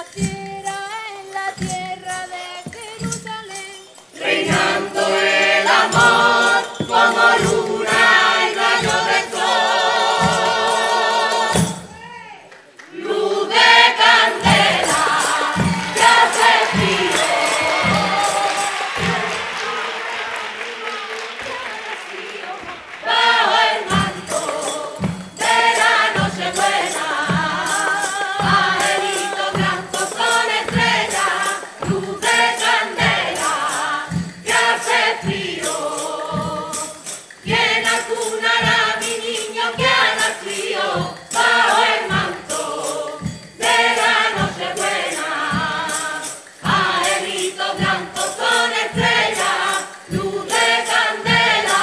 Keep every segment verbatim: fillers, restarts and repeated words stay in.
naciera en la tierra de Jerusalén, reinando el amor como luna y rayo de sol, luz de candela que hace frío, bajo el manto de la noche buena, angelito blanco con estrellas, luz de candela que hace frío, llena cunará mi niño que ha nacido bajo el manto de la noche buena, angelito blanco con estrellas, luz de candela.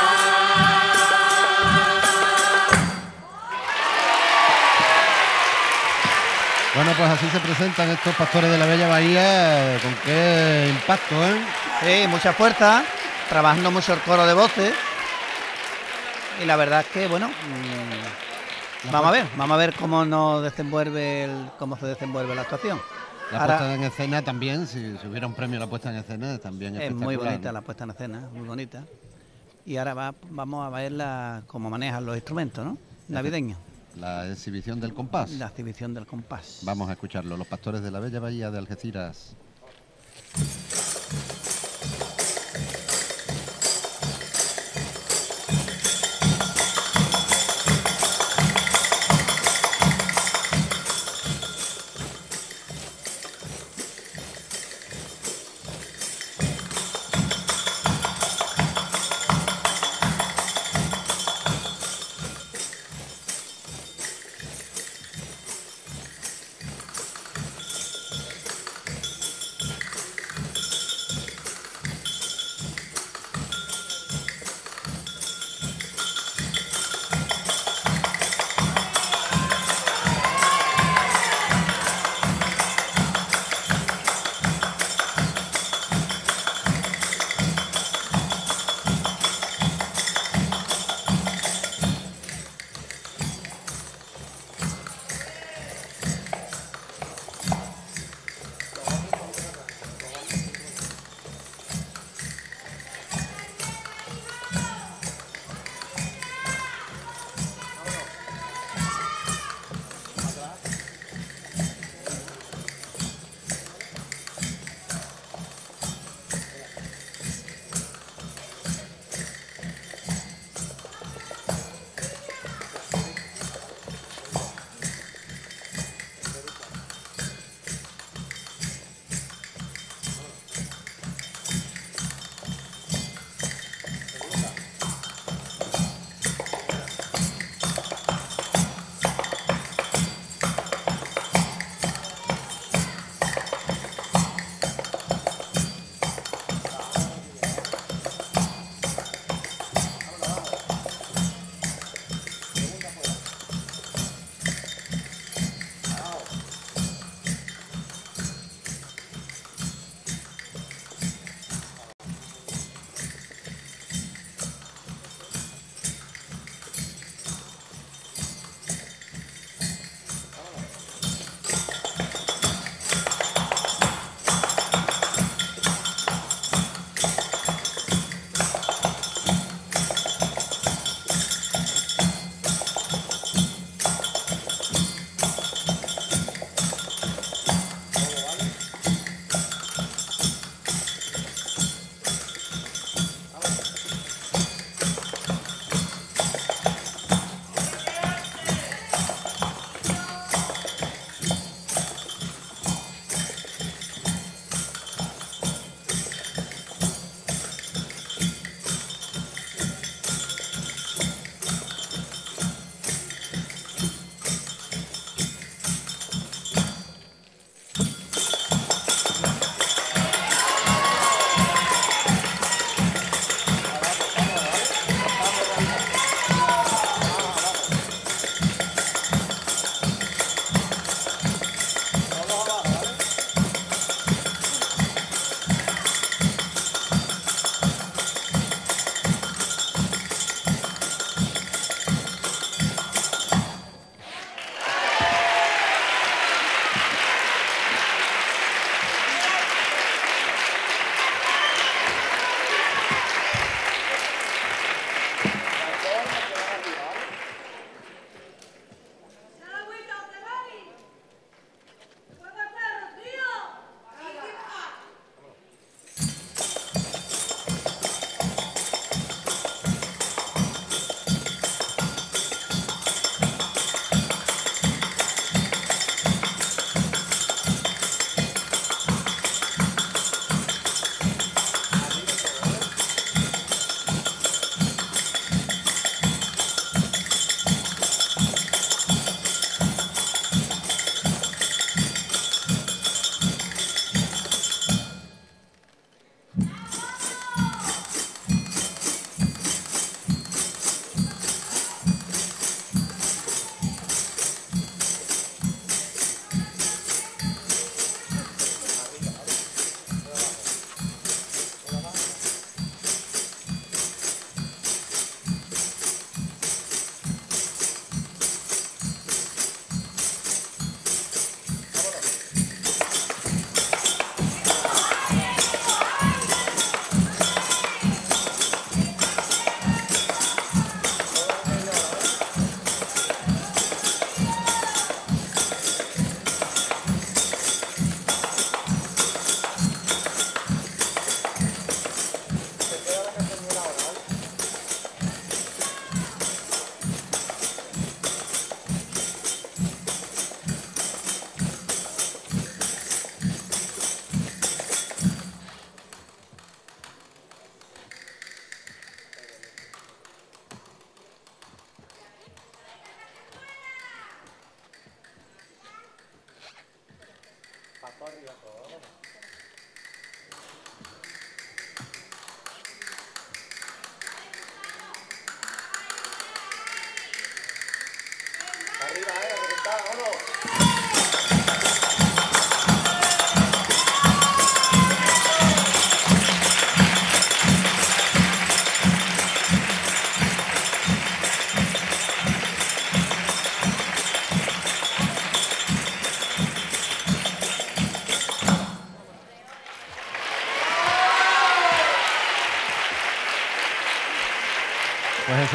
Bueno, pues así se presentan estos pastores de la Bella Bahía, con qué impacto, ¿eh? Sí, mucha fuerza, trabajando mucho el coro de voces. Y la verdad es que, bueno, mmm, vamos a ver, vamos a ver cómo nos desenvuelve el, cómo se desenvuelve la actuación. La Ahora, puesta en escena también, si, si hubiera un premio a la puesta en escena, también es muy espectacular, bonita ¿no? la puesta en escena, muy bonita. Y ahora va, vamos a ver la, cómo manejan los instrumentos, ¿no? Navideños, La exhibición del compás. la exhibición del compás. Vamos a escucharlo, los pastores de la Bella Bahía de Algeciras.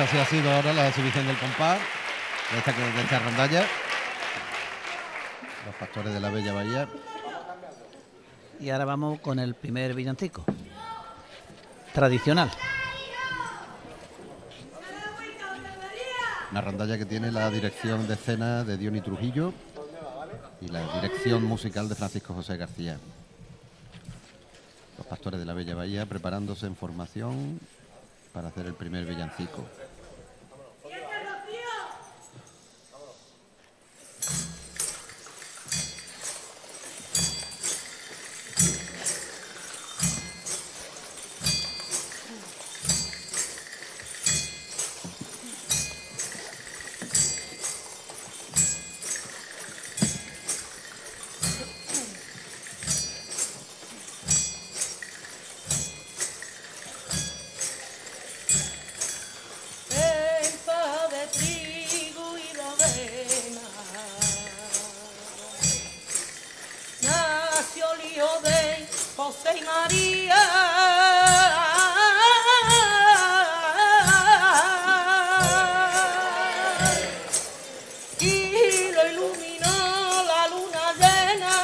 así ha sido ahora la exhibición del compás de esta, de esta rondalla. Los pastores de la Bella Bahía. Y ahora vamos con el primer villancico tradicional. Una rondalla que tiene la dirección de escena de Diony Trujillo y la dirección musical de Francisco José García. Los pastores de la Bella Bahía preparándose en formación para hacer el primer villancico. José y María. Y lo iluminó la luna llena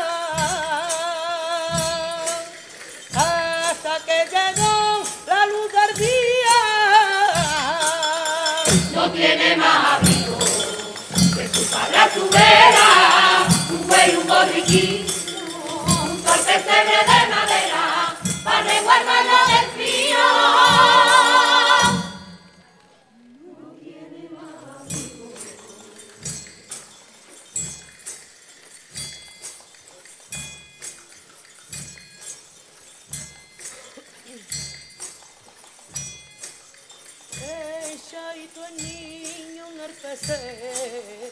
hasta que llegó la luz del día. No tiene más abrigo que su padre a su vera, un buey y un borriquín. Pesebre de madera, para resguardarlo del frío. No tiene más abrigo. Ella y tu niño en el pesebre.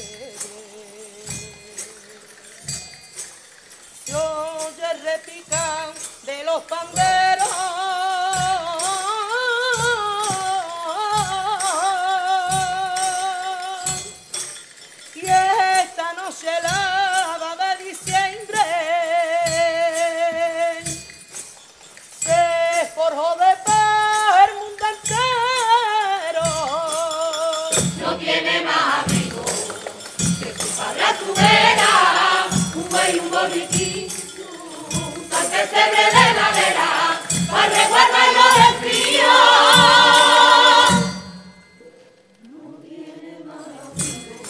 Yo oye repicar de los panderos y esta noche helada de diciembre se forjó de paz el mundo entero. No tiene más abrigo que su padre a su vera, un buey y un borriquín. Pesebre de madera, para resguardarlo del frío. No tiene más abrigo.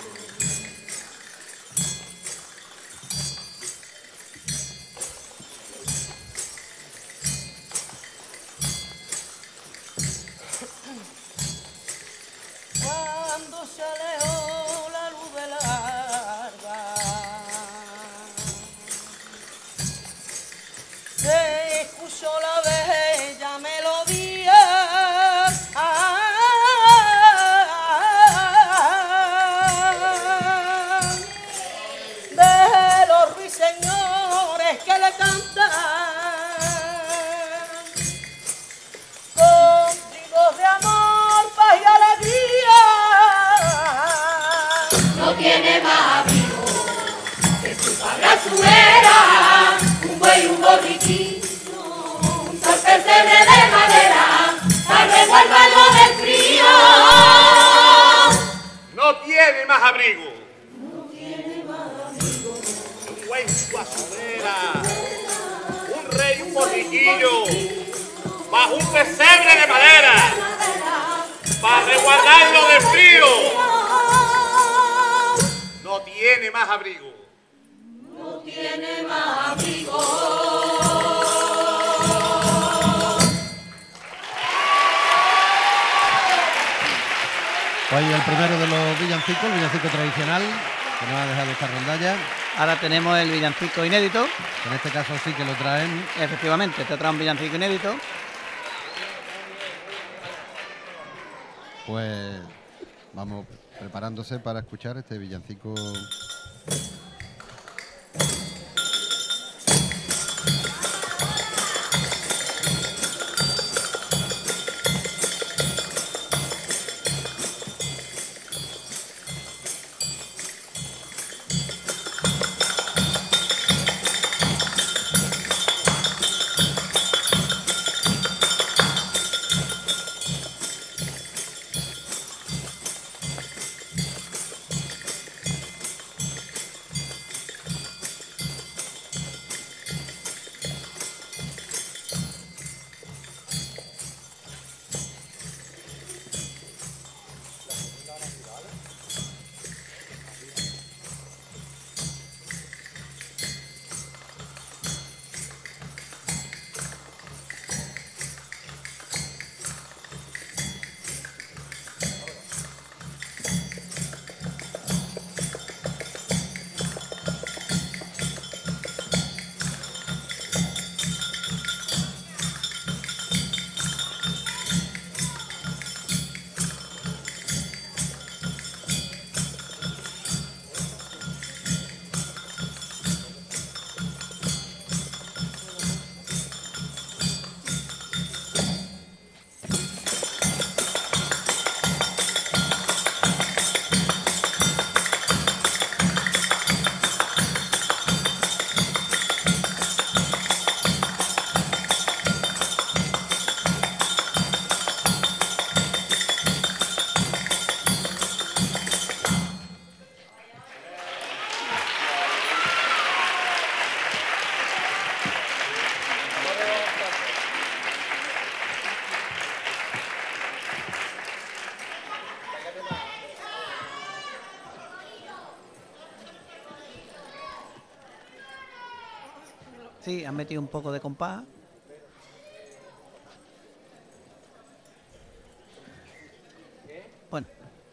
Cuando se alejó la luz del alba, se escuchó la bella melodía de los ruiseñores que le cantan con trinos de amor, paz y alegría. No tiene más abrigo que su padre a su vera, un buey y un borriquín. Sol pesebre de madera, para resguardarlo del frío. No tiene más abrigo. No tiene más abrigo. Un buey y a su vera, un rey y un borriquillo, bajo un pesebre de madera, para resguardarlo del frío. No tiene más abrigo. No tiene más abrigo. Pues el primero de los villancicos, el villancico tradicional, que nos ha dejado esta rondalla. Ahora tenemos el villancico inédito. En este caso sí que lo traen. Efectivamente, te trae un villancico inédito. Pues vamos preparándose para escuchar este villancico. Sí, han metido un poco de compás. Bueno.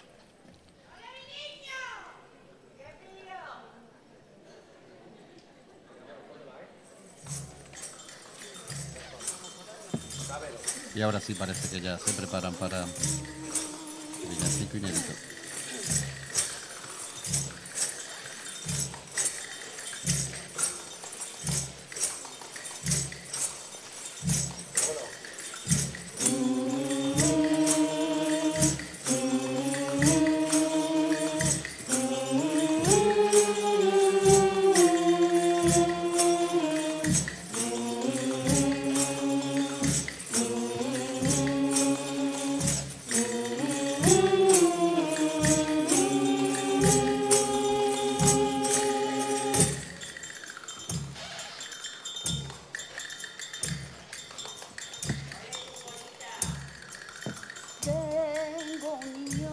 Y ahora sí parece que ya se preparan para villancico inédito. Tengo un niño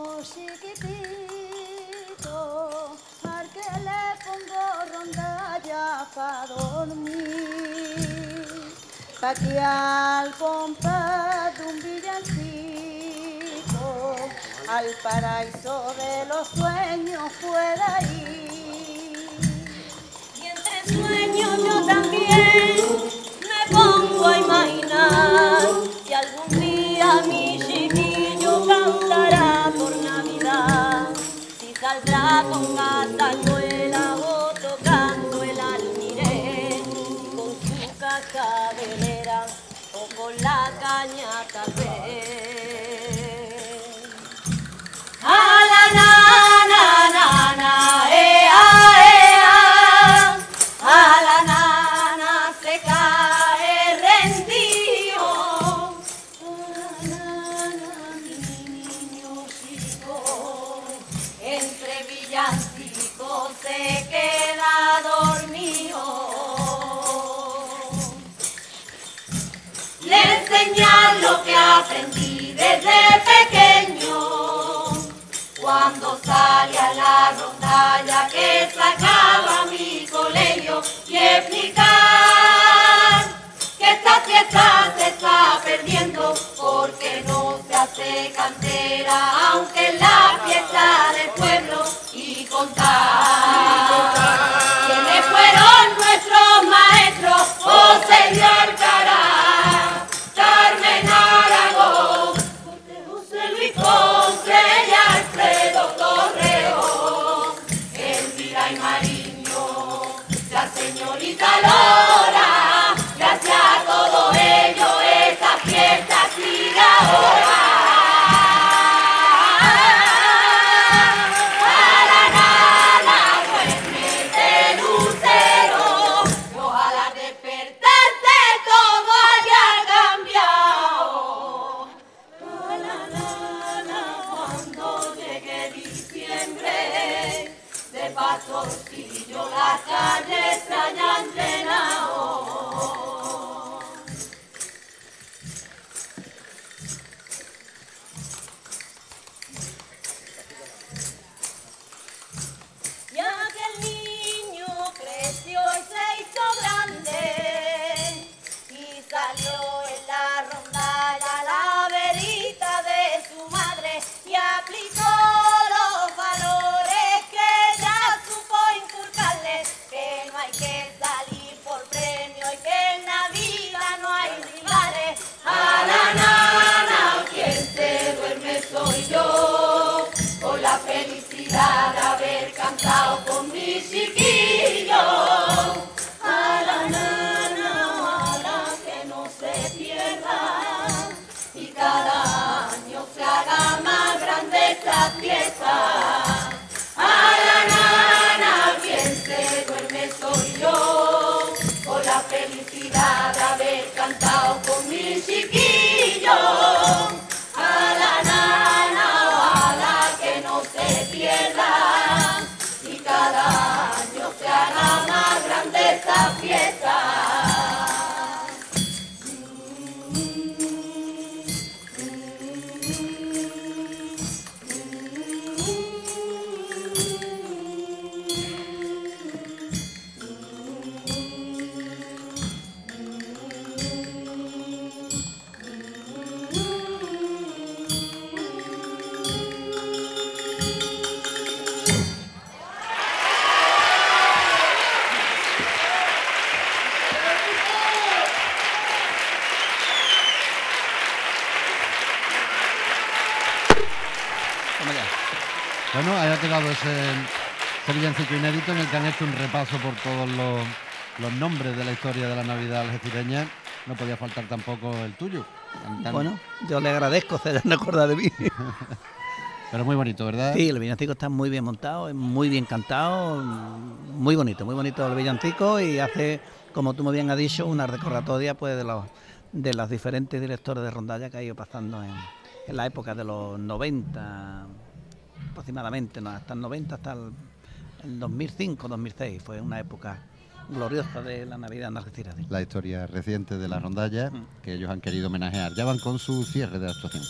chiquitito al que le pongo rondalla para dormir, pa' que al compás de un villancico al paraíso de los sueños pueda ir. Y entre sueños yo también me pongo a imaginar que algún día mi chiquillo cantará por Navidad, si saldrá con castañuela o tocando el almiré, con su cascabelera o con la caña café. A la na na na na, ea, ea, a la nana se cae rendido. A la nana, mi niño chico, entre villancicos se queda dormido. Le enseñan lo que aprendí desde pequeño, cuando salía a la rondalla que sacaba mi colegio, y explicar que esta fiesta se está perdiendo porque no se hace cantera, aunque es la fiesta del pueblo, y contar quiénes fueron nuestros maestros: José y Alcaraz, Carmen Aragón, José Luis Ponce y Alfredo Torreón, Elvira y Mariño, la señorita Lora. Gracias a todo ello esta fiesta sigue ahora. A la nana duérmete, lucero, y ojalá despertarte todo haya cambiado. A la nana cuando llegue diciembre, de pastorcillo las calles se hayan llenado. Ya que el niño creció y se hizo grande y salió en la rondalla a la verita de su madre y aplicó los valores que ella supo inculcarle, que no hay que salir por premio y que en la vida no hay rivales. A la nana quien se duerme soy yo, con la felicidad de haber cantado con mi chiquillo. A la nana, ojalá que no se pierda y cada año se haga más grande esta fiesta. A la nana, quien se duerme soy yo, con la felicidad de haber cantado con mi chiquillo. A la nana, ojalá que no se pierda y cada año se haga más grande esta fiesta. Vamos allá. Bueno, ahí ha quedado ese, ese villancico inédito en el que han hecho un repaso por todos los, los nombres de la historia de la Navidad algecireña. No podía faltar tampoco el tuyo. Tan, tan... Bueno, yo le agradezco, se hayan acordado de mí. Pero muy bonito, ¿verdad? Sí, el villancico está muy bien montado, es muy bien cantado, muy bonito, muy bonito el villancico y hace, como tú muy bien has dicho, una recordatoria pues de los de los diferentes directores de rondalla que ha ido pasando en, en la época de los noventa aproximadamente, ¿no? Hasta el noventa, hasta el, el dos mil cinco, dos mil seis, fue una época gloriosa de la Navidad en Algeciras. ¿Sí? La historia reciente de la rondalla mm. que ellos han querido homenajear. Ya van con su cierre de la actuación.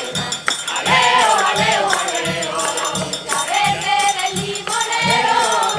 Aleo, aleo, aleo, la verde del limonero.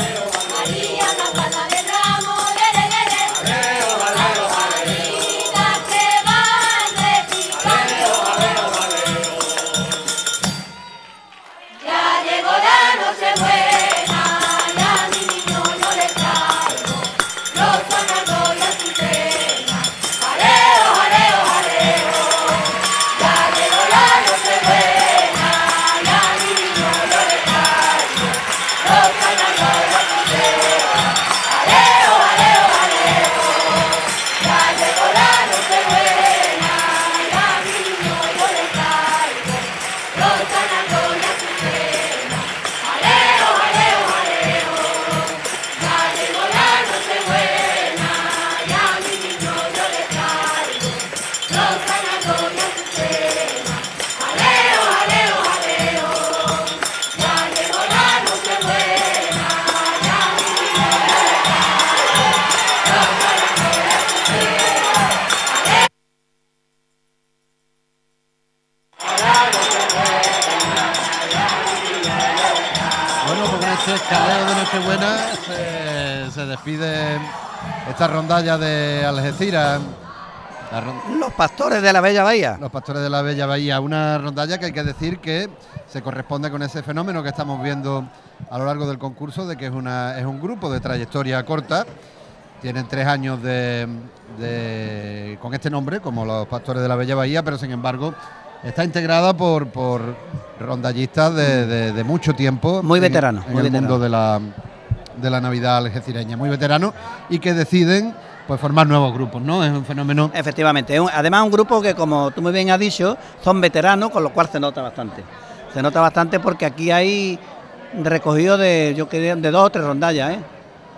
se, se despide esta rondalla de Algeciras. La ron- Los pastores de la Bella Bahía. Los pastores de la Bella Bahía, una rondalla que hay que decir que se corresponde con ese fenómeno que estamos viendo a lo largo del concurso, de que es, una, es un grupo de trayectoria corta. Tienen tres años de, de- con este nombre, como los pastores de la Bella Bahía, pero sin embargo está integrada por, por rondallistas de, de- de mucho tiempo. Muy en- veteranos, En, muy el veteranos. mundo de la, de la Navidad algecireña, muy veteranos, y que deciden pues formar nuevos grupos, ¿no? Es un fenómeno. Efectivamente, es un- además un grupo que, como tú muy bien has dicho, son veteranos, con lo cual se nota bastante. Se nota bastante porque aquí hay recogido de, yo creo, de dos o tres rondallas, ¿eh?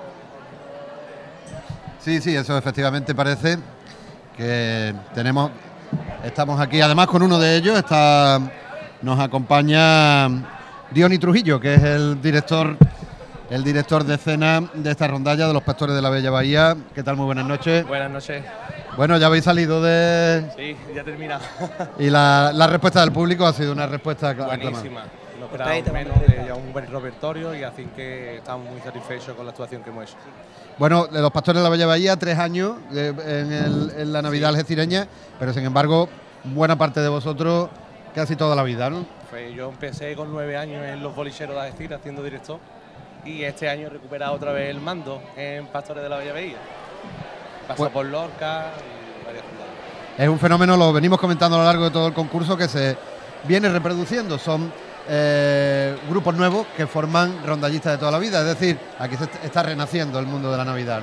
Sí, sí, eso efectivamente parece que tenemos, estamos aquí, además con uno de ellos está, nos acompaña Diony Trujillo, que es el director, el director de escena de esta rondalla de los pastores de la Bella Bahía. ¿Qué tal? Muy buenas noches. Buenas noches. Bueno, ya habéis salido de... Sí, ya he terminado. Y la, la respuesta del público ha sido una respuesta acla- aclamada. Buenísima. No Ahí esperábamos te menos vamos a de ya un buen repertorio y así que estamos muy satisfechos con la actuación que hemos hecho. Bueno, de los pastores de la Bella Bahía, tres años eh, en, el- en la Navidad algecireña, pero sin embargo, buena parte de vosotros casi toda la vida, ¿no? Pues yo empecé con nueve años en los bolicheros de Algeciras haciendo director y este año he recuperado otra vez el mando en Pastores de la Bella Bahía. Pasó Pues- por Lorca y varias ciudades. Es un fenómeno, lo venimos comentando a lo largo de todo el concurso, que se viene reproduciendo. Son eh, grupos nuevos que forman rondallistas de toda la vida. Es decir, aquí se est- está renaciendo el mundo de la Navidad, ¿no?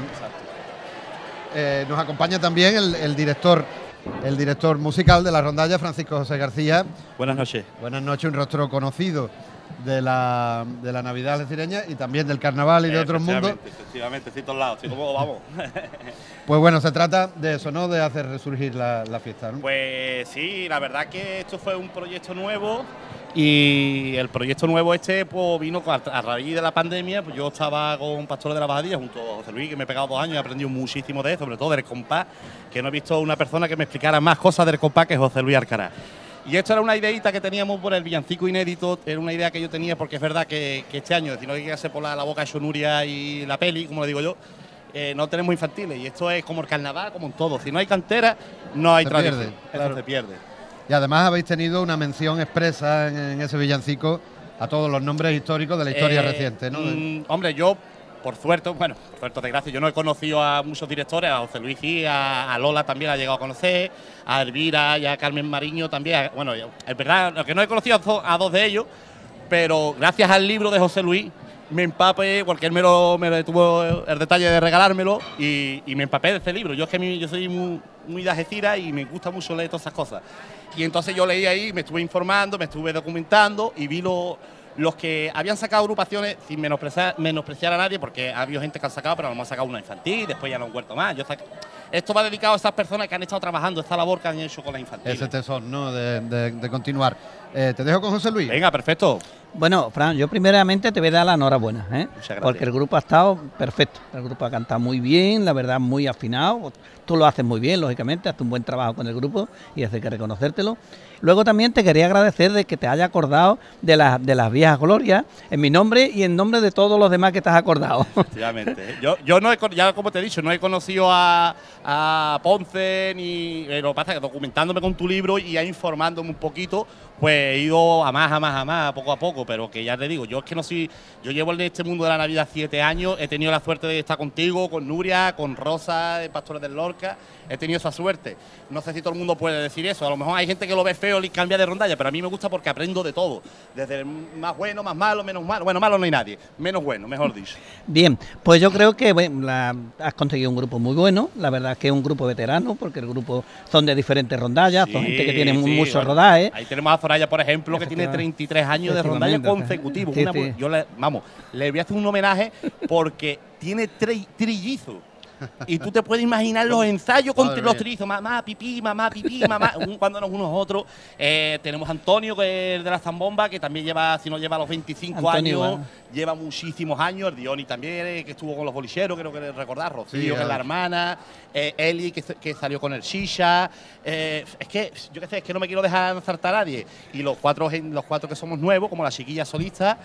Eh, nos acompaña también el, el director, el director musical de la rondalla, Francisco José García. Buenas noches. Buenas noches, un rostro conocido de la, de la Navidad algecireña y también del carnaval y de otros mundos. Efectivamente, efectivamente, estoy todos lados, estoy como vamos. Pues bueno, se trata de eso, ¿no? De hacer resurgir la, la fiesta, ¿no? Pues sí, la verdad que esto fue un proyecto nuevo y el proyecto nuevo este pues vino a, a raíz de la pandemia. Pues yo estaba con Pastores de la Bajadilla junto a José Luis, que me he pegado dos años y he aprendido muchísimo de él, sobre todo del compás, que no he visto una persona que me explicara más cosas del compás que José Luis Alcaraz. Y esto era una ideita que teníamos por el villancico inédito, era una idea que yo tenía porque es verdad que, que este año, si no hay que hacer por la, la boca de Sonuria y la peli, como le digo yo, eh, no tenemos infantiles y esto es como el carnaval, como en todo. Si no hay cantera, no hay Se tradición. pierde, Eso claro. se pierde. Y además habéis tenido una mención expresa en, en ese villancico a todos los nombres históricos de la historia Eh, reciente, ¿no? mm, hombre, yo, por suerte, bueno, por suerte de gracia, yo no he conocido a muchos directores, a José Luis sí, a, a Lola también la he llegado a conocer, a Elvira y a Carmen Mariño también. a- bueno, yo- es verdad, lo que no he conocido a, do- a dos de ellos, pero gracias al libro de José Luis me empapé, porque él me lo, me lo tuvo el detalle de regalármelo y, y me empapé de este libro. Yo es que a mí, yo soy muy, muy de Algeciras y me gusta mucho leer todas esas cosas. Y entonces yo leí ahí, me estuve informando, me estuve documentando y vi lo- los que habían sacado agrupaciones sin menospreciar, menospreciar a nadie, porque ha habido gente que han sacado, pero no han sacado una infantil, después ya no han vuelto más. Yo sac- Esto va dedicado a esas personas que han estado trabajando esta labor que han hecho con la infantil. Ese tesón, ¿no? De, de- de continuar. Eh, te dejo con José Luis. Venga, perfecto. Bueno, Fran, yo primeramente te voy a dar la enhorabuena, ¿eh? Muchas gracias. Porque el grupo ha estado perfecto. El grupo ha cantado muy bien, la verdad, muy afinado. Tú lo haces muy bien, lógicamente, haces un buen trabajo con el grupo y eso hay que reconocértelo. Luego también te quería agradecer de que te haya acordado de, las de las viejas glorias en mi nombre y en nombre de todos los demás que te has acordado. Efectivamente. Yo, yo no he, con- ya como te he dicho, no he conocido a, a Ponce ni. eh, lo que pasa es que documentándome con tu libro y ya informándome un poquito, pues he ido a más, a más, a más, poco a poco. Pero que ya te digo, yo es que no soy. Yo llevo en este mundo de la Navidad siete años, he tenido la suerte de estar contigo, con Nuria, con Rosa, de Pastores del Lorca. He tenido esa suerte. No sé si todo el mundo puede decir eso. A lo mejor hay gente que lo ve feo y cambia de rondalla, pero a mí me gusta porque aprendo de todo. Desde el más bueno, más malo, menos malo. Bueno, malo no hay nadie. Menos bueno, mejor dicho. Bien, pues yo creo que bueno, la- has conseguido un grupo muy bueno. La verdad es que es un grupo veterano, porque el grupo son de diferentes rondallas, son gente que tiene Sí, mu- sí, muchos bueno, rodajes. Ahí tenemos a Zoraya, por ejemplo, que tiene Efectivamente. treinta y tres años de rondalla Efectivamente. consecutivos. Sí, Una sí. mu- yo le, vamos, le voy a hacer un homenaje porque tiene tre- trillizos. Y tú te puedes imaginar los ensayos con Madre los mía. trizos, mamá, pipí, mamá, pipí, mamá, un- cuándonos unos otros. Eh, tenemos a Antonio, que es de la zambomba, que también lleva, si no lleva los veinticinco Antonio, años, bueno. lleva muchísimos años. El Dioni también, eh, que estuvo con los bolicheros, creo que recordar, Rocío, Sí, que es la claro. hermana, eh, Eli, que, se- que salió con el Shisha. Eh, es que, yo qué sé, es que no me quiero dejar saltar a nadie. Y los cuatro, gen- los cuatro que somos nuevos, como la chiquilla solista.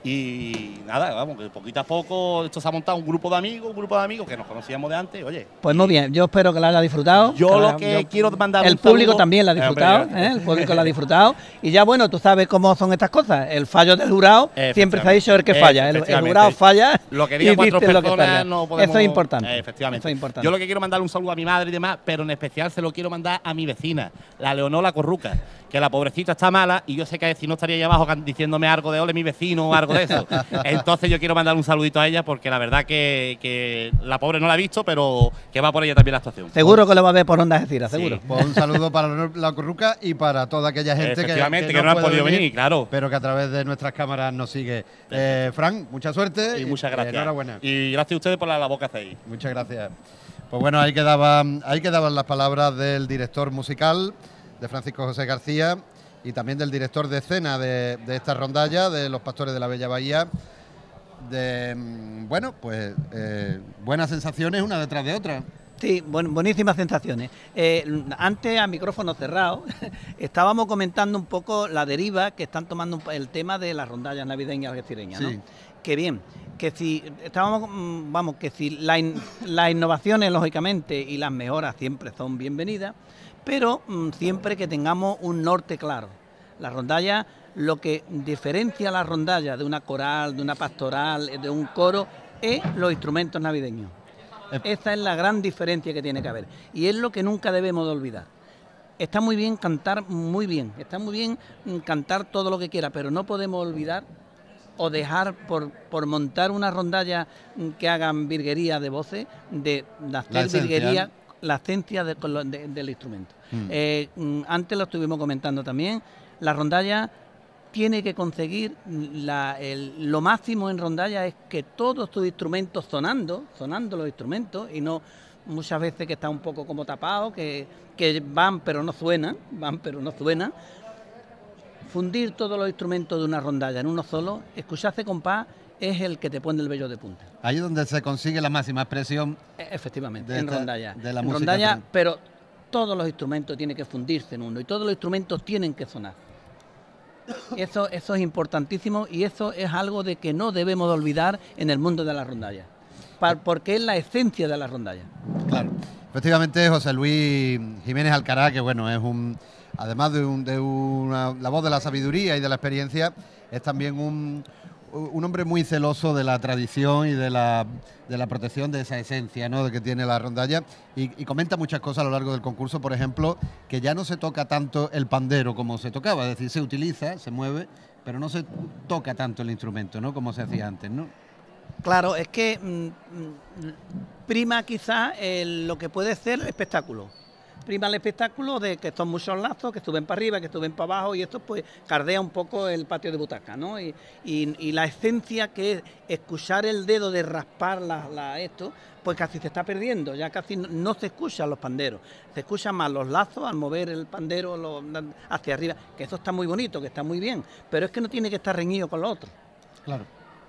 Y nada, vamos, que poquito a poco esto se ha montado un grupo de amigos, un grupo de amigos que nos conocíamos de antes, oye. Pues muy bien, yo espero que la haya disfrutado. Yo Que lo la- que quiero mandar El un público saludo- también la ha Eh, disfrutado, hombre, ¿eh? El público la ha disfrutado. Y ya bueno, tú sabes cómo son estas cosas. El fallo del jurado siempre se ha dicho el que falla. El, el Efectivamente. jurado falla Lo que y digan cuatro dice lo que personas salga. no podemos… Eso es importante. Eh, efectivamente. Eso es importante. Yo lo que quiero mandar un saludo a mi madre y demás, pero en especial se lo quiero mandar a mi vecina, la Leonola Corruca, que la pobrecita está mala y yo sé que si no estaría ahí abajo can- diciéndome algo de ole mi vecino o algo de eso. Entonces yo quiero mandar un saludito a ella porque la verdad que, que la pobre no la ha visto, pero que va por ella también la actuación. Seguro que lo va a ver por Ondas Algeciras, seguro. Sí. Pues un saludo para la Corruca y para toda aquella gente que, Efectivamente, que no han puede podido venir, claro. pero que a través de nuestras cámaras nos sigue. Eh, Fran, mucha suerte Y muchas eh, gracias. enhorabuena. Y gracias a ustedes por la labor que hacéis. Muchas gracias. Pues bueno, ahí quedaban, ahí quedaban las palabras del director musical, de Francisco José García, y también del director de escena de, de esta rondalla, de Los Pastores de la Bella Bahía. De, mm, bueno, pues eh, buenas sensaciones una detrás de otra. Sí, buen- buenísimas sensaciones. Eh, antes, a micrófono cerrado, estábamos comentando un poco la deriva que están tomando un po- el tema de las rondallas navideñas algecireñas, ¿no? Sí. Que bien, que si estábamos, mm, vamos, que si la in- las innovaciones, lógicamente, y las mejoras siempre son bienvenidas, pero mm, siempre que tengamos un norte claro. La rondalla, lo que diferencia a la rondalla de una coral, de una pastoral, de un coro, es los instrumentos navideños. Esa es la gran diferencia que tiene que haber. Y es lo que nunca debemos de olvidar. Está muy bien cantar, muy bien. Está muy bien mm, cantar todo lo que quiera, pero no podemos olvidar o dejar por, por montar una rondalla mm, que hagan virguería de voces, de, de hacer La esencia. virguería, la esencia de- con lo- de- del instrumento. Mm. Eh, mm, antes lo estuvimos comentando también, la rondalla tiene que conseguir la- el- lo máximo en rondalla es que todos tus instrumentos sonando, sonando los instrumentos y no muchas veces que está un poco como tapado, que, que van pero no suenan, van pero no suenan. Fundir todos los instrumentos de una rondalla en uno solo, escucharse compás es el que te pone el vello de punta. Ahí es donde se consigue la máxima expresión. E- Efectivamente, De en esta- rondalla. de la en música rondalla, también. pero todos los instrumentos tienen que fundirse en uno y todos los instrumentos tienen que sonar. Eso, eso es importantísimo y eso es algo de que no debemos de olvidar en el mundo de la rondalla, pa- porque es la esencia de la rondalla. Claro. Efectivamente, José Luis Jiménez Alcará, que bueno, es un, además de, un- de una, la voz de la sabiduría y de la experiencia, es también un, un hombre muy celoso de la tradición y de la, de la protección de esa esencia, ¿no?, de que tiene la rondalla, y, y comenta muchas cosas a lo largo del concurso, por ejemplo, que ya no se toca tanto el pandero como se tocaba, es decir, se utiliza, se mueve, pero no se toca tanto el instrumento, ¿no?, como se hacía antes, ¿no? Claro, es que mm, mm, prima quizás el- lo que puede ser el espectáculo. Prima el espectáculo de que son muchos lazos, que suben para arriba, que suben para abajo y esto pues cardea un poco el patio de butaca, ¿no? Y, y- y la esencia que es escuchar el dedo de raspar la, la- esto, pues casi se está perdiendo, ya casi no, no se escuchan los panderos, se escuchan más los lazos al mover el pandero lo- hacia arriba, que eso está muy bonito, que está muy bien, pero es que no tiene que estar reñido con lo otro. Claro.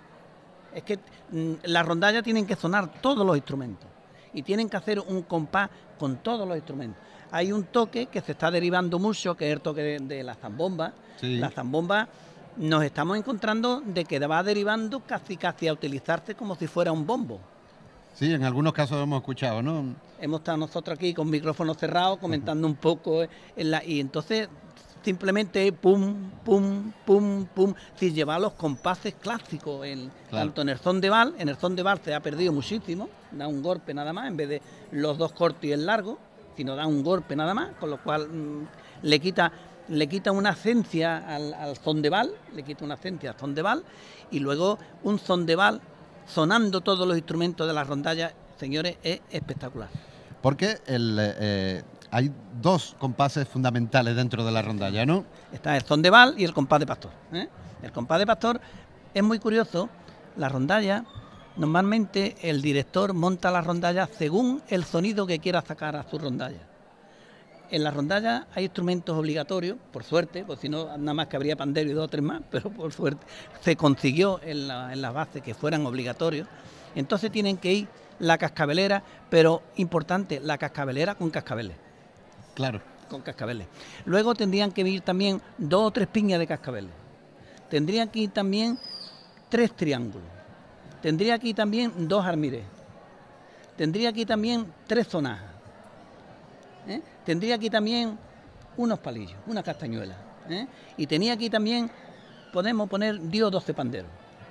Es que mm, la rondalla tienen que sonar todos los instrumentos y tienen que hacer un compás con todos los instrumentos. Hay un toque que se está derivando mucho, que es el toque de, de la zambomba. Sí. La zambomba nos estamos encontrando de que va derivando casi casi a utilizarse como si fuera un bombo. Sí, en algunos casos lo hemos escuchado, ¿no? Hemos estado nosotros aquí con micrófonos cerrados comentando un poco en la, y entonces simplemente pum, pum, pum, pum, sin llevar los compases clásicos. En, Claro. Tanto en el son de Val, en el son de Val se ha perdido muchísimo, da un golpe nada más, en vez de los dos cortos y el largo, sino da un golpe nada más, con lo cual mm, le quita le quita una esencia al, al son de Val, le quita una esencia al son de Val, y luego un son de Val sonando todos los instrumentos de la rondalla, señores, es espectacular. Porque el, eh, hay dos compases fundamentales dentro de la rondalla, ¿no? Está el son de Val y el compás de pastor, ¿eh? El compás de pastor es muy curioso, la rondalla Normalmente el director monta la rondalla según el sonido que quiera sacar a su rondalla. En la rondalla hay instrumentos obligatorios, por suerte, pues si no, nada más que habría pandero y dos o tres más, pero por suerte se consiguió en la, en la base que fueran obligatorios. Entonces tienen que ir la cascabelera, pero importante, la cascabelera con cascabeles. Claro. Con cascabeles. Luego tendrían que ir también dos o tres piñas de cascabeles. Tendrían que ir también tres triángulos. Tendría aquí también dos armires. Tendría aquí también tres sonajas. ¿Eh? Tendría aquí también unos palillos, una castañuela. ¿eh? Y tenía aquí también, podemos poner diez o doce panderos.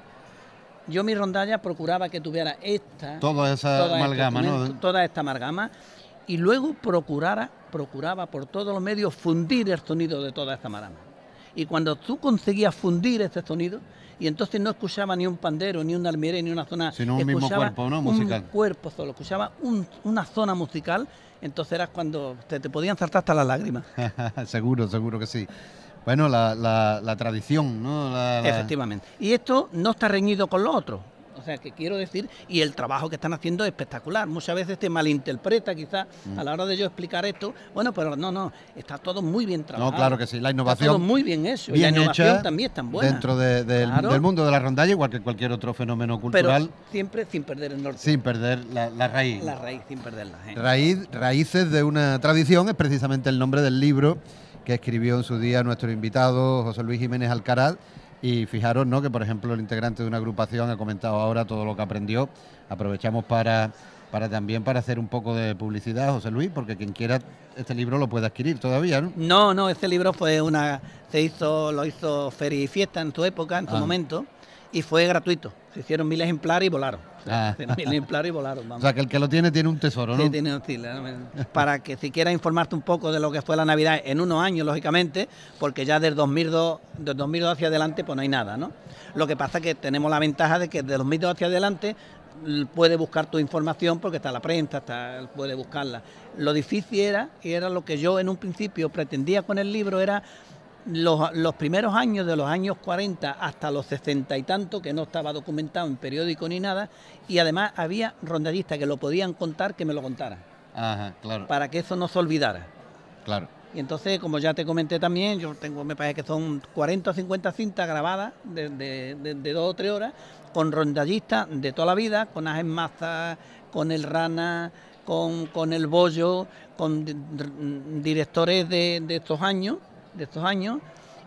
Yo mi rondalla procuraba que tuviera esta... Toda esa toda amalgama, este ¿no? Toda esta amalgama. Y luego procurara, procuraba por todos los medios fundir el sonido de toda esta amalgama. Y cuando tú conseguías fundir ese sonido, y entonces no escuchaba ni un pandero, ni un almiré, ni una zona... Sino un mismo cuerpo, ¿no? Musical. Un cuerpo solo, escuchaba un, una zona musical, entonces era cuando te, te podían saltar hasta las lágrimas. Seguro, seguro que sí. Bueno, la, la, la tradición, ¿no? La, la... Efectivamente. Y esto no está reñido con lo otro. O sea, que quiero decir, y el trabajo que están haciendo es espectacular. Muchas veces te malinterpreta quizás mm. a la hora de yo explicar esto. Bueno, pero no, no, está todo muy bien trabajado. No, claro que sí, la innovación. Está todo muy bien hecho. Bien y la innovación hecha también es tan buena. Dentro de, de, claro. del mundo de la rondalla, igual que cualquier otro fenómeno cultural. Pero siempre sin perder el norte. Sin perder la, la raíz. La raíz, sin perderla. ¿eh? Raíz, raíces de una tradición es precisamente el nombre del libro que escribió en su día nuestro invitado José Luis Jiménez Alcaraz. Y fijaros, ¿no?, que por ejemplo el integrante de una agrupación ha comentado ahora todo lo que aprendió. Aprovechamos para, para también para hacer un poco de publicidad, José Luis, porque quien quiera este libro lo puede adquirir todavía, ¿no? No, no, este libro fue una, se hizo, lo hizo Feria y Fiesta en su época, en su ah. momento, y fue gratuito. Se hicieron mil ejemplares y volaron. O sea, ah. Mil ejemplares y volaron. Vamos. O sea, que el que lo tiene tiene un tesoro, ¿no? Sí, tiene un tesoro. Para que si quieras informarte un poco de lo que fue la Navidad en unos años, lógicamente, porque ya del dos mil dos, del dos mil dos hacia adelante, pues no hay nada, ¿no? Lo que pasa es que tenemos la ventaja de que de dos mil dos hacia adelante puede buscar tu información porque está la prensa, está, puede buscarla. Lo difícil era, y era lo que yo en un principio pretendía con el libro, era Los, los primeros años, de los años cuarenta hasta los sesenta y tanto, que no estaba documentado en periódico ni nada, y además había rondallistas que lo podían contar, que me lo contaran. Ajá, claro. Para que eso no se olvidara. Claro. Y entonces, como ya te comenté también, yo tengo, me parece que son cuarenta o cincuenta cintas grabadas de, de, de, de dos o tres horas, con rondallistas de toda la vida, con Ajes Maza, con el Rana, con, con el Bollo, con di, directores de, de estos años, de estos años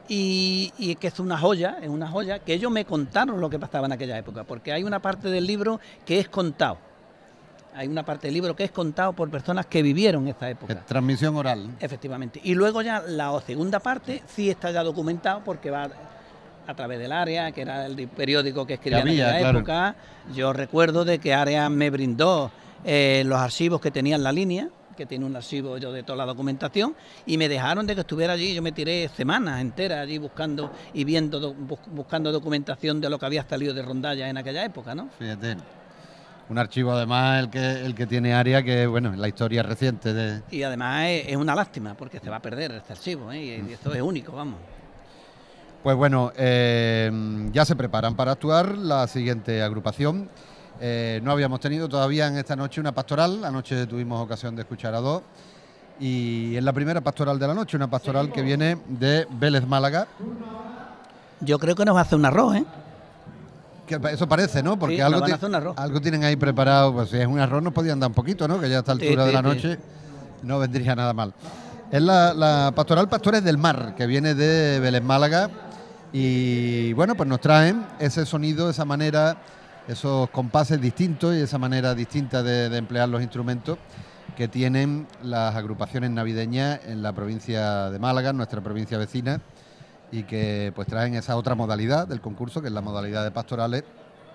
y, y que es una joya, es una joya que ellos me contaron lo que pasaba en aquella época, porque hay una parte del libro que es contado, hay una parte del libro que es contado por personas que vivieron esa época. Transmisión oral. Efectivamente. Y luego ya la segunda parte sí está ya documentado porque va a través del Área, que era el periódico que escribía que había, en aquella claro. época. Yo recuerdo de que Área me brindó eh, los archivos que tenía en la línea, que tiene un archivo yo de toda la documentación, y me dejaron de que estuviera allí. Yo me tiré semanas enteras allí buscando y viendo, do, buscando documentación de lo que había salido de rondalla en aquella época, ¿no? Fíjate, un archivo además el que el que tiene Área, que bueno, la historia reciente de... Y además es, es una lástima, porque se va a perder este archivo, ¿eh? Y, y esto es único, vamos. Pues bueno, eh, ya se preparan para actuar la siguiente agrupación. Eh, no habíamos tenido todavía en esta noche una pastoral, anoche tuvimos ocasión de escuchar a dos, y es la primera pastoral de la noche, una pastoral que viene de Vélez Málaga. Yo creo que nos va a hacer un arroz, ¿eh? Que eso parece, ¿no? Porque sí, algo, van a hacer un arroz. algo tienen ahí preparado, pues si es un arroz nos podían dar un poquito, ¿no? Que ya a esta altura sí, sí, de la noche sí. no vendría nada mal. Es la, la pastoral Pastores del Mar, que viene de Vélez Málaga, y bueno, pues nos traen ese sonido, esa manera, esos compases distintos y esa manera distinta de, de emplear los instrumentos que tienen las agrupaciones navideñas en la provincia de Málaga, nuestra provincia vecina, y que pues traen esa otra modalidad del concurso, que es la modalidad de pastorales,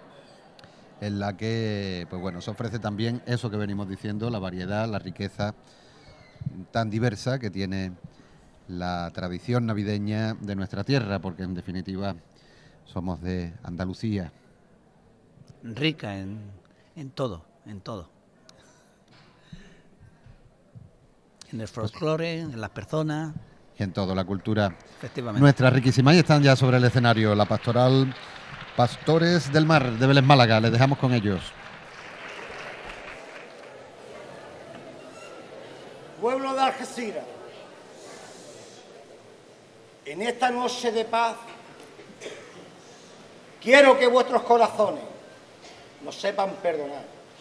en la que pues bueno, se ofrece también eso que venimos diciendo, la variedad, la riqueza tan diversa que tiene la tradición navideña de nuestra tierra, porque en definitiva somos de Andalucía. Rica en, en todo, en todo. En el folclore, en las personas. Y en todo, la cultura Efectivamente. nuestra riquísima. Y están ya sobre el escenario la pastoral Pastores del Mar de Vélez Málaga, les dejamos con ellos. Pueblo de Algeciras, en esta noche de paz, quiero que vuestros corazones nos sepan perdonar.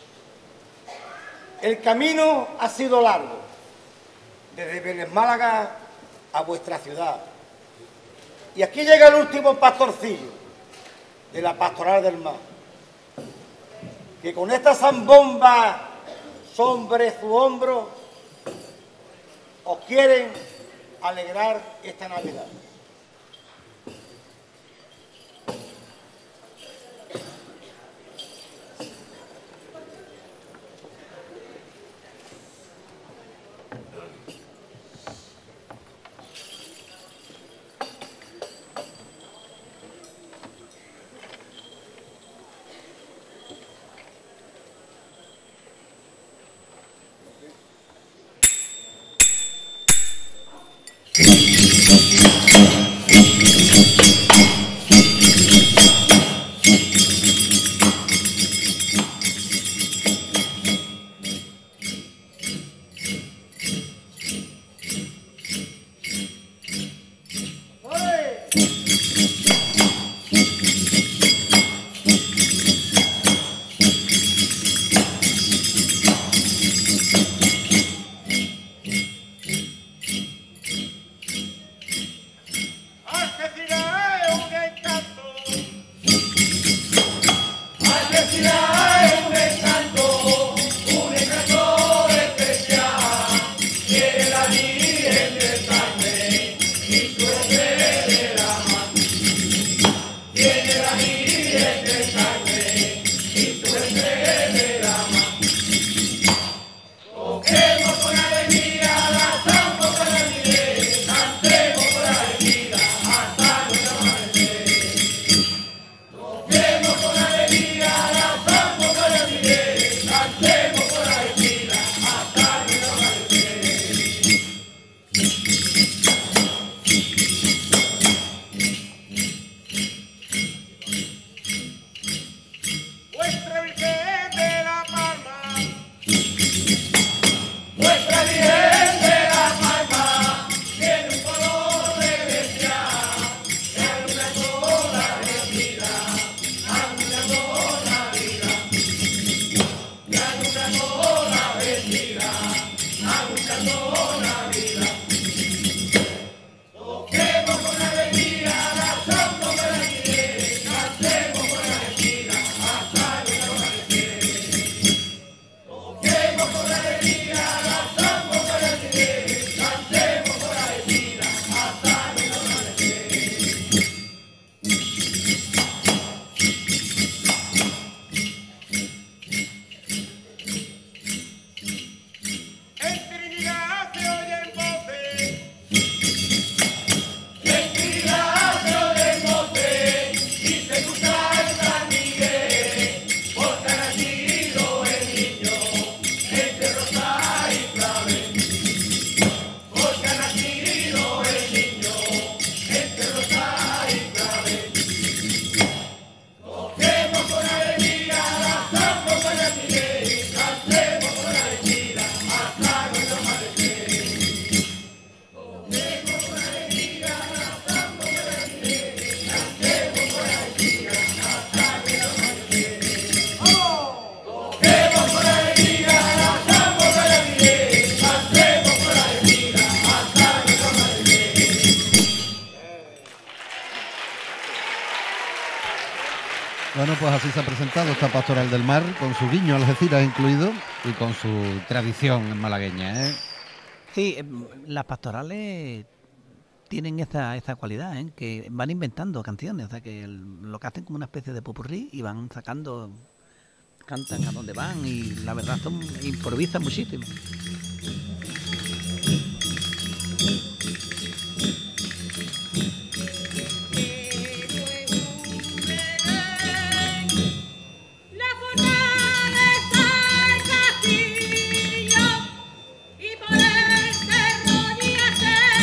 El camino ha sido largo, desde Vélez Málaga a vuestra ciudad. Y aquí llega el último pastorcillo de la Pastoral del Mar, que con esta zambomba sobre su hombro os quieren alegrar esta Navidad. Bueno, pues así se ha presentado esta Pastoral del Mar, con su guiño a Algeciras incluido y con su tradición malagueña, ¿eh? Sí, las pastorales tienen esa, esa cualidad, ¿eh? Que van inventando canciones, o sea, que el, lo que hacen como una especie de popurrí y van sacando, cantan a donde van y la verdad son, improvisan muchísimo.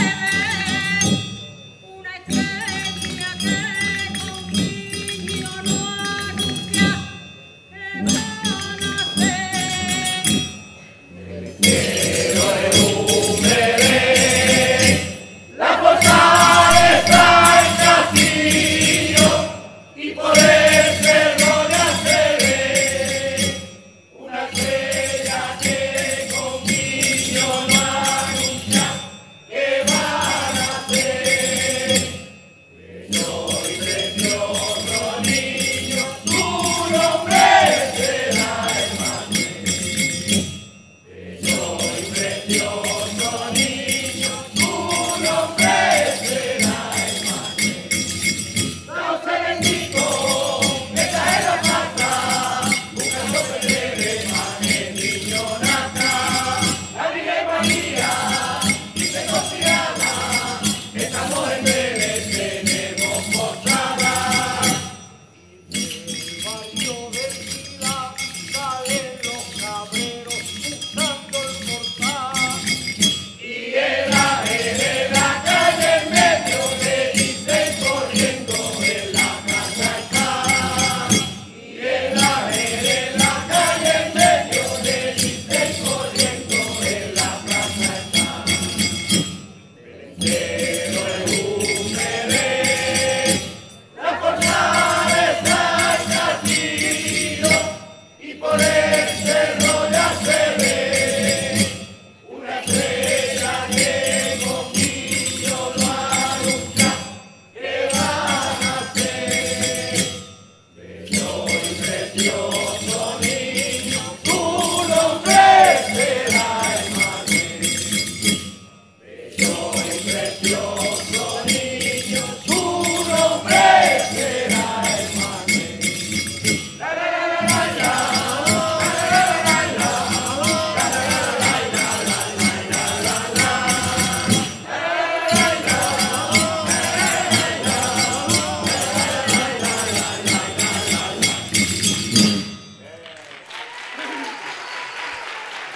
Una estrella que con niño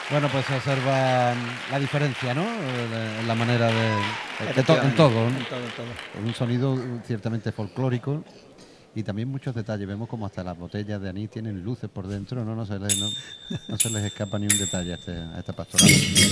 Bueno, pues se observa la diferencia, ¿no? En la manera de... de to- en todo, ¿no? En todo, en todo. Un sonido ciertamente folclórico y también muchos detalles. Vemos como hasta las botellas de anís tienen luces por dentro, ¿no? No se les, no, no se les escapa ni un detalle a, este, a esta pastoral.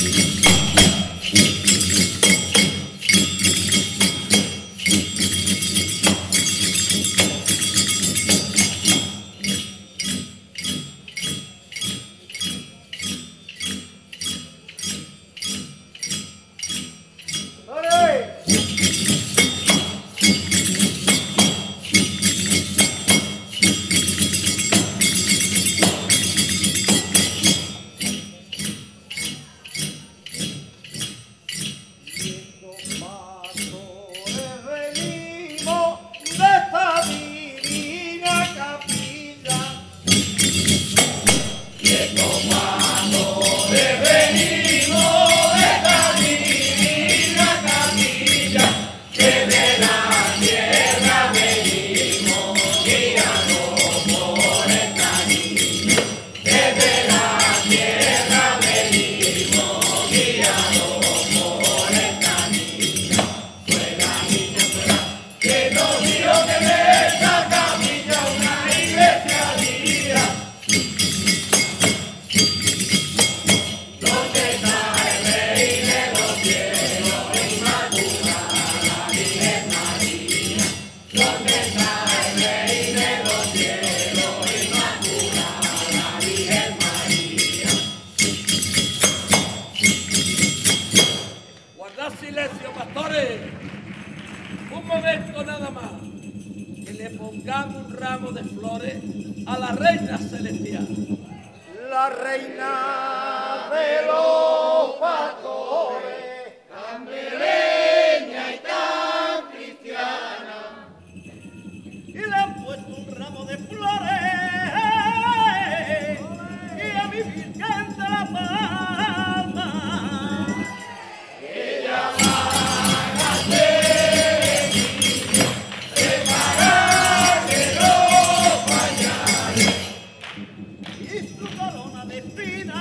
Venimos de esta divina capilla. Guardad silencio, pastores. Un momento nada más. Que le pongamos un ramo de flores a la reina celestial. La reina de los pastores, tan beleña y tan cristiana. Y le han puesto un ramo de flores y a mi Virgen de la Palma. Ella va a ser preparar de los pañales y su corona de espinas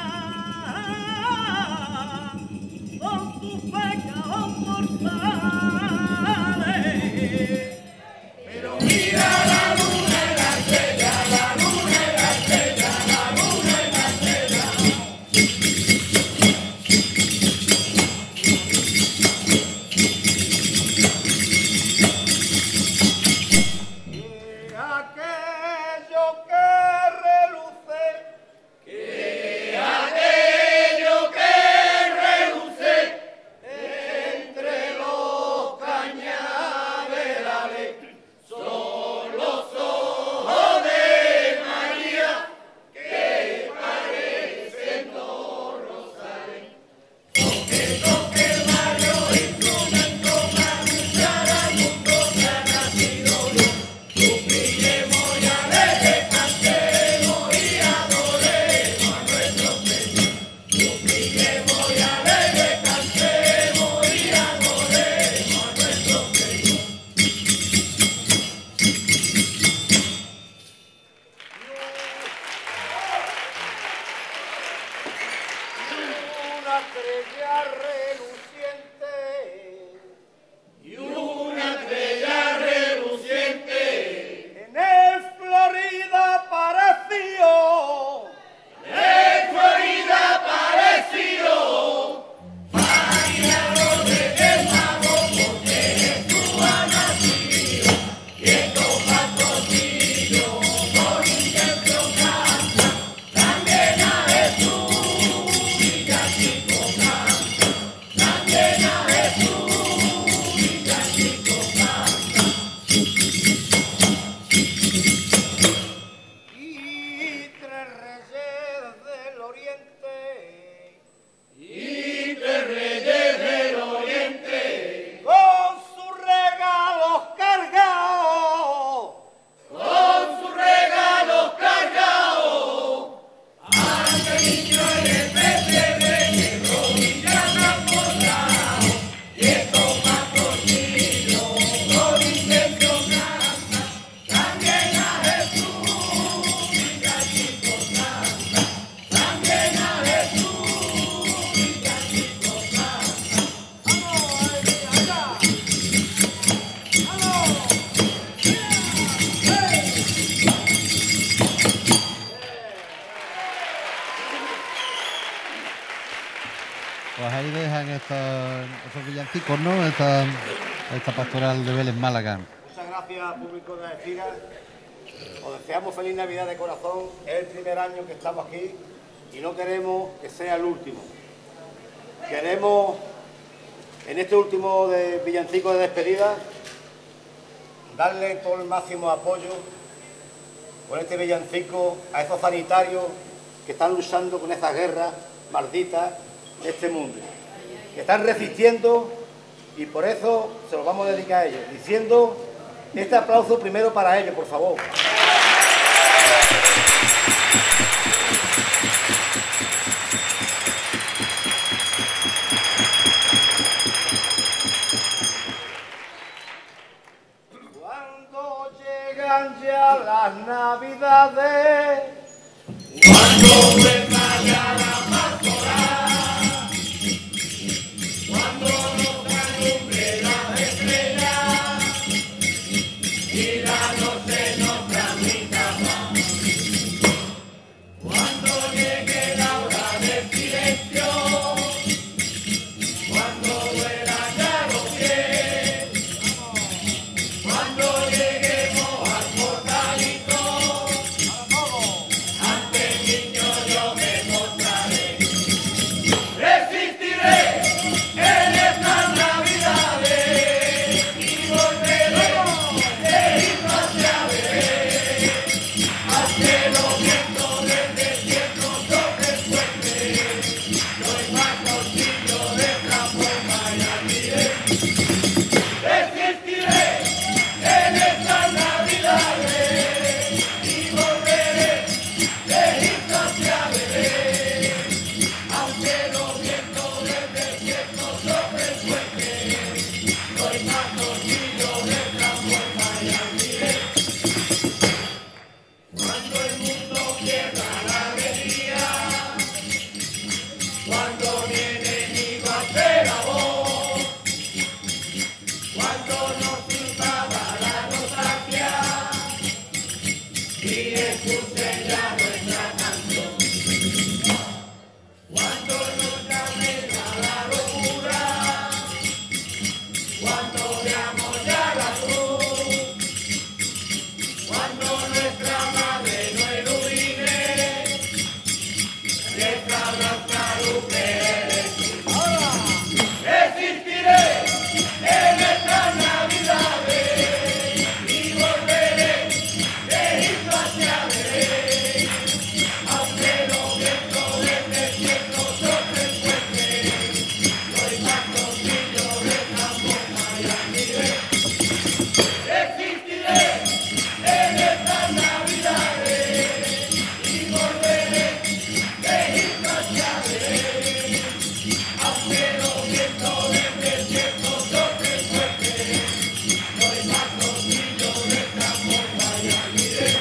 con sus pecas mortales. Pero mira la luna y la estrella, la luna y la estrella, la luna y la estrella. Que aquello que reluce, que aquello que reluce entre los cañaverales son los ojos de María que parecen dos rosales. Toque, toque el barrio, instrumento, anunciar al mundo que ha nacido Dios. Supliquemos y alegre, cantemos y adoremos a nuestro Señor. Supliquemos y alegre, cantemos y adoremos a nuestro Señor. Una estrella reluciente y una estrella reluciente en el Florida apareció, en el Florida apareció. María Rodríguez Mago, porque Jesús ha nacido, y estos pastorcillos con intención canta, también a Jesús, villancico canta, también a Jesús, villancico canta. Y tres reyes del oriente, y tres reyes del oriente, con sus regalos cargados, con sus regalos cargados, ante niño en el pesebre que rodillas han postrado, y estos pastorcillos con intención canta, también a Jesús, villancico canta, también a Jesús, Pues ahí dejan estos, estos villancicos, ¿no? Esta, esta pastoral de Vélez Málaga. Muchas gracias, público de Algeciras. Os deseamos feliz Navidad de corazón. Es el primer año que estamos aquí y no queremos que sea el último. Queremos, en este último de villancico de despedida, darle todo el máximo apoyo con este villancico a esos sanitarios que están luchando con esas guerras malditas de este mundo, que están resistiendo, y por eso se los vamos a dedicar a ellos, diciendo este aplauso primero para ellos, por favor. Cuando llegan ya las Navidades, Cuando vuelva ya la pastoral, cuando nos alumbre las estrellas y la noche nos transmita paz. Cuando llegue la hora del silencio, cuando duela ya los pies, cuando lleguemos al portalito, ante el niño yo me mostraré. Resistiré en estas navidades y volveré de ir hacia veré, aunque los vientos del desierto soplen fuerte, los pastorcillos de transforma y admiré. Resistiré en estas navidades y volveré de ir hacia veré, aunque los vientos del desierto soplen fuerte, los pastorcillos de transforma y admiré. Cuando el mundo pierda la alegría, cuando mi enemigo alce la voz, cuando nos invada la nostalgia y escuche ya nuestra canción, cuando nos llame a la locura, cuando veamos ya la luz, cuando nuestra madre no ilumine, nuestra blanca luz que eres tú. Resistiré en estas navidades y volveré de ir hacia veré, aunque los vientos del desierto soplen fuerte, soy pastorcillo de transforma y admiré. Resistiré en estas navidades y volveré de ir hacia veré, aunque los vientos del desierto soplen fuerte, soy pastorcillo de transforma y admiré.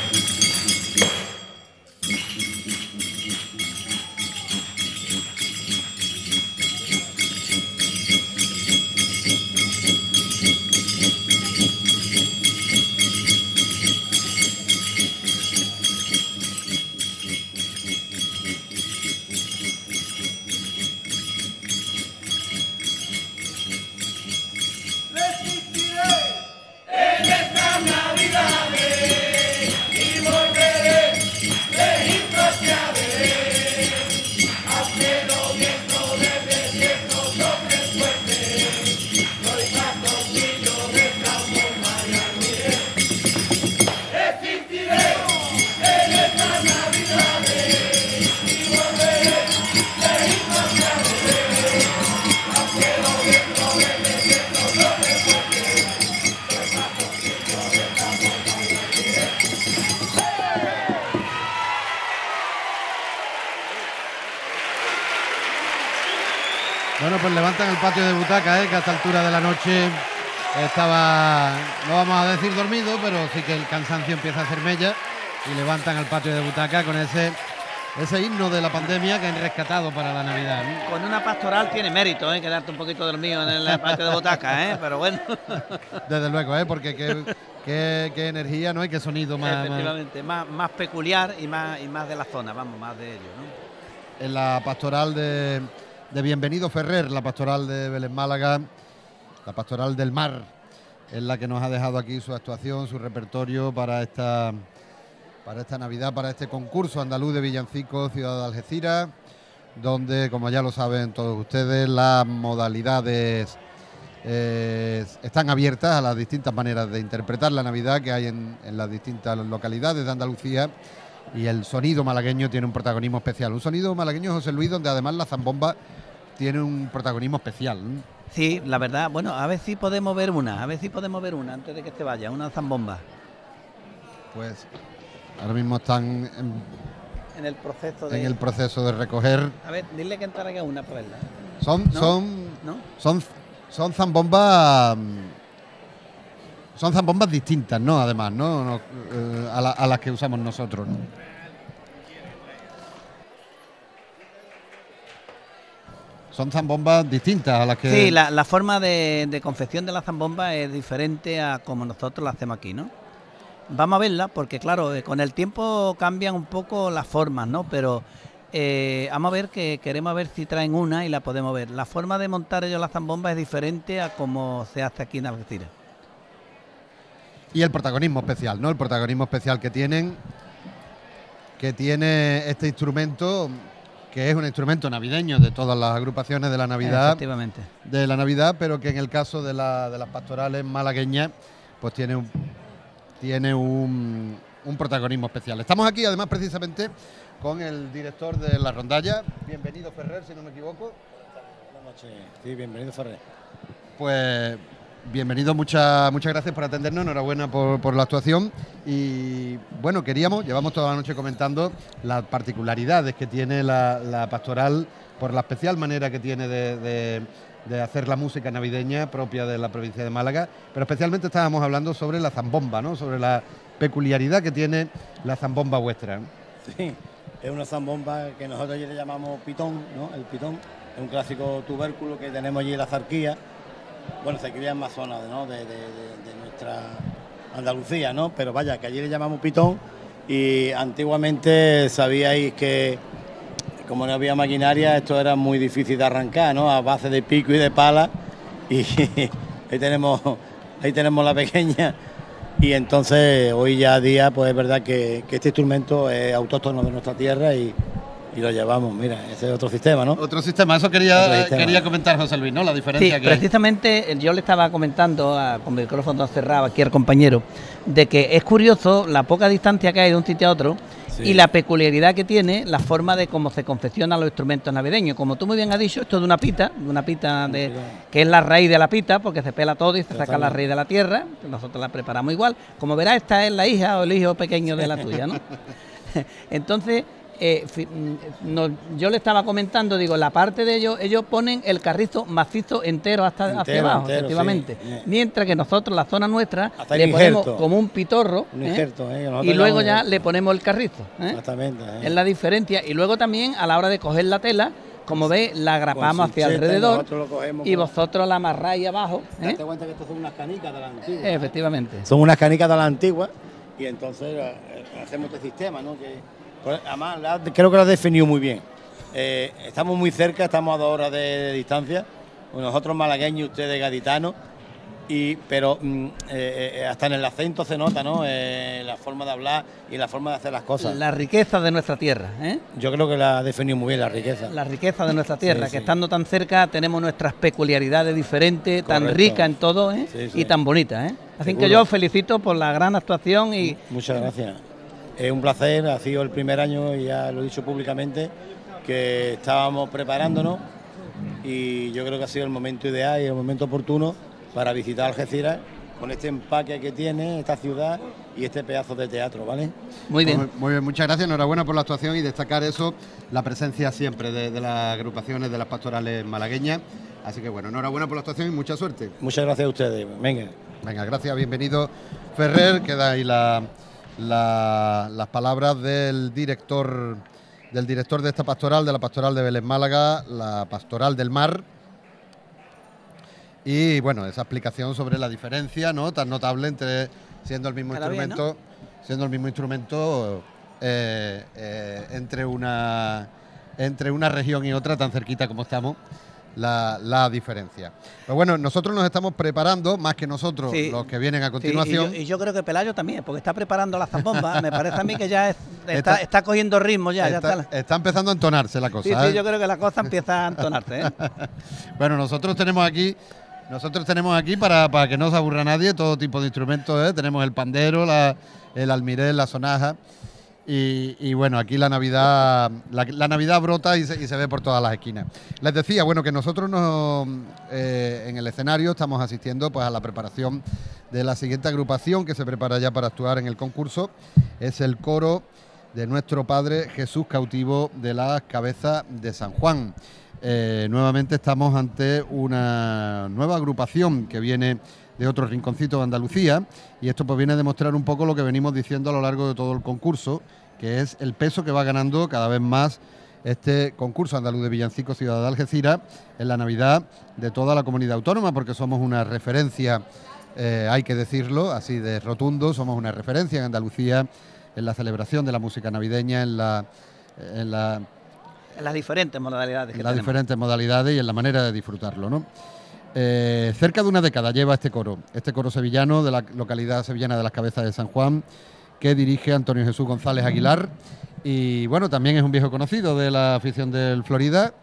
Resistiré en estas navidades y volveré de ir hacia veré, aunque los vientos del desierto soplen fuerte, soy pastorcillo de transforma y admiré. Resistiré en estas navidades y volveré de ir hacia veré, aunque los vientos del desierto soplen fuerte, soy pastorcillo de transforma y admiré. Bueno, pues levantan el patio de butaca, ¿eh? Que a esta altura de la noche estaba, no vamos a decir dormido, pero sí que el cansancio empieza a hacer mella, y levantan el patio de butaca con ese, ese himno de la pandemia que han rescatado para la Navidad, ¿no? Con una pastoral tiene mérito, ¿eh? Quedarte un poquito dormido en el patio de butaca, ¿eh? Pero bueno. Desde luego, ¿eh? Porque qué, qué, qué energía, ¿no? Y qué sonido más... más- Efectivamente, más, más peculiar y más, y más de la zona, vamos, más de ello, ¿no? en la pastoral de, de Bienvenido Ferrer, la pastoral de Vélez Málaga, la pastoral del mar, es la que nos ha dejado aquí su actuación, su repertorio para esta, para esta Navidad, para este concurso andaluz de villancicos Ciudad de Algeciras, donde, como ya lo saben todos ustedes, las modalidades eh, están abiertas a las distintas maneras de interpretar la Navidad que hay en, en las distintas localidades de Andalucía, y el sonido malagueño tiene un protagonismo especial. Un sonido malagueño, José Luis, donde además la zambomba tiene un protagonismo especial. Sí, la verdad, bueno, a ver si podemos ver una, a ver si podemos ver una antes de que te vaya, una zambomba. Pues ahora mismo están en, en el proceso de en el proceso de recoger. A ver, dile que entrara una para verla. Son, ¿No? son, ¿No? son, son zambombas, son zambombas distintas, ¿no? Además, ¿no? no eh, a, la, a las que usamos nosotros, ¿no? Son zambombas distintas a las que... Sí, la, la forma de, de confección de la zambomba es diferente a como nosotros la hacemos aquí, ¿no? Vamos a verla porque, claro, eh, con el tiempo cambian un poco las formas, ¿no? Pero eh, vamos a ver que queremos ver si traen una y la podemos ver. La forma de montar ellos la zambomba es diferente a como se hace aquí en Algeciras. Y el protagonismo especial, ¿no? El protagonismo especial que tienen, que tiene este instrumento, que es un instrumento navideño de todas las agrupaciones de la Navidad. Efectivamente. De la Navidad, pero que en el caso de, la, de las pastorales malagueñas, pues tiene un, tiene un, un protagonismo especial. Estamos aquí, además, precisamente con el director de la rondalla. Bienvenido, Ferrer, si no me equivoco. Buenas noches. Sí, bienvenido, Ferrer. Pues bienvenido, muchas muchas gracias por atendernos, enhorabuena por, por la actuación. Y bueno, queríamos, llevamos toda la noche comentando las particularidades que tiene la, la pastoral, por la especial manera que tiene de, de, de hacer la música navideña propia de la provincia de Málaga, pero especialmente estábamos hablando sobre la zambomba, ¿no? Sobre la peculiaridad que tiene la zambomba vuestra. Sí, es una zambomba que nosotros allí le llamamos pitón, ¿no? El pitón es un clásico tubérculo que tenemos allí en la zarquía. Bueno, se cría en más zonas, ¿no? de, de, de, de nuestra Andalucía, ¿no? Pero vaya, que allí le llamamos pitón, y antiguamente sabíais que como no había maquinaria, esto era muy difícil de arrancar, ¿no? A base de pico y de pala, y ahí tenemos, ahí tenemos la pequeña, y entonces hoy ya a día, pues es verdad que, que este instrumento es autóctono de nuestra tierra y Y lo llevamos, mira, ese es otro sistema, ¿no? Otro sistema, eso quería, Otro sistema. quería comentar, José Luis, ¿no? La diferencia Sí, que hay. precisamente yo le estaba comentando a, con micrófono cerrado aquí al compañero, de que es curioso la poca distancia que hay de un sitio a otro, sí, y la peculiaridad que tiene la forma de cómo se confeccionan los instrumentos navideños. Como tú muy bien has dicho, esto es de una pita, de una pita de, que es la raíz de la pita, porque se pela todo y se saca la raíz de la tierra, nosotros la preparamos igual. Como verás, esta es la hija o el hijo pequeño de la tuya, ¿no? Entonces, Eh, no, yo le estaba comentando, digo, la parte de ellos, ellos ponen el carrizo macizo entero hasta entero, hacia abajo, entero, efectivamente. Sí. Mientras que nosotros, la zona nuestra, hasta le ponemos injerto. como un pitorro, un injerto, ¿eh? ¿eh? Y luego ya le ponemos el carrizo. ¿eh? Exactamente. ¿eh? Es la diferencia. Y luego también, a la hora de coger la tela, como veis, la agrapamos hacia alrededor y vosotros la amarráis abajo. ¿eh? Date cuenta que estos son unas canicas de la antigua. Efectivamente. Son unas canicas de la antigua, y entonces eh, hacemos este sistema, ¿no? Que, además, la, creo que lo ha definido muy bien. Eh, estamos muy cerca, estamos a dos horas de, de distancia, nosotros malagueños, ustedes gaditanos, y, pero mm, eh, hasta en el acento se nota, ¿no? Eh, la forma de hablar y la forma de hacer las cosas. La riqueza de nuestra tierra, ¿eh? Yo creo que la ha definido muy bien, la riqueza. La riqueza de nuestra tierra, sí, que sí. estando tan cerca tenemos nuestras peculiaridades diferentes, Correcto. tan ricas en todo, ¿eh? sí, sí. y tan bonitas. ¿eh? Así Seguro. que yo os felicito por la gran actuación y... Muchas gracias. Es un placer, ha sido el primer año, y ya lo he dicho públicamente, que estábamos preparándonos, y yo creo que ha sido el momento ideal y el momento oportuno para visitar Algeciras con este empaque que tiene esta ciudad y este pedazo de teatro, ¿vale? Muy bien. Muy, muy bien, muchas gracias, enhorabuena por la actuación, y destacar eso, la presencia siempre de, de las agrupaciones de las pastorales malagueñas. Así que bueno, enhorabuena por la actuación y mucha suerte. Muchas gracias a ustedes, venga. Venga, gracias, bienvenido Ferrer, queda ahí la... La, las palabras del director del director de esta pastoral, de la pastoral de Vélez Málaga, la pastoral del mar, y bueno, esa explicación sobre la diferencia, ¿no?, tan notable entre siendo el mismo Cada instrumento, bien, ¿no? siendo el mismo instrumento eh, eh, entre una entre una región y otra, tan cerquita como estamos, la, la diferencia. Pero bueno, nosotros nos estamos preparando, más que nosotros, Sí. los que vienen a Sí, continuación. y, yo, y yo creo que Pelayo también, porque está preparando las zambombas. Me parece a mí que ya es- está, Está- está cogiendo ritmo ya. ya está, está la- está empezando a entonarse la cosa. Sí, sí, ¿eh? yo creo que la cosa empieza a entonarse. ¿eh? Bueno, nosotros tenemos aquí, nosotros tenemos aquí para, para que no se aburra nadie todo tipo de instrumentos. ¿eh? Tenemos el pandero, la, el almiré, la sonaja. Y, y bueno, aquí la Navidad, la, la Navidad brota y se, y se ve por todas las esquinas. Les decía, bueno, que nosotros nos, eh, en el escenario estamos asistiendo pues a la preparación de la siguiente agrupación que se prepara ya para actuar en el concurso. Es el coro de nuestro Padre Jesús Cautivo de las Cabezas de San Juan. Eh, nuevamente estamos ante una nueva agrupación que viene de otro rinconcito de Andalucía, y esto pues viene a demostrar un poco lo que venimos diciendo a lo largo de todo el concurso, que es el peso que va ganando cada vez más este concurso andaluz de villancicos Ciudad de Algeciras en la Navidad de toda la comunidad autónoma, porque somos una referencia, eh, hay que decirlo así de rotundo, somos una referencia en Andalucía en la celebración de la música navideña, en la, en la En las diferentes modalidades que las tenemos. diferentes modalidades y en la manera de disfrutarlo, ¿no? Eh, cerca de una década lleva este coro, este coro sevillano de la localidad sevillana de las Cabezas de San Juan, que dirige Antonio Jesús González Aguilar, y bueno, también es un viejo conocido de la afición del Florida,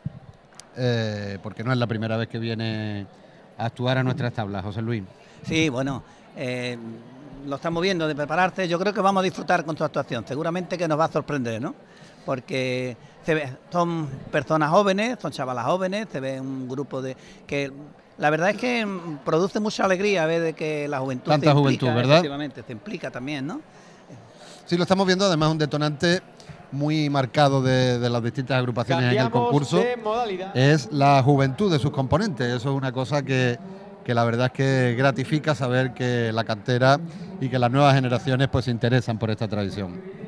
eh, porque no es la primera vez que viene a actuar a nuestras tablas, José Luis. Sí, bueno, eh, lo estamos viendo de prepararse. Yo creo que vamos a disfrutar con tu actuación. Seguramente que nos va a sorprender, ¿no? Porque se ve- son personas jóvenes, son chavalas jóvenes, se ve un grupo de que la verdad es que mm, produce mucha alegría ver de que la juventud Tanta se juventud, implica, ¿verdad? efectivamente, se implica también, ¿no? Sí, lo estamos viendo, además un detonante muy marcado de, de las distintas agrupaciones en el Cambiamos concurso. de modalidad. Es la juventud de sus componentes. Eso es una cosa que, que la verdad es que gratifica saber que la cantera y que las nuevas generaciones pues se interesan por esta tradición.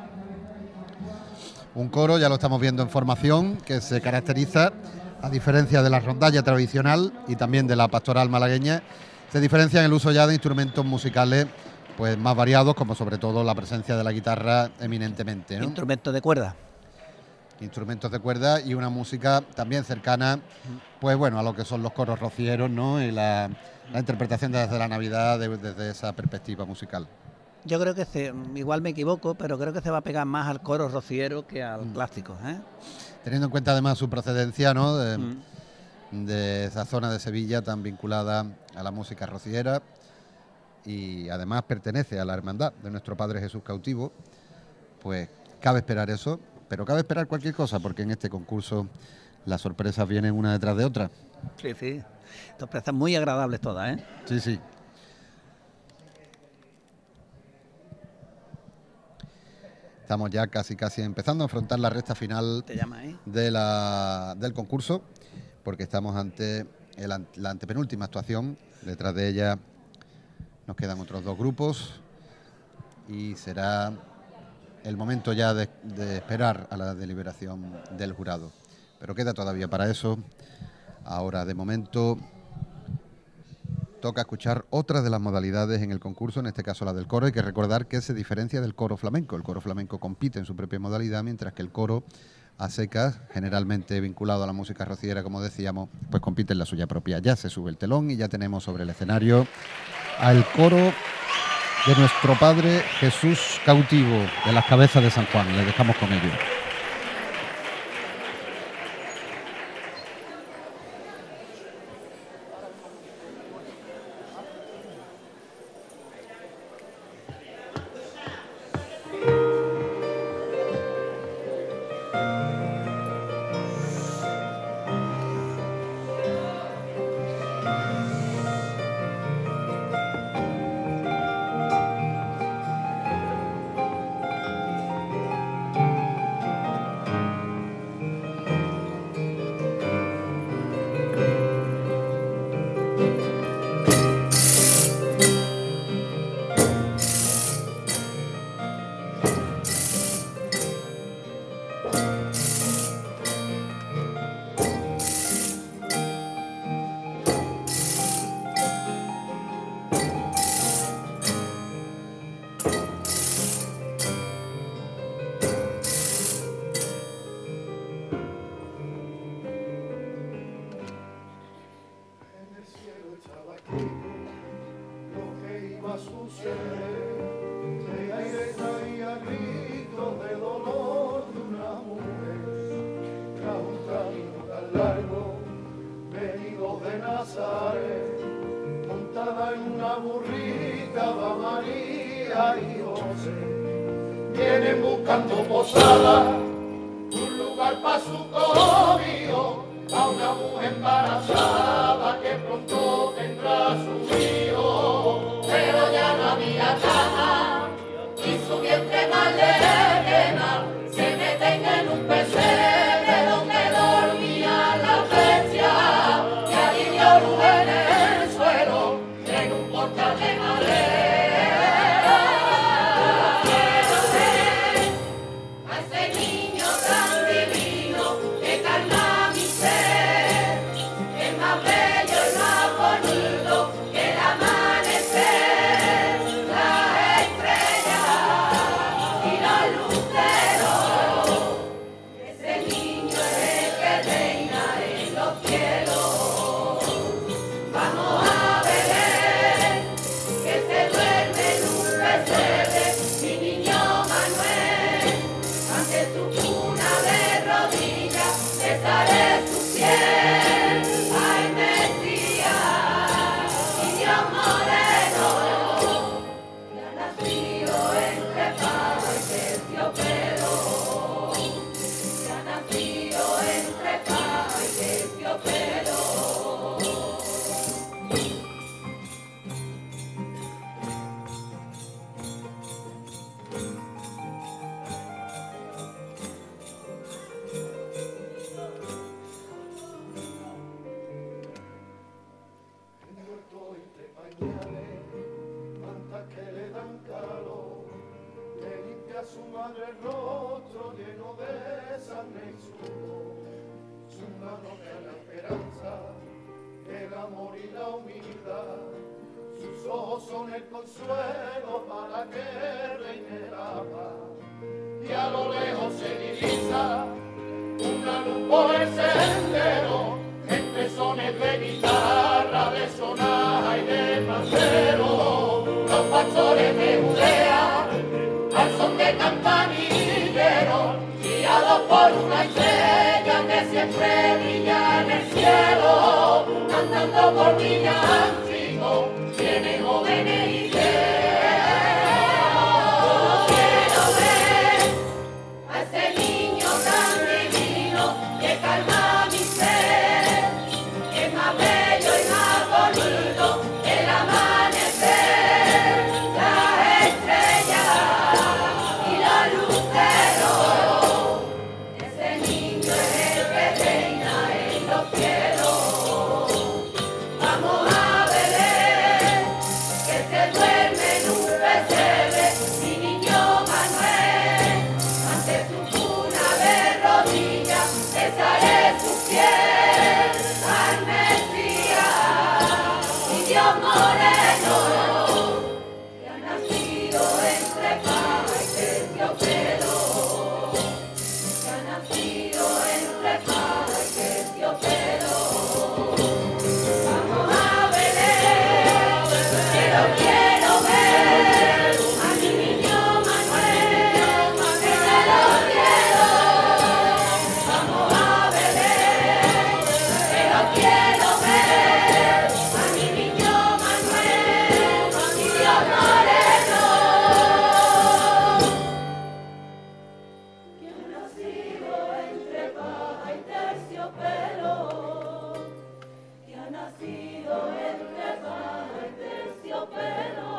Un coro, ya lo estamos viendo en formación, que se caracteriza, a diferencia de la rondalla tradicional y también de la pastoral malagueña, se diferencia en el uso ya de instrumentos musicales pues más variados, como sobre todo la presencia de la guitarra eminentemente, ¿no? Instrumentos de cuerda. Instrumentos de cuerda y una música también cercana, pues bueno, a lo que son los coros rocieros, ¿no? Y la, la interpretación desde la Navidad de- desde esa perspectiva musical. Yo creo que se, igual me equivoco, pero creo que se va a pegar más al coro rociero que al Mm. clásico, ¿eh? Teniendo en cuenta además su procedencia, ¿no? De, Mm. de esa zona de Sevilla tan vinculada a la música rociera, y además pertenece a la hermandad de nuestro Padre Jesús Cautivo, pues cabe esperar eso, pero cabe esperar cualquier cosa, porque en este concurso las sorpresas vienen una detrás de otra. Sí, sí. Sorpresas muy agradables todas, ¿eh? Sí, sí. Estamos ya casi casi empezando a afrontar la recta final Te llama, ¿eh? de la, del concurso, porque estamos ante el an- la antepenúltima actuación. Detrás de ella nos quedan otros dos grupos y será el momento ya de, de esperar a la deliberación del jurado. Pero queda todavía para eso. Ahora, de momento, toca escuchar otra de las modalidades en el concurso, en este caso la del coro. Hay que recordar que se diferencia del coro flamenco. El coro flamenco compite en su propia modalidad, mientras que el coro a secas, generalmente vinculado a la música rociera, como decíamos, pues compite en la suya propia. Ya se sube el telón y ya tenemos sobre el escenario al coro de nuestro Padre Jesús Cautivo, de las Cabezas de San Juan. Les dejamos con ello. Thank burrita va María y José, vienen buscando posada, un lugar para su comido, a una mujer embarazada que pronto tendrá su hijo, pero ya no había cama y su vientre más le quema, se meten en un pesebre donde dormía la bestia, y allí dio luz en el suelo, en un portal de madera. Quiero ver a ese niño tan divino que calma mi ser, es más bello y más bonito que el amanecer, la estrella y la lucero. Ese niño es el que reina en los cielos. Vamos a ver que se duerme en un pesebre mi niño Manuel, ante su cuna de rodillas besaré su piel. Ay, Mesías y Dios moreno, que ha nacido entre pava y terciopelo, que ha nacido entre pava y terciopelo. Envuelto entre pañales, mantas que le dan calor, le limpia a su madre el rostro lleno de sangre y sudor, sus manos de la esperanza, el amor y la humildad, sus ojos son el consuelo para que reine la paz, y a lo lejos se divisa una luz por el sendero, entre sones de guitarra, de sonata y de pandero, los pastores de Judea, al son de campanilleros, guiados por una estrella que siempre brilla en el cielo, andando por villancicos, vienen jóvenes y viejos. Quiero ver a ese niño tan divino que calma mi ser, es más bello y más bonito que el amanecer, la estrella y la lucero. Ese niño es el que reina en los cielos. Vamos a ver que se duerme en un pesebre mi niño Manuel, ante su cuna de rodillas besaré su piel. Al Mesías y Dios moreno, que ha nacido entre pava y terciopelo, que ha nacido entre pava y terciopelo. Vamos a ver, que lo quiero ver, a mi niño Manuel, que se lo quiero. Vamos a ver, que lo quiero ver, a mi niño Manuel y Dios moreno, que ha nacido entre pava y terciopelo, que ha nacido entre pava y terciopelo.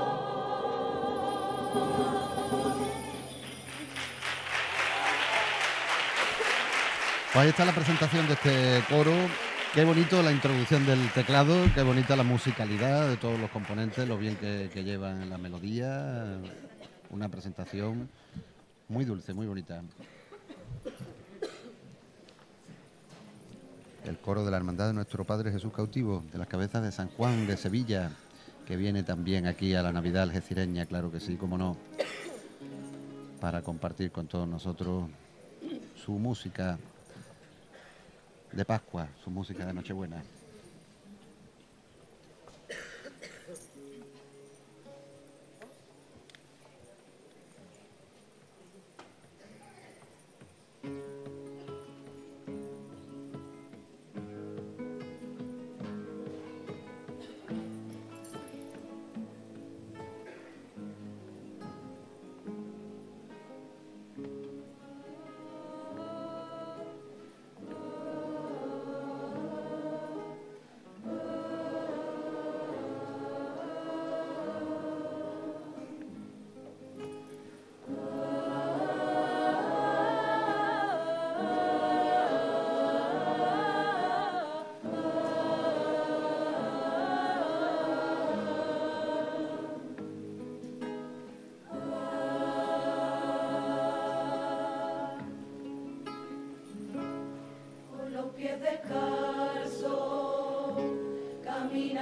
Pues ahí está la presentación de este coro. Qué bonito la introducción del teclado, qué bonita la musicalidad de todos los componentes, lo bien que, que llevan la melodía. Una presentación muy dulce, muy bonita. El coro de la Hermandad de Nuestro Padre Jesús Cautivo, de las Cabezas de San Juan de Sevilla, que viene también aquí a la Navidad algecireña, claro que sí, cómo no, para compartir con todos nosotros su música de Pascua, su música de Nochebuena.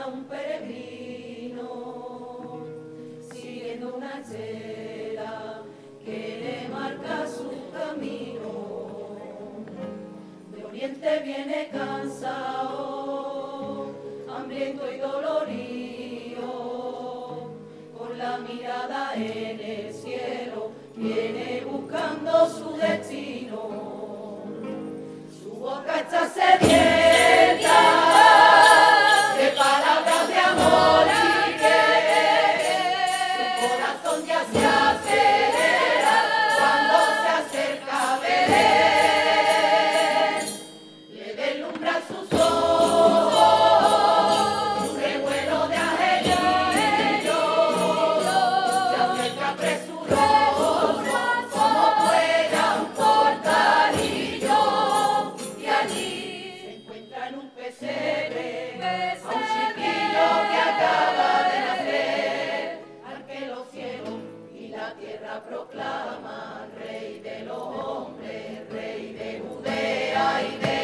un peregrino, siguiendo una estela que le marca su camino. De oriente viene cansado, hambriento y dolorido, con la mirada en el cielo, viene buscando su destino. Su boca está sedienta de palabras de amor y que su corazón ya se acelera cuando se acerca a Belén. Le deslumbra sus ojos un revuelo de angelillos, se acerca presuroso como fuera un portalillo, y allí se encuentra en un pesebre a un chiquillo que acaba de nacer, al que los cielos y la tierra proclaman rey de los hombres, rey de Judea y de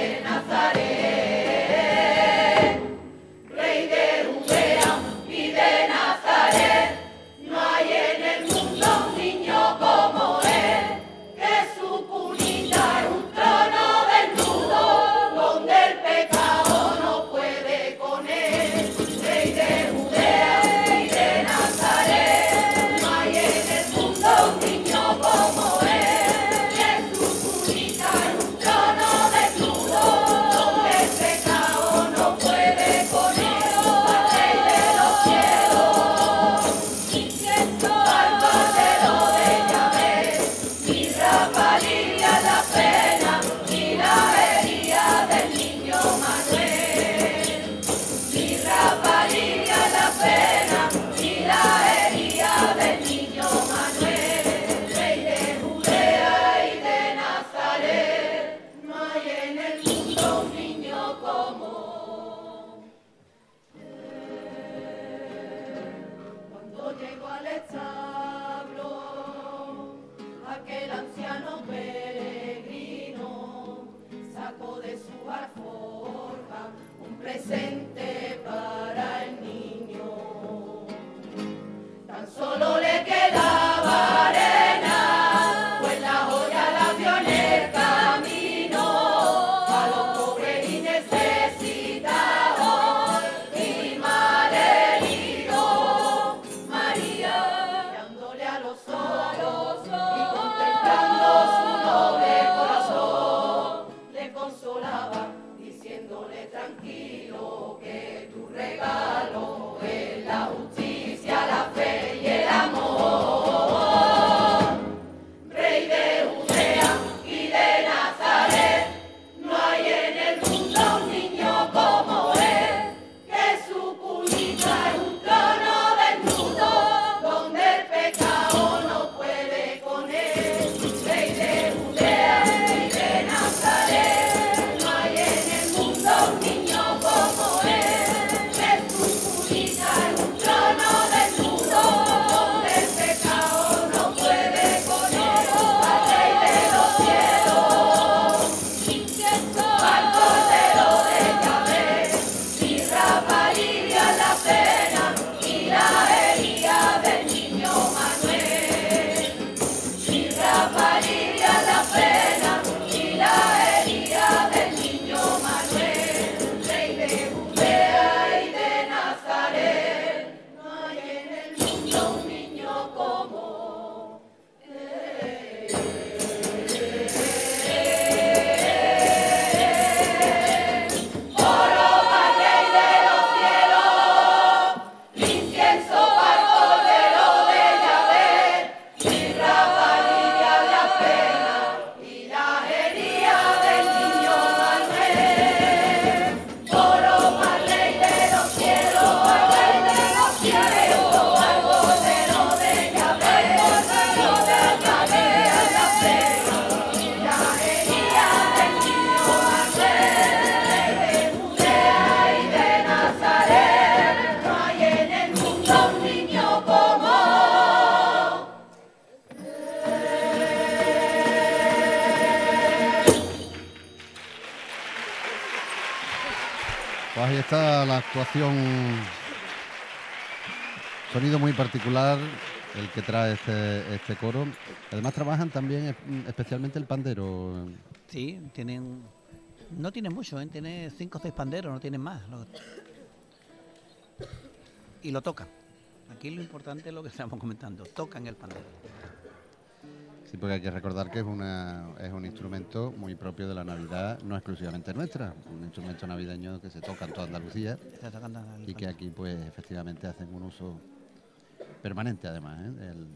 Nazaret, rey de Judea y de Nazaret. No hay en el mundo un niño como él, que su cunita es un trono desnudo, donde el pecado no puede con él. Rey de Judea y de Nazaret, no hay en el mundo un niño como él, que su cunita es un trono desnudo, donde el pecado no puede con él. Rey de los cielos, al cordero de Yahvé, mirra palilla la pena y la herida del niño Manuel. Mirra palilla la pena y la herida del niño Manuel. Rey de Judea y de Nazaret, no hay en el mundo un niño como cuando llegó al establo, aquel anciano peregrino sacó de su alforja un presente para el niño. Tan solo le quedaba arena, pues la joya la vio en el camino, a los pobres y necesitados y malheridos. María, mirándole a los ojos y contemplando su noble corazón, le consolaba, diciéndole tranquilo que tu regalo es la justicia, la fe y el amor. Rey de Judea y de Nazaret, no hay en el mundo un niño como él, que su cunita es un trono desnudo, donde el pecado no puede con él. Rey de Judea y de Nazaret, no hay en el mundo un niño como él, que su cunita es un trono Pues ahí está la actuación. Sonido muy particular el que trae este, este coro. Además trabajan también eh, especialmente el pandero. Sí, tienen... No tienen mucho, ¿eh? Tiene cinco o seis panderos, no tienen más. Lo- Y lo tocan. Aquí lo importante es lo que estamos comentando. Tocan el pandero. Sí, porque hay que recordar que es, una, es un instrumento muy propio de la Navidad, no exclusivamente nuestra, un instrumento navideño que se toca en toda Andalucía Está tocando el y que pandero. aquí pues efectivamente hacen un uso permanente además ¿eh? del,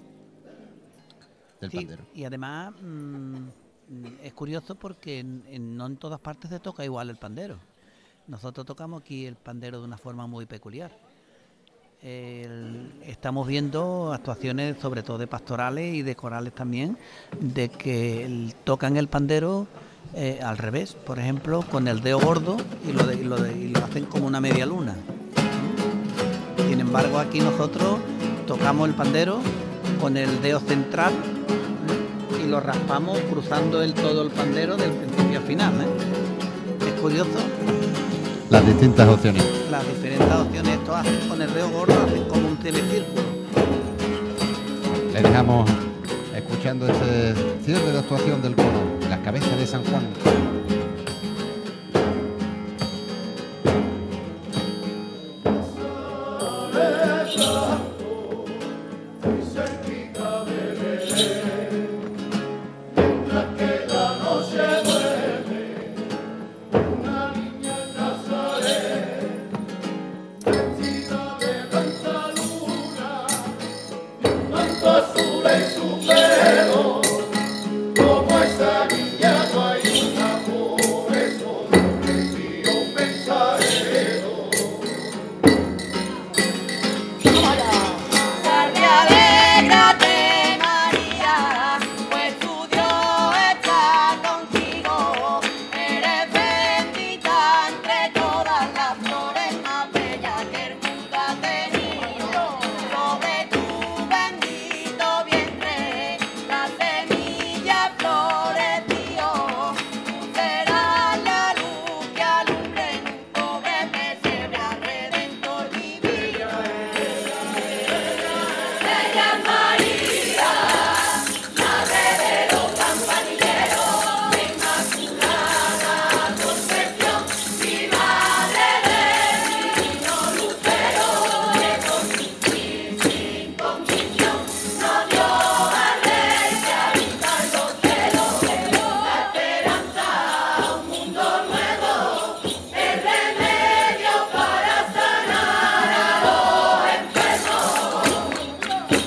del Sí, pandero. y además mm, mm, es curioso porque en- en- no en todas partes se toca igual el pandero. Nosotros tocamos aquí el pandero de una forma muy peculiar. El- estamos viendo actuaciones sobre todo de pastorales y de corales también, de que el- tocan el pandero eh, al revés, por ejemplo, con el dedo gordo y lo, de- y lo de- y lo hacen como una media luna. Sin embargo, aquí nosotros tocamos el pandero con el dedo central y lo raspamos cruzando el todo el pandero del principio al final. ¿eh? Es curioso Las distintas opciones. las diferentes opciones. Esto hacen con el dedo gordo, hacen como un semicírculo. Le dejamos escuchando este cierre de actuación del coro, Las Cabezas de San Juan. Tanto azul en su pelo, como esa niña no hay una por eso le envío un mensajero. Tarde alégrate, María, pues tu Dios está contigo. Eres bendita entre todas las flores, más bella que el mundo ha tenido. Sobre tu bendito vientre, la semilla floreció. Tú serás la luz que alumbre en un pobre pesebre al Redentor divino. Ella es María, madre de los campanilleros, Inmaculada Concepción, mi madre del niño Lucero, que con su sin convicción nos dio al rey que habita en los cielos, la esperanza a un mundo nuevo, el remedio para sanar a los enfermos.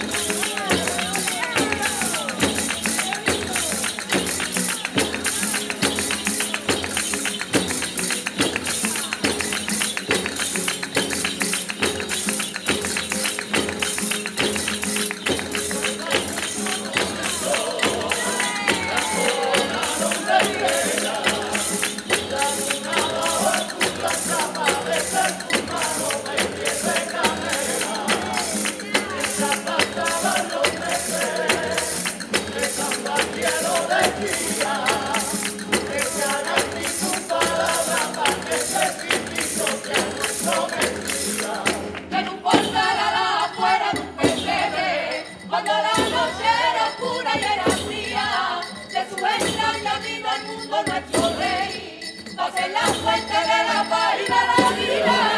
En un portal a la afuera de un pesebre, cuando la noche era oscura y era fría, de su entraña vino al mundo nuestro rey, va a ser la fuente de la paz y de la vida.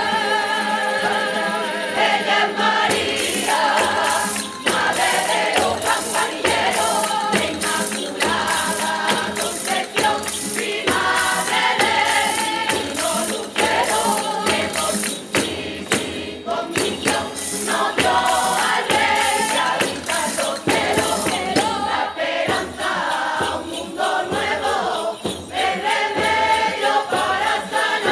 Ella es María, madre de los campanilleros, Inmaculada Concepción, mi madre del niño Lucero, que por su convicción nos dio al rey que habita en los cielos, la esperanza a un mundo nuevo, el remedio para sanar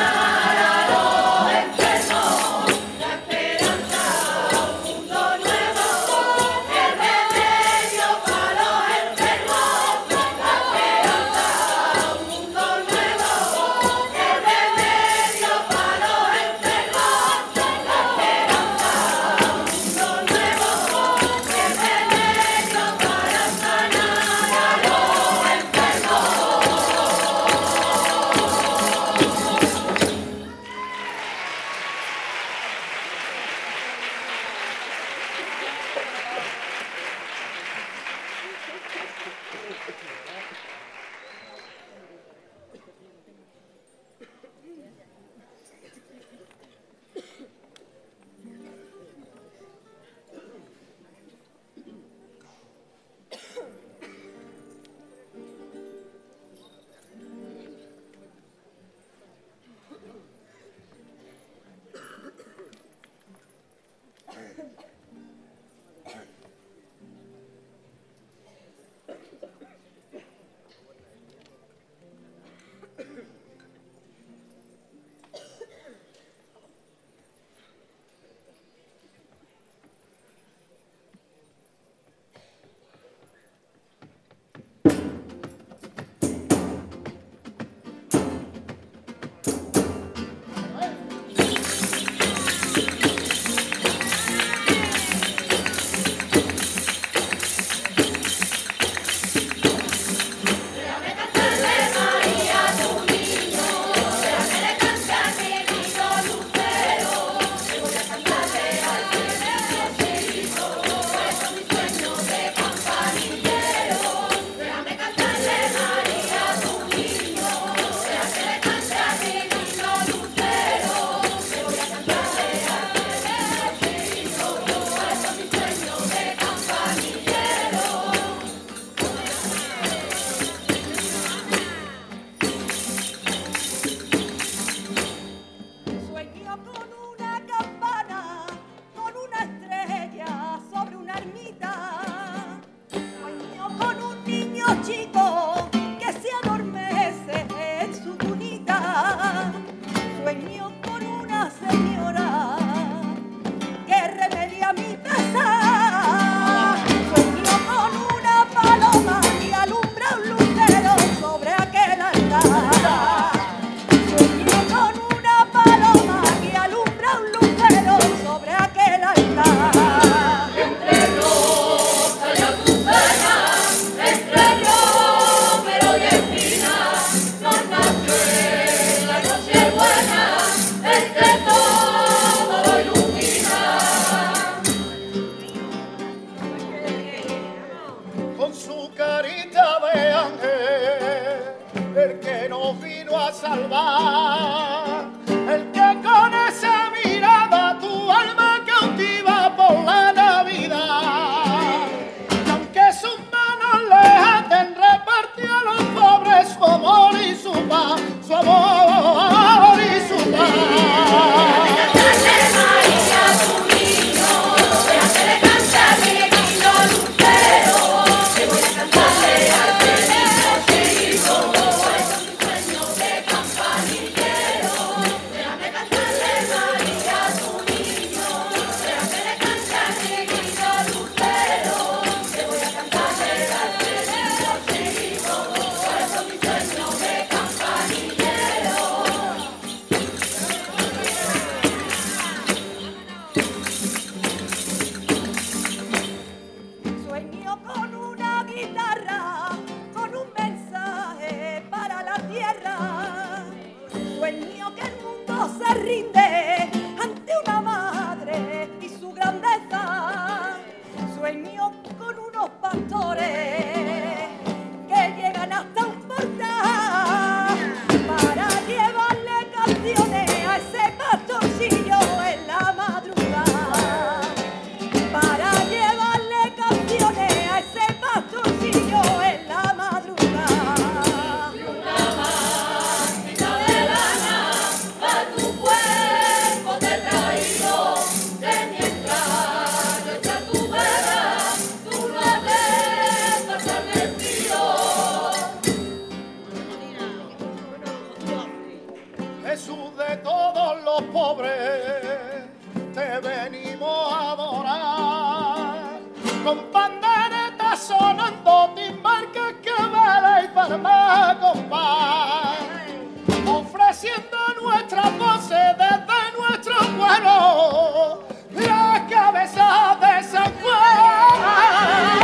madrugar, el que con esa mirada tu alma cautiva por la Navidad, y aunque sus manos le aten repartir a los pobres su amor y su paz, su amor y su paz. Sueño con una guitarra, con un mensaje para la tierra. Sueño que el mundo se rinde ante una madre y su grandeza. Sueño con unos pastores que llegan hasta un portal para llevarle canciones a ese pastorcillo en la madrugada. Para llevarle canciones a ese pastorcillo en la madrugada. Y una máquina de lana pa' tu cuerpo te he traído, que mientras yo echa tu vera, tú no te pasas el frío. Jesús de todos los pobres, te venimos a adorar. Con panderetas sonando, timbarcas que vela y palma compás, ofreciendo nuestras voces desde nuestro pueblo, la cabeza de San Juan.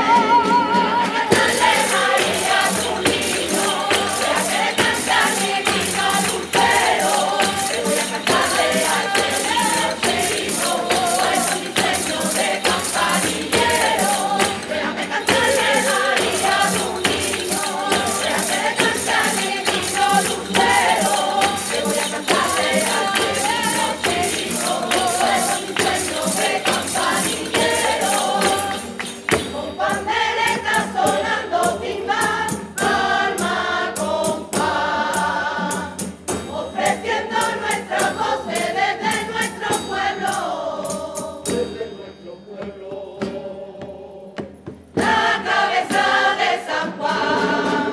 Con panderetas sonando, timbal, palma, compás, ofreciendo nuestras voces desde nuestro pueblo, desde nuestro pueblo, la cabeza de San Juan.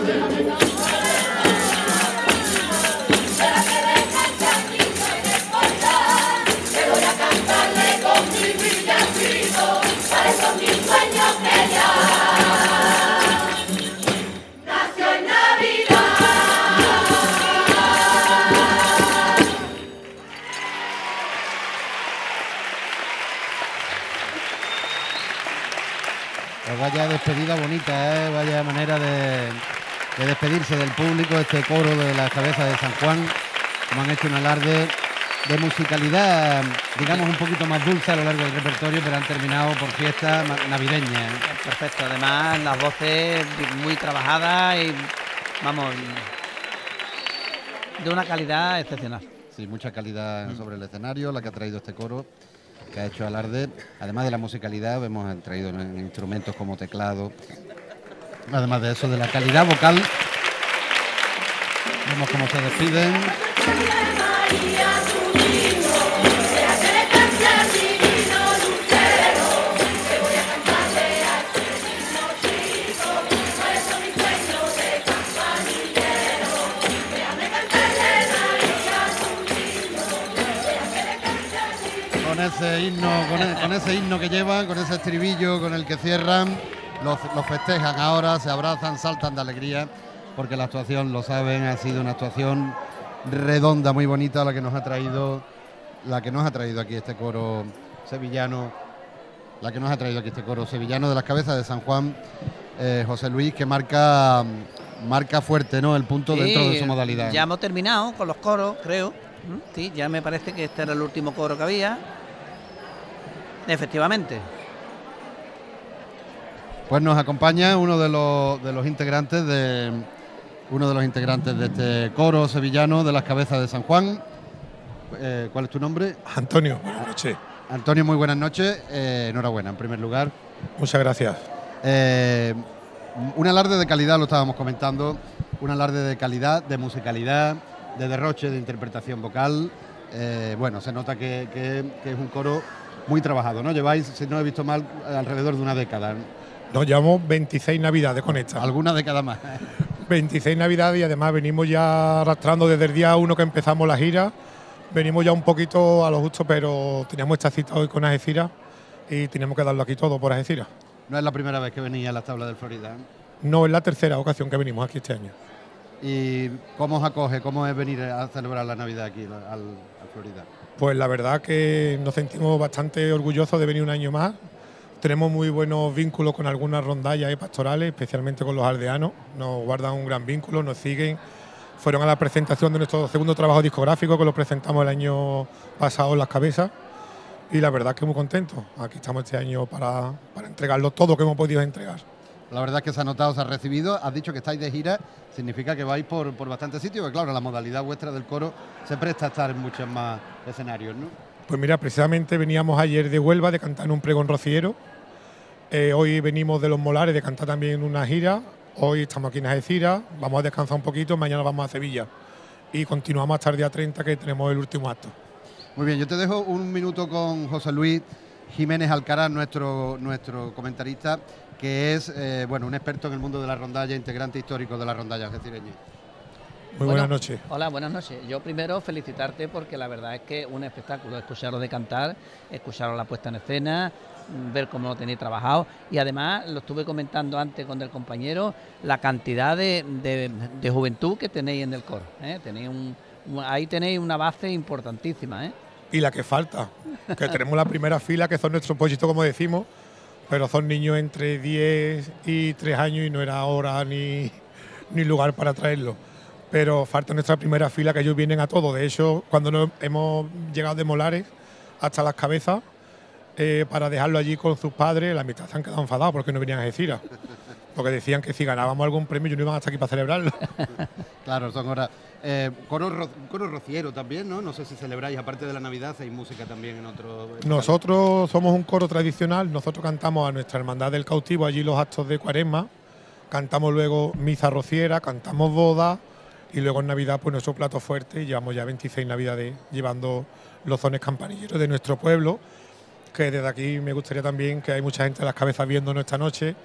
Para que descanse aquí en el portal, que voy a cantarle con mi villancico, para esos mis sueños que ya nació en Navidad. Pues vaya despedida bonita, ¿eh? Vaya manera de, de despedirse del público, este coro de la cabeza de San Juan, como han hecho un alarde de musicalidad, digamos, un poquito más dulce a lo largo del repertorio, pero han terminado por fiesta ma- navideña. ¿eh? Perfecto, además las voces muy trabajadas y, vamos, de una calidad excepcional. Sí, mucha calidad sobre el escenario, la que ha traído este coro, que ha hecho alarde. Además de la musicalidad, hemos han traído en- instrumentos como teclado. Además de eso, de la calidad vocal. Vemos cómo se despiden. Con ese himno, con, e- con ese himno que llevan, con ese estribillo con el que cierran, los, los festejan ahora, se abrazan, saltan de alegría, porque la actuación, lo saben, ha sido una actuación redonda, muy bonita, la que nos ha traído, la que nos ha traído aquí este coro sevillano, la que nos ha traído aquí este coro sevillano de las cabezas de San Juan, eh, José Luis, que marca, marca fuerte, ¿no?, el punto Sí, dentro de su modalidad. Ya hemos terminado con los coros, creo. ¿Mm? Sí, ya me parece que este era el último coro que había. Efectivamente. Pues nos acompaña uno de los, de los integrantes de, uno de los integrantes de este coro sevillano de las Cabezas de San Juan. Eh, ¿Cuál es tu nombre? Antonio, buenas noches. Antonio, muy buenas noches. Eh, enhorabuena, en primer lugar. Muchas gracias. Eh, un alarde de calidad, lo estábamos comentando, un alarde de calidad, de musicalidad, de derroche, de interpretación vocal. Eh, bueno, se nota que, que, que es un coro muy trabajado, ¿no? Lleváis, si no he visto mal, alrededor de una década. Nos llevamos veintiséis navidades con esta. Alguna década más. veintiséis navidades y además venimos ya arrastrando desde el día uno que empezamos la gira. Venimos ya un poquito a lo justo, pero teníamos esta cita hoy con Algeciras y teníamos que darlo aquí todo por Algeciras. No es la primera vez que venía a las tablas del Florida, ¿eh? No, es la tercera ocasión que venimos aquí este año. ¿Y cómo os acoge, cómo es venir a celebrar la Navidad aquí al, al Florida? Pues la verdad que nos sentimos bastante orgullosos de venir un año más. Tenemos muy buenos vínculos con algunas rondallas y pastorales, especialmente con los aldeanos. Nos guardan un gran vínculo, nos siguen. Fueron a la presentación de nuestro segundo trabajo discográfico, que lo presentamos el año pasado en Las Cabezas. Y la verdad que muy contentos. Aquí estamos este año para, para entregarlo todo que hemos podido entregar. La verdad es que se ha notado, se ha recibido. Has dicho que estáis de gira, significa que vais por, por bastantes sitios, porque claro, la modalidad vuestra del coro se presta a estar en muchos más escenarios, ¿no? Pues mira, precisamente veníamos ayer de Huelva de cantar en un pregón rociero. Eh, hoy venimos de Los Molares de cantar también en una gira. Hoy estamos aquí en Algeciras, vamos a descansar un poquito, mañana vamos a Sevilla. Y continuamos hasta el día treinta, que tenemos el último acto. Muy bien, yo te dejo un minuto con José Luis Jiménez Alcaraz, nuestro, nuestro comentarista, que es eh, bueno, un experto en el mundo de la rondalla, integrante histórico de la rondalla algecireña. Muy buenas noches. Hola, buenas noches. Yo primero felicitarte porque la verdad es que un espectáculo, escucharos de cantar, escucharos la puesta en escena, ver cómo lo tenéis trabajado y además, lo estuve comentando antes con el compañero, la cantidad de, de, de juventud que tenéis en el coro, ¿eh? Tenéis un, ahí tenéis una base importantísima, ¿eh? Y la que falta, que tenemos la primera fila, que son nuestros pollitos, como decimos, pero son niños entre diez y tres años y no era hora ni, ni lugar para traerlos. Pero falta nuestra primera fila, que ellos vienen a todo. De hecho, cuando nos hemos llegado de Molares hasta Las Cabezas, eh, para dejarlo allí con sus padres, la mitad se han quedado enfadados porque no venían a Algeciras. Porque decían que si ganábamos algún premio, yo no iban hasta aquí para celebrarlo. Claro, son horas. Eh, coro, ro, coro rociero también, ¿no? No sé si celebráis, aparte de la Navidad, hacéis música también en otro... Nosotros somos un coro tradicional, nosotros cantamos a nuestra Hermandad del Cautivo, allí los actos de Cuaresma, cantamos luego misa rociera, cantamos boda y luego en Navidad pues nuestro plato fuerte, y llevamos ya veintiséis Navidades llevando los sones campanilleros de nuestro pueblo, que desde aquí me gustaría también, que hay mucha gente a Las Cabezas viéndonos esta noche,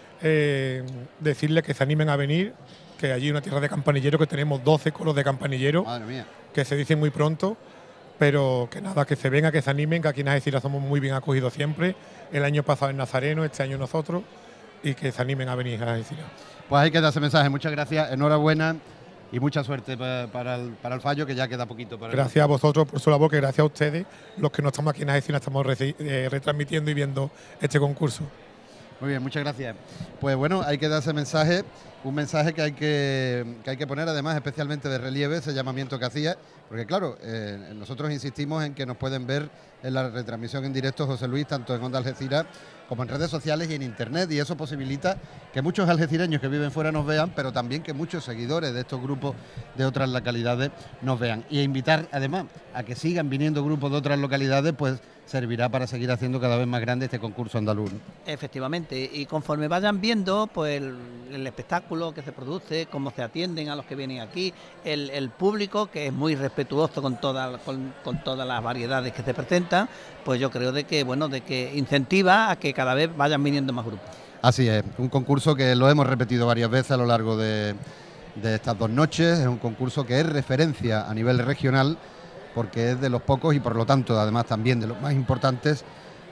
eh, decirles que se animen a venir, que allí en una tierra de campanilleros, que tenemos doce coros de campanilleros, Madre mía, que se dicen muy pronto, pero que nada, que se venga, que se animen, que aquí en Algeciras somos muy bien acogidos siempre. El año pasado en Nazareno, este año nosotros, y que se animen a venir a Algeciras. pues ahí queda ese mensaje. Muchas gracias, enhorabuena y mucha suerte para, para, el, para el fallo, que ya queda poquito. Para gracias el... a vosotros por su labor, que gracias a ustedes, los que no estamos aquí en Algeciras, estamos eh, retransmitiendo y viendo este concurso. Muy bien, muchas gracias. Pues bueno, hay que dar ese mensaje, un mensaje que hay que, que hay que poner además especialmente de relieve, ese llamamiento que hacía, porque claro, eh, nosotros insistimos en que nos pueden ver en la retransmisión en directo, José Luis, tanto en Onda Algeciras como en redes sociales y en internet, y eso posibilita que muchos algecireños que viven fuera nos vean, pero también que muchos seguidores de estos grupos de otras localidades nos vean. Y invitar además a que sigan viniendo grupos de otras localidades, pues servirá para seguir haciendo cada vez más grande este concurso andaluz. Efectivamente, y conforme vayan viendo pues el, el espectáculo que se produce, cómo se atienden a los que vienen aquí, el, el público, que es muy respetuoso con, toda, con, con todas las variedades que se presentan, pues yo creo de que bueno de que incentiva a que cada vez vayan viniendo más grupos. Así es, un concurso que lo hemos repetido varias veces a lo largo de, de estas dos noches, es un concurso que es referencia a nivel regional, porque es de los pocos y por lo tanto además también de los más importantes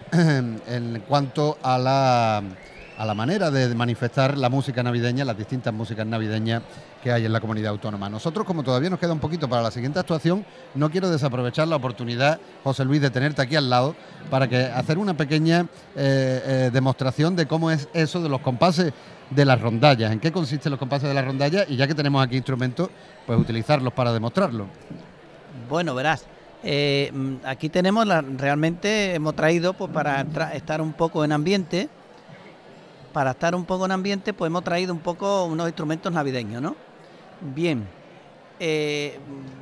en cuanto a la, a la manera de manifestar la música navideña, las distintas músicas navideñas que hay en la comunidad autónoma. Nosotros, como todavía nos queda un poquito para la siguiente actuación, no quiero desaprovechar la oportunidad, José Luis, de tenerte aquí al lado para que hacer una pequeña eh, eh, demostración de cómo es eso de los compases de las rondallas, en qué consisten los compases de las rondallas, y ya que tenemos aquí instrumentos, pues utilizarlos para demostrarlo. Bueno, verás, eh, aquí tenemos, la, realmente hemos traído pues para estar un poco en ambiente, para estar un poco en ambiente, pues hemos traído un poco unos instrumentos navideños, ¿no? Bien. Eh,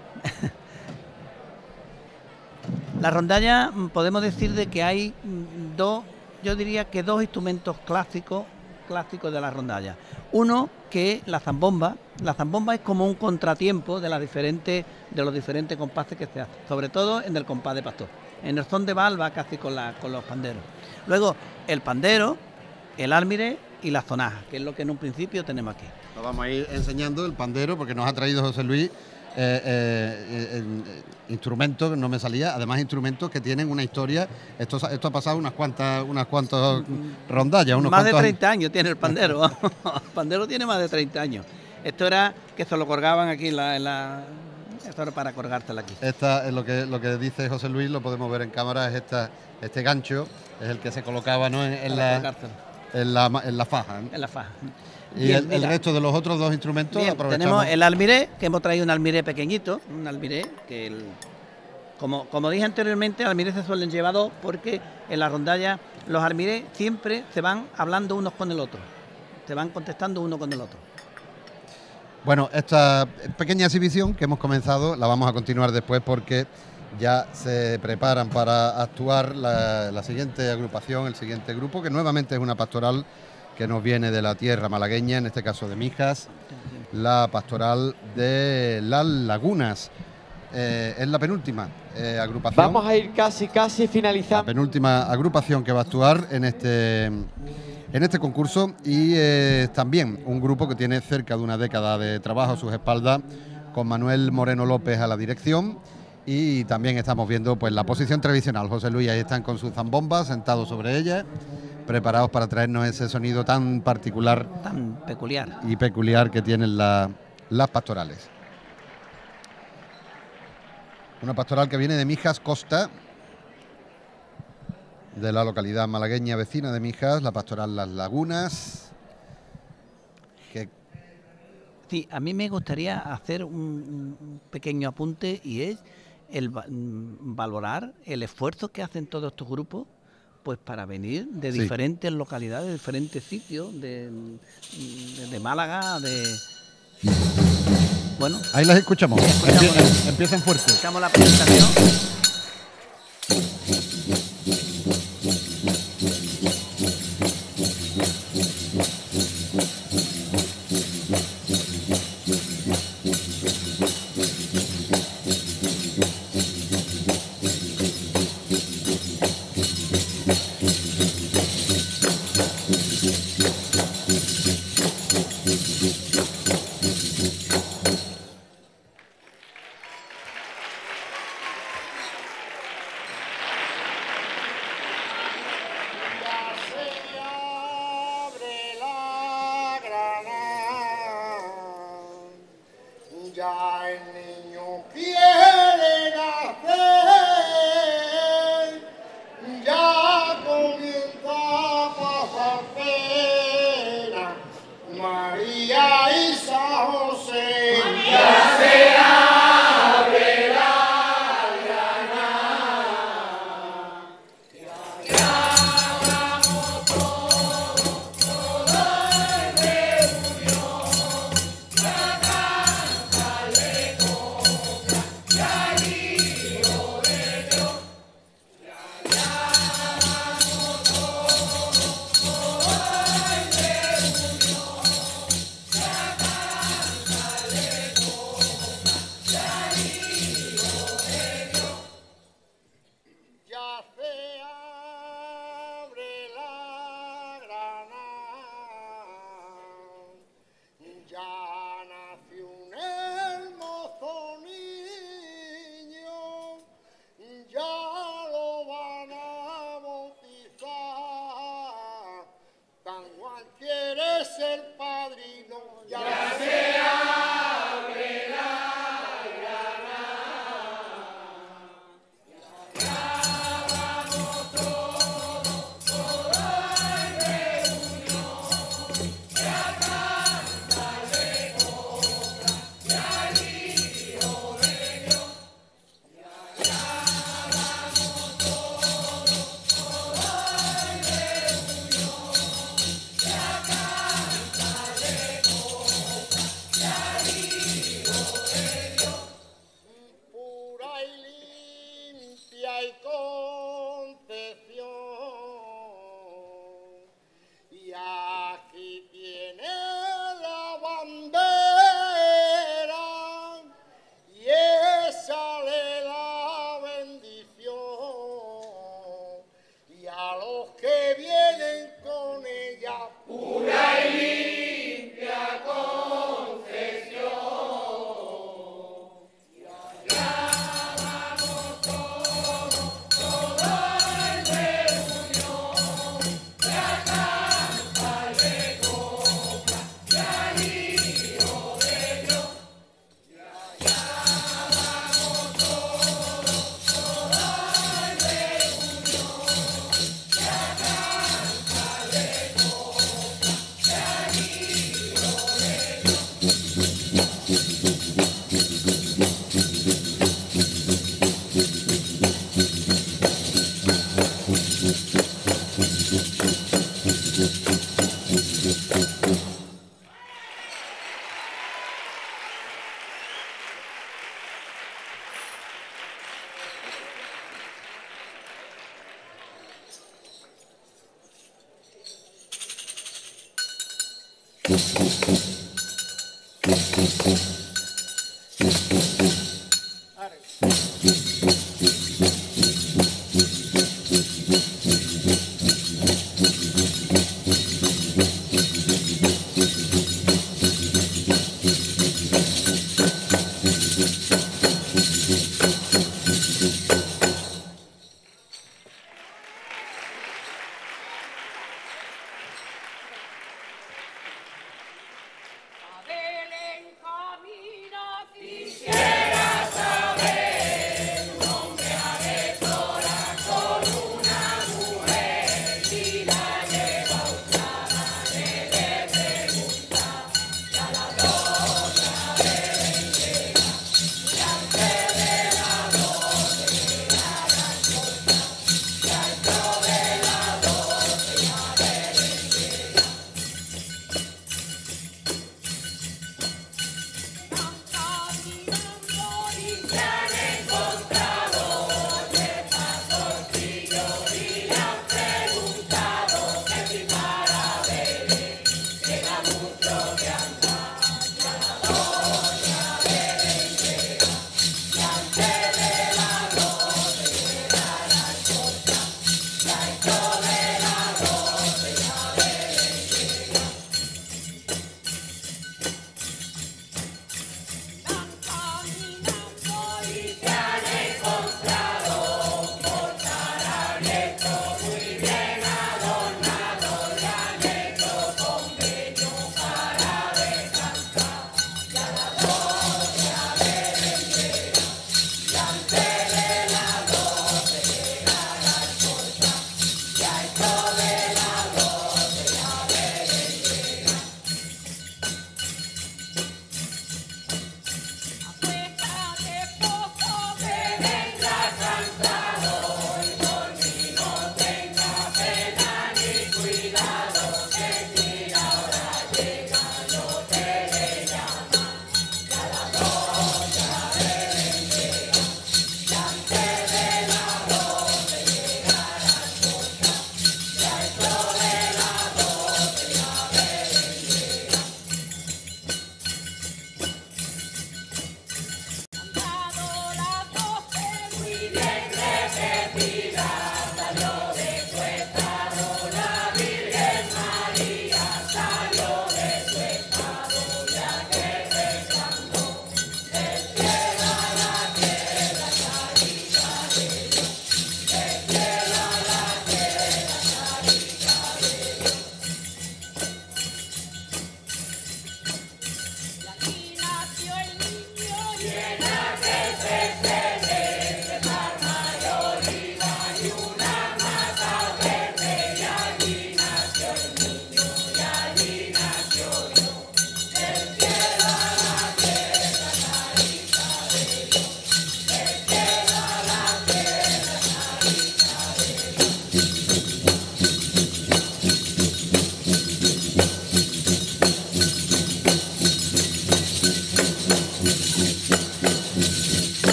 la rondalla, podemos decir de que hay dos, yo diría que dos instrumentos clásicos, clásicos de la rondalla. Uno que es la zambomba. La zambomba es como un contratiempo de las diferentes, de los diferentes compases que se hacen, sobre todo en el compás de pastor. En el son de bal va casi con, la, con los panderos. Luego el pandero, el álmire y la zonaja, que es lo que en un principio tenemos aquí. Lo vamos a ir enseñando, el pandero, porque nos ha traído José Luis eh, eh, eh, instrumentos, no me salía, además instrumentos que tienen una historia. Esto, esto ha pasado unas cuantas, unas cuantas rondallas. Unos más de cuantos treinta años tiene el pandero. El pandero tiene más de treinta años. Esto era que se lo colgaban aquí en la... En la esto era para colgársela aquí. Esta es lo que, lo que dice José Luis, lo podemos ver en cámara, es esta, este gancho, es el que se colocaba, ¿no? en, en, la, en, la, en la faja. ¿no? En la faja. Y Bien, el, el resto de los otros dos instrumentos Bien, aprovechamos. tenemos el almiré, que hemos traído un almiré pequeñito, un almiré que, el, como, como dije anteriormente, almiré se suelen llevar dos porque en la rondalla los almirés siempre se van hablando unos con el otro, se van contestando uno con el otro. Bueno, esta pequeña exhibición que hemos comenzado la vamos a continuar después porque ya se preparan para actuar la, la siguiente agrupación, el siguiente grupo, que nuevamente es una pastoral que nos viene de la tierra malagueña, en este caso de Mijas, la pastoral de Las Lagunas. Eh, es la penúltima eh, agrupación. Vamos a ir casi, casi finalizando. La penúltima agrupación que va a actuar en este, en este concurso y eh, también un grupo que tiene cerca de una década de trabajo a sus espaldas, con Manuel Moreno López a la dirección. Y también estamos viendo pues la posición tradicional. José Luis, ahí están con sus zambombas, sentados sobre ellas, preparados para traernos ese sonido tan particular, tan peculiar y peculiar que tienen la, las pastorales. Una pastoral que viene de Mijas Costa, de la localidad malagueña vecina de Mijas, la pastoral Las Lagunas. Que... Sí, a mí me gustaría hacer un, un pequeño apunte y es el valorar el esfuerzo que hacen todos estos grupos pues para venir de sí. diferentes localidades, de diferentes sitios, de, de, de Málaga, de... Bueno, ahí las escuchamos, escuchamos Empie empiezan fuertes. Escuchamos la presentación. Quisiera saber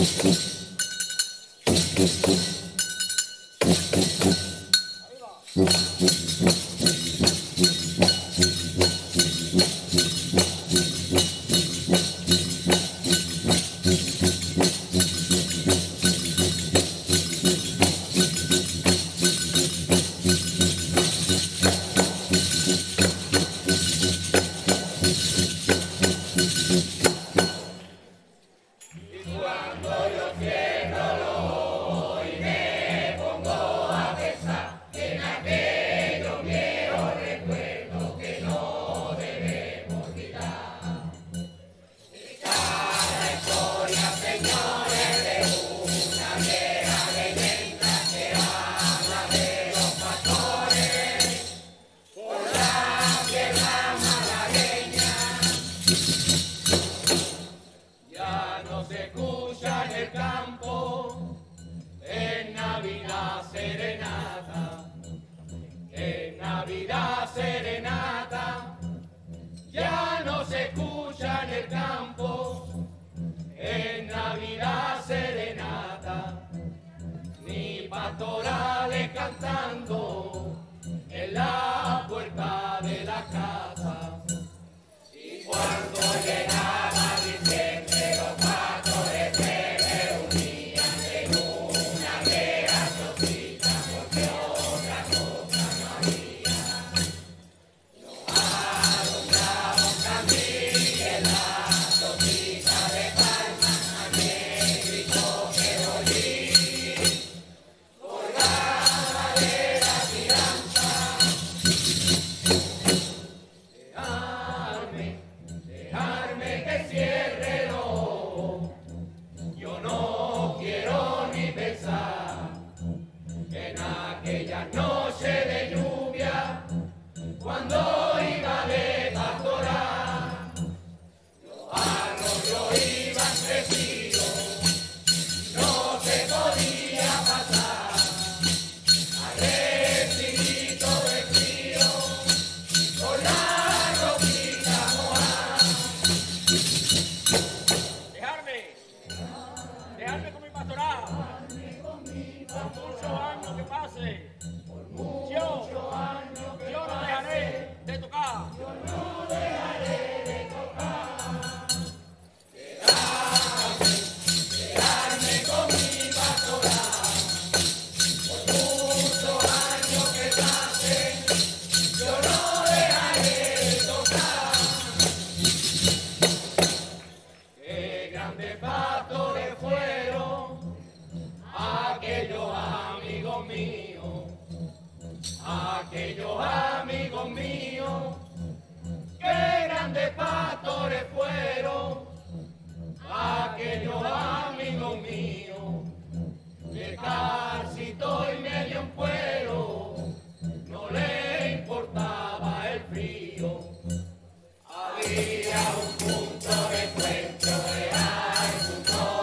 Había un punto de encuentro, era el punto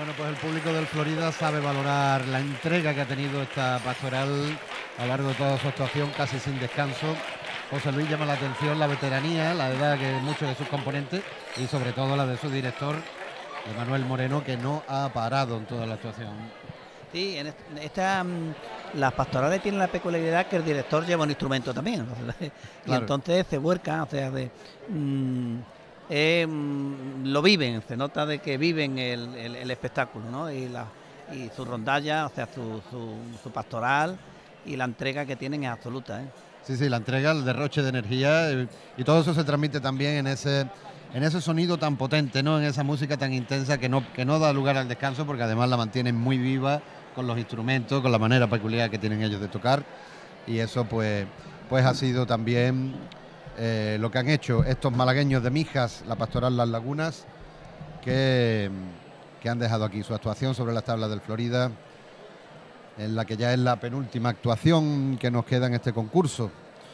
Bueno, pues el público del Florida sabe valorar la entrega que ha tenido esta pastoral a lo largo de toda su actuación, casi sin descanso. José Luis, llama la atención la veteranía, la edad que muchos de sus componentes y sobre todo la de su director, Manuel Moreno, que no ha parado en toda la actuación. Sí, en esta, mm, las pastorales tienen la peculiaridad que el director lleva un instrumento también, y Claro. entonces se vuelca, o sea, de, mm, eh, mm, lo viven, se nota de que viven el, el- el espectáculo, ¿no? Y, la, y su rondalla, o sea, su, su, su pastoral y la entrega que tienen es absoluta, ¿eh? Sí, sí, la entrega, el derroche de energía eh, y todo eso se transmite también en ese, en ese sonido tan potente, ¿no? En esa música tan intensa que no, que no da lugar al descanso porque además la mantienen muy viva con los instrumentos, con la manera peculiar que tienen ellos de tocar y eso pues, pues ha sido también eh, lo que han hecho estos malagueños de Mijas, la Pastoral Las Lagunas, que, que han dejado aquí su actuación sobre las tablas del Florida, en la que ya es la penúltima actuación que nos queda en este concurso.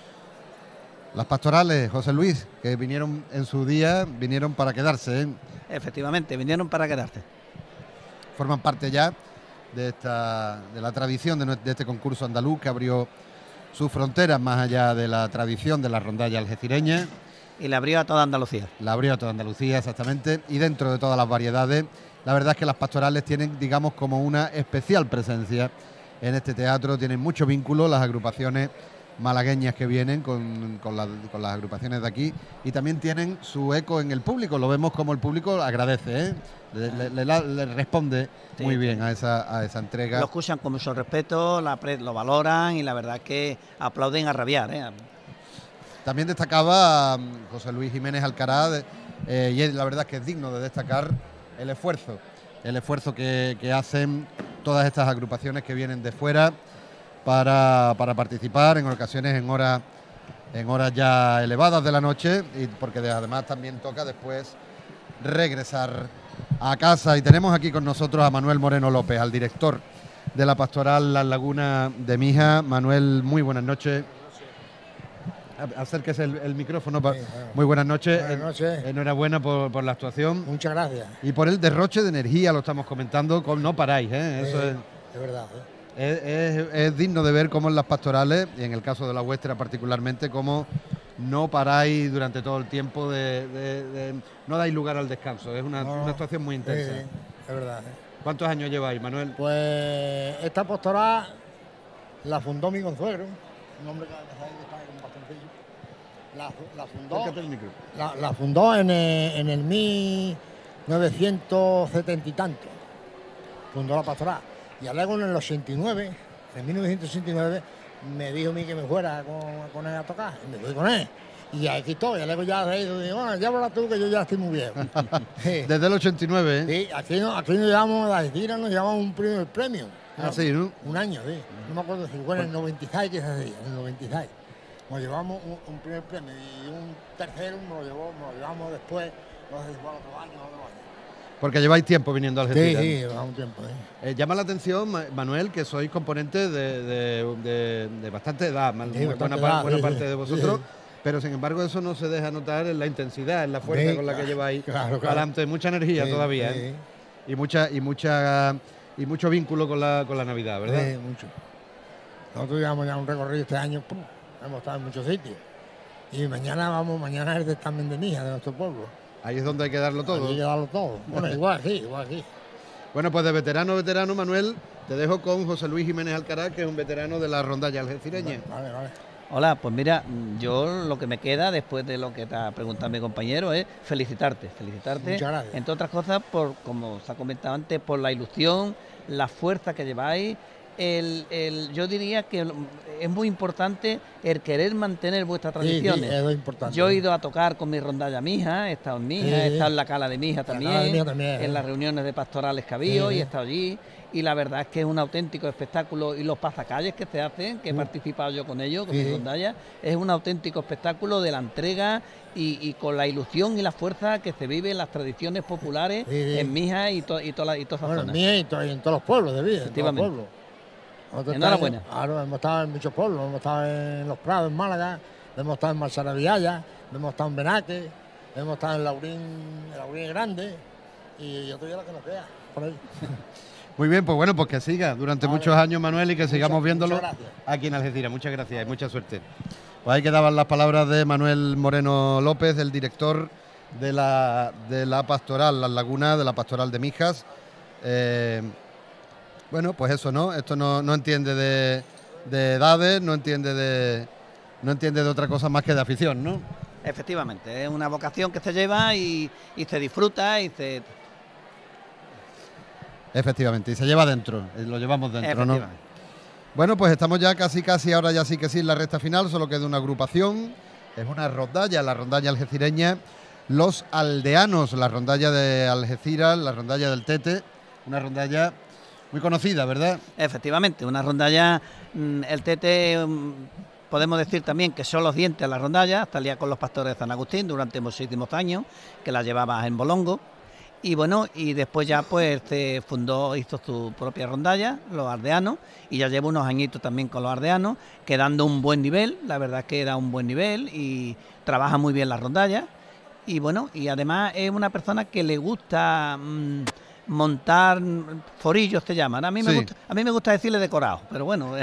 Las pastorales, José Luis, que vinieron en su día, vinieron para quedarse, ¿eh? Efectivamente, vinieron para quedarse. Forman parte ya de esta de la tradición de, nue- de este concurso andaluz que abrió sus fronteras más allá de la tradición de la rondalla algecireña. Y la abrió a toda Andalucía. La abrió a toda Andalucía, exactamente. Y dentro de todas las variedades, la verdad es que las pastorales tienen, digamos, como una especial presencia en este teatro. Tienen mucho vínculo las agrupaciones malagueñas que vienen con, con, la- con las agrupaciones de aquí y también tienen su eco en el público. Lo vemos como el público agradece, ¿eh? le, le- le la- le responde Sí. muy bien a esa, a esa entrega. Lo escuchan con mucho respeto, la pre- lo valoran y la verdad es que aplauden a rabiar, ¿eh? También destacaba mm, José Luis Jiménez Alcaraz, de- eh, y es- la verdad es que es digno de destacar el esfuerzo, el esfuerzo que, que hacen todas estas agrupaciones que vienen de fuera para, para participar, en ocasiones en horas, en horas ya elevadas de la noche, y porque de- además también toca después regresar a casa. Y tenemos aquí con nosotros a Manuel Moreno López, al director de la Pastoral Las Lagunas de Mijas. Manuel, muy buenas noches. Acérquese el, el micrófono. pa- Muy buenas noches. Buenas noches. En- Enhorabuena por, por la actuación. Muchas gracias. Y por el derroche de energía, lo estamos comentando, con no paráis, ¿eh? Eso Eh, es, de verdad. ¿eh? es, es- es digno de ver cómo en las pastorales, y en el caso de la vuestra particularmente, cómo no paráis durante todo el tiempo, de, de- de- no dais lugar al descanso. Es una, No, una actuación muy intensa. Sí, de verdad. ¿eh? ¿Cuántos años lleváis, Manuel? Pues esta pastoral la fundó mi consuegro, un hombre que está ahí, que está ahí con bastoncillo. La, la fundó, Acércate el micro. la, la fundó en el, en el mil novecientos setenta y tanto. Fundó la pastoral. Y luego en el ochenta y nueve, en mil novecientos ochenta y nueve, me dijo a mí que me fuera con, con él a tocar. Y me fui con él. Y aquí estoy. Y luego ya he ido y digo, bueno, llévala tú que yo ya estoy muy viejo. Sí. Desde el ochenta y nueve, ¿eh? Sí, aquí, no, aquí nos llevamos, las estiras nos llevamos un primer premio. Ah, sí, ¿no? Un año, sí. No me acuerdo si fue en el noventa y seis que se hacía, en el noventa y seis. Nos llevamos un, un primer premio y un tercero nos lo, llevó, nos lo llevamos después, no sé si fue otro año o dos años. Porque lleváis tiempo viniendo al Sí, Algeciras. sí, llevamos un tiempo. ¿eh? Eh, llama la atención, Ma- Manuel, que sois componentes de, de- de- de bastante edad, ma- Sí, buena, bastante par- edad, buena sí, parte sí. de vosotros, Sí. pero sin embargo eso no se deja notar en la intensidad, en la fuerza Sí, con la que claro, lleváis claro, claro. adelante, mucha energía Sí, todavía, sí. ¿eh? y mucha y mucha y mucho vínculo con la con la Navidad, ¿verdad? Sí, mucho. Nosotros llevamos ya un recorrido este año, ¡pum! Hemos estado en muchos sitios. Y mañana vamos, mañana es el certamen de Mijas de nuestro pueblo. Ahí es donde hay que darlo todo. Hay que darlo todo. Bueno, igual aquí, igual aquí. Bueno, pues de veterano a veterano, Manuel, te dejo con José Luis Jiménez Alcaraz, que es un veterano de la rondalla algecireña. Vale, vale. Hola, pues mira, yo lo que me queda después de lo que te ha preguntado mi compañero es felicitarte, felicitarte, Muchas gracias. entre otras cosas, por, como se ha comentado antes, por la ilusión, la fuerza que lleváis. El, el- yo diría que es muy importante el querer mantener vuestras Sí, tradiciones. sí, es lo importante. Yo he ido a tocar con mi rondalla Mija, he estado en Mija, Sí, he sí. estado en la Cala de Mija también, Cala de Mija también, en ¿eh? las reuniones de pastorales que ha habido Sí, y sí. he estado allí. Y la verdad es que es un auténtico espectáculo. Y los pasacalles que se hacen, que he Mm. participado yo con ellos, con Sí, mi sí. rondalla, es un auténtico espectáculo de la entrega y, y con la ilusión y la fuerza que se vive en las tradiciones populares Sí, sí. en Mija y, to- y, toda la- y todas esas Bueno, en zonas. Mijas y, to- y en todos los pueblos de Villa, en todos los Efectivamente. pueblos. Nosotros Enhorabuena. este año, claro, hemos estado en muchos pueblos, hemos estado en Los Prados, en Málaga, hemos estado en Marsaravialla, hemos estado en Benaque, hemos estado en Laurín, en Laurín Grande y otro día la que nos queda. por ahí. Muy bien, pues bueno, pues que siga durante Vale. muchos años, Manuel, y que Muchas- sigamos viéndolo muchas gracias. aquí en Algeciras. Muchas gracias y mucha suerte. Pues ahí quedaban las palabras de Manuel Moreno López, el director de la, de la pastoral Las Lagunas, de la pastoral de Mijas. Eh, bueno, pues eso, ¿no? Esto no, no entiende de, de edades, no entiende de, no entiende de otra cosa más que de afición, ¿no? Efectivamente, es una vocación que se lleva y, y se disfruta y se... Efectivamente, y se lleva dentro, y lo llevamos dentro, ¿no? Efectivamente. Bueno, pues estamos ya casi, casi, ahora ya sí que sí, en la recta final, solo queda una agrupación, es una rondalla, la rondalla algecireña, Los Aldeanos, la rondalla de Algeciras, la rondalla del Tete, una rondalla muy conocida, ¿verdad? Efectivamente, una rondalla, mm, el Tete, mm, podemos decir también que son los dientes de la rondalla, salía con los pastores de San Agustín durante muchísimos años, que la llevaba en Bolongo, y bueno, y después ya pues se fundó, hizo su propia rondalla, los Aldeanos, y ya lleva unos añitos también con los Aldeanos, quedando un buen nivel, la verdad es que da un buen nivel y trabaja muy bien la rondalla, y bueno, y además es una persona que le gusta mm, montar forillos, se llaman. A mí me Sí. gusta, a mí me gusta decirle decorado, pero bueno.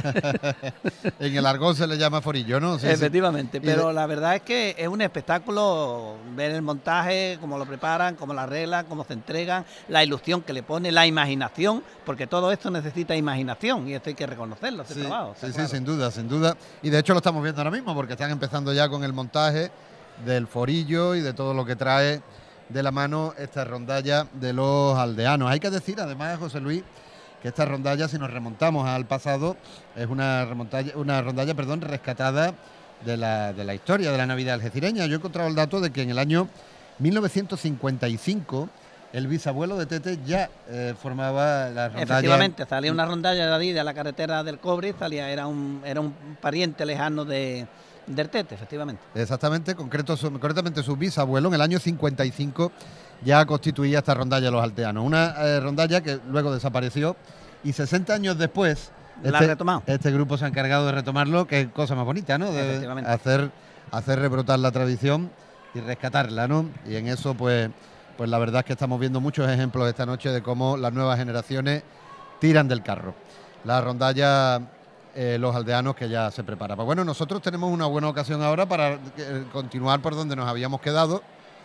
En el argot se le llama forillo, ¿no? Sí, sí. Efectivamente, Y pero de- la verdad es que es un espectáculo ver el montaje, cómo lo preparan, cómo lo arreglan, cómo se entregan, la ilusión que le pone, la imaginación, porque todo esto necesita imaginación y esto hay que reconocerlo, este Sí, trabajo. está sí, sí, claro. sin duda, sin duda. Y de hecho lo estamos viendo ahora mismo, porque están empezando ya con el montaje del forillo y de todo lo que trae de la mano esta rondalla de los aldeanos. Hay que decir, además, José Luis, que esta rondalla, si nos remontamos al pasado, es una, remontalla, una rondalla perdón, rescatada de la, de la historia de la Navidad algecireña. Yo he encontrado el dato de que en el año mil novecientos cincuenta y cinco el bisabuelo de Tete ya eh, formaba la rondalla. Efectivamente, salía una rondalla de allí, de la carretera del Cobre, salía, era un, era un pariente lejano de, del Tete, efectivamente. Exactamente, concreto, su- concretamente su bisabuelo en el año cincuenta y cinco ya constituía esta rondalla de los aldeanos. Una eh, rondalla que luego desapareció y sesenta años después La ha este, retomado. este grupo se ha encargado de retomarlo, que cosa más bonita, ¿no? De Efectivamente. hacer, hacer rebrotar la tradición y rescatarla, ¿no? Y en eso, pues, pues la verdad es que estamos viendo muchos ejemplos esta noche de cómo las nuevas generaciones tiran del carro. La rondalla eh, Los Aldeanos que ya se prepara. Pues bueno, nosotros tenemos una buena ocasión ahora para eh, continuar por donde nos habíamos quedado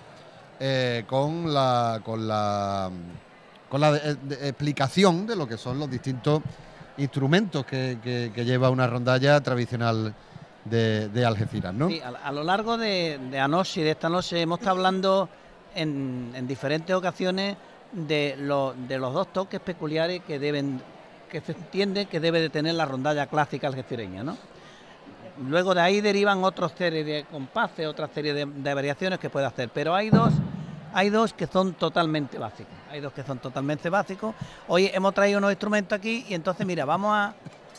eh, con la con la con la de- de- explicación de lo que son los distintos instrumentos que, que- que lleva una rondalla tradicional de, de Algeciras, ¿no? Sí, a, a lo largo de, de anoche y de esta noche hemos estado hablando en, en diferentes ocasiones de, lo- de los dos toques peculiares que deben, que se entiende que debe de tener la rondalla clásica algecireña, ¿no? Luego de ahí derivan otra serie de compases, otra serie de, de variaciones que puede hacer, pero hay dos, hay dos que son totalmente básicos, hay dos que son totalmente básicos. Hoy hemos traído unos instrumentos aquí y entonces mira, vamos a...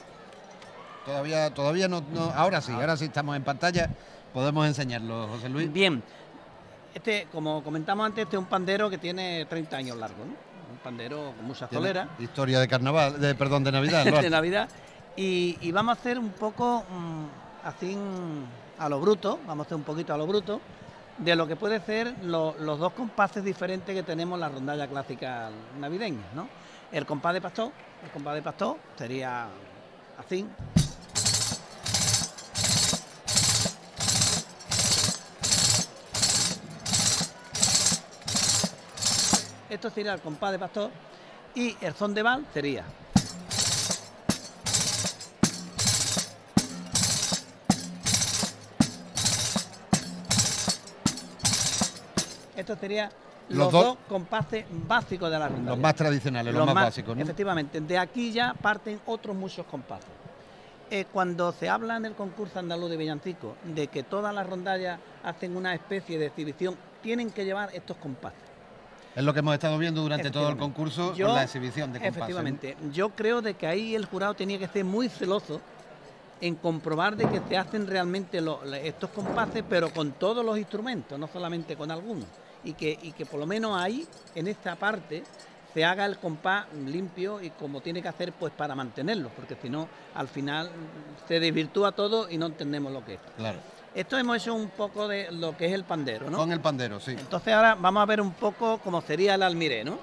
Todavía, todavía no, no- ahora sí, ahora sí estamos en pantalla, podemos enseñarlo, José Luis. Bien, este, como comentamos antes, este es un pandero que tiene treinta años largo, ¿no? Un pandero con mucha Tiene solera. Historia de carnaval, de perdón, de Navidad. ¿no? de Navidad. Y, y vamos a hacer un poco mm, así mm, a lo bruto, vamos a hacer un poquito a lo bruto, de lo que puede ser lo- los dos compases diferentes que tenemos en la rondalla clásica navideña, ¿no? El compás de pastor, el compás de pastor sería así. Esto sería el compás de pastor y el son de val sería. Esto sería los, Los dos, dos- compases básicos de la rondalla. Los más tradicionales, los, más, básicos, ¿no? Efectivamente, de aquí ya parten otros muchos compases. Eh, cuando se habla en el concurso andaluz de villancico de que todas las rondallas hacen una especie de exhibición, tienen que llevar estos compases. Es lo que hemos estado viendo durante todo el Efectivamente. concurso Yo- con la exhibición de compases. Efectivamente, yo creo de que ahí el jurado tenía que ser muy celoso en comprobar de que se hacen realmente lo- estos compases, pero con todos los instrumentos, no solamente con algunos, y que, y que por lo menos ahí, en esta parte, se haga el compás limpio y como tiene que hacer pues para mantenerlo, porque si no, al final mm, se desvirtúa todo y no entendemos lo que es. Claro. Esto hemos hecho un poco de lo que es el pandero, ¿no? Con el pandero, sí. Entonces ahora vamos a ver un poco cómo sería el almiré, ¿no?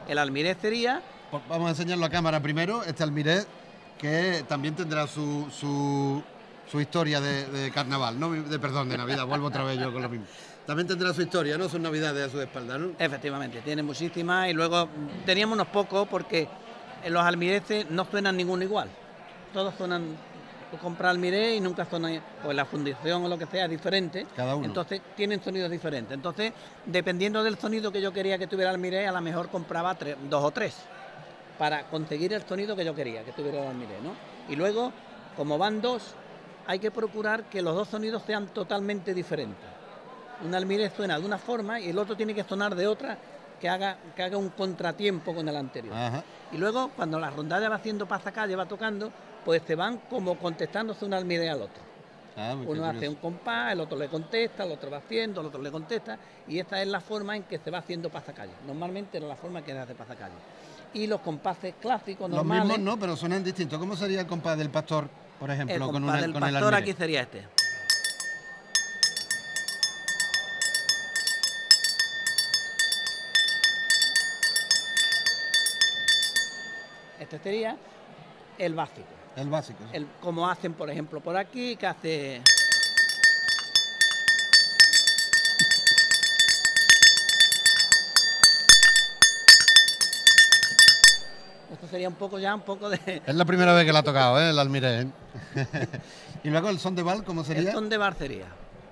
El almirez sería... Pues vamos a enseñarlo a cámara primero, este almirez, que también tendrá su, su, su historia de, de carnaval, no de perdón, de Navidad, vuelvo otra vez yo con lo mismo. También tendrá su historia, ¿no? Sus navidades a su espalda, ¿no? Efectivamente, tiene muchísimas y luego teníamos unos pocos porque los almireces no suenan ninguno igual. Todos suenan, tú compras almirez y nunca suenan, pues la fundición o lo que sea es diferente. Cada uno. Entonces tienen sonidos diferentes. Entonces, dependiendo del sonido que yo quería que tuviera el almirez, a lo mejor compraba tres, dos o tres para conseguir el sonido que yo quería que tuviera el almirez, ¿no? Y luego, como van dos, hay que procurar que los dos sonidos sean totalmente diferentes. Un almirez suena de una forma y el otro tiene que sonar de otra que haga, que haga un contratiempo con el anterior. Ajá. Y luego, cuando la rondalla va haciendo pasacalle, va tocando, pues se van como contestándose un almirez al otro. Ah, muy Uno hace curioso. un compás, el otro le contesta, el otro va haciendo, el otro le contesta, y esta es la forma en que se va haciendo pasacalle. Normalmente era la forma en que se hace pasacalle. Y los compases clásicos Los normales... mismos no, pero suenan distintos. ¿Cómo sería el compás del pastor, por ejemplo, el con, compás una, del con el pastor almirez? aquí sería este. Este sería el básico. El básico. Sí. El, como hacen, por ejemplo, por aquí, que hace... Esto sería un poco ya, un poco de... Es la primera vez que la ha tocado, ¿eh? El almirez. ¿eh? Y luego el son de bal, ¿cómo sería? El son de bar sería...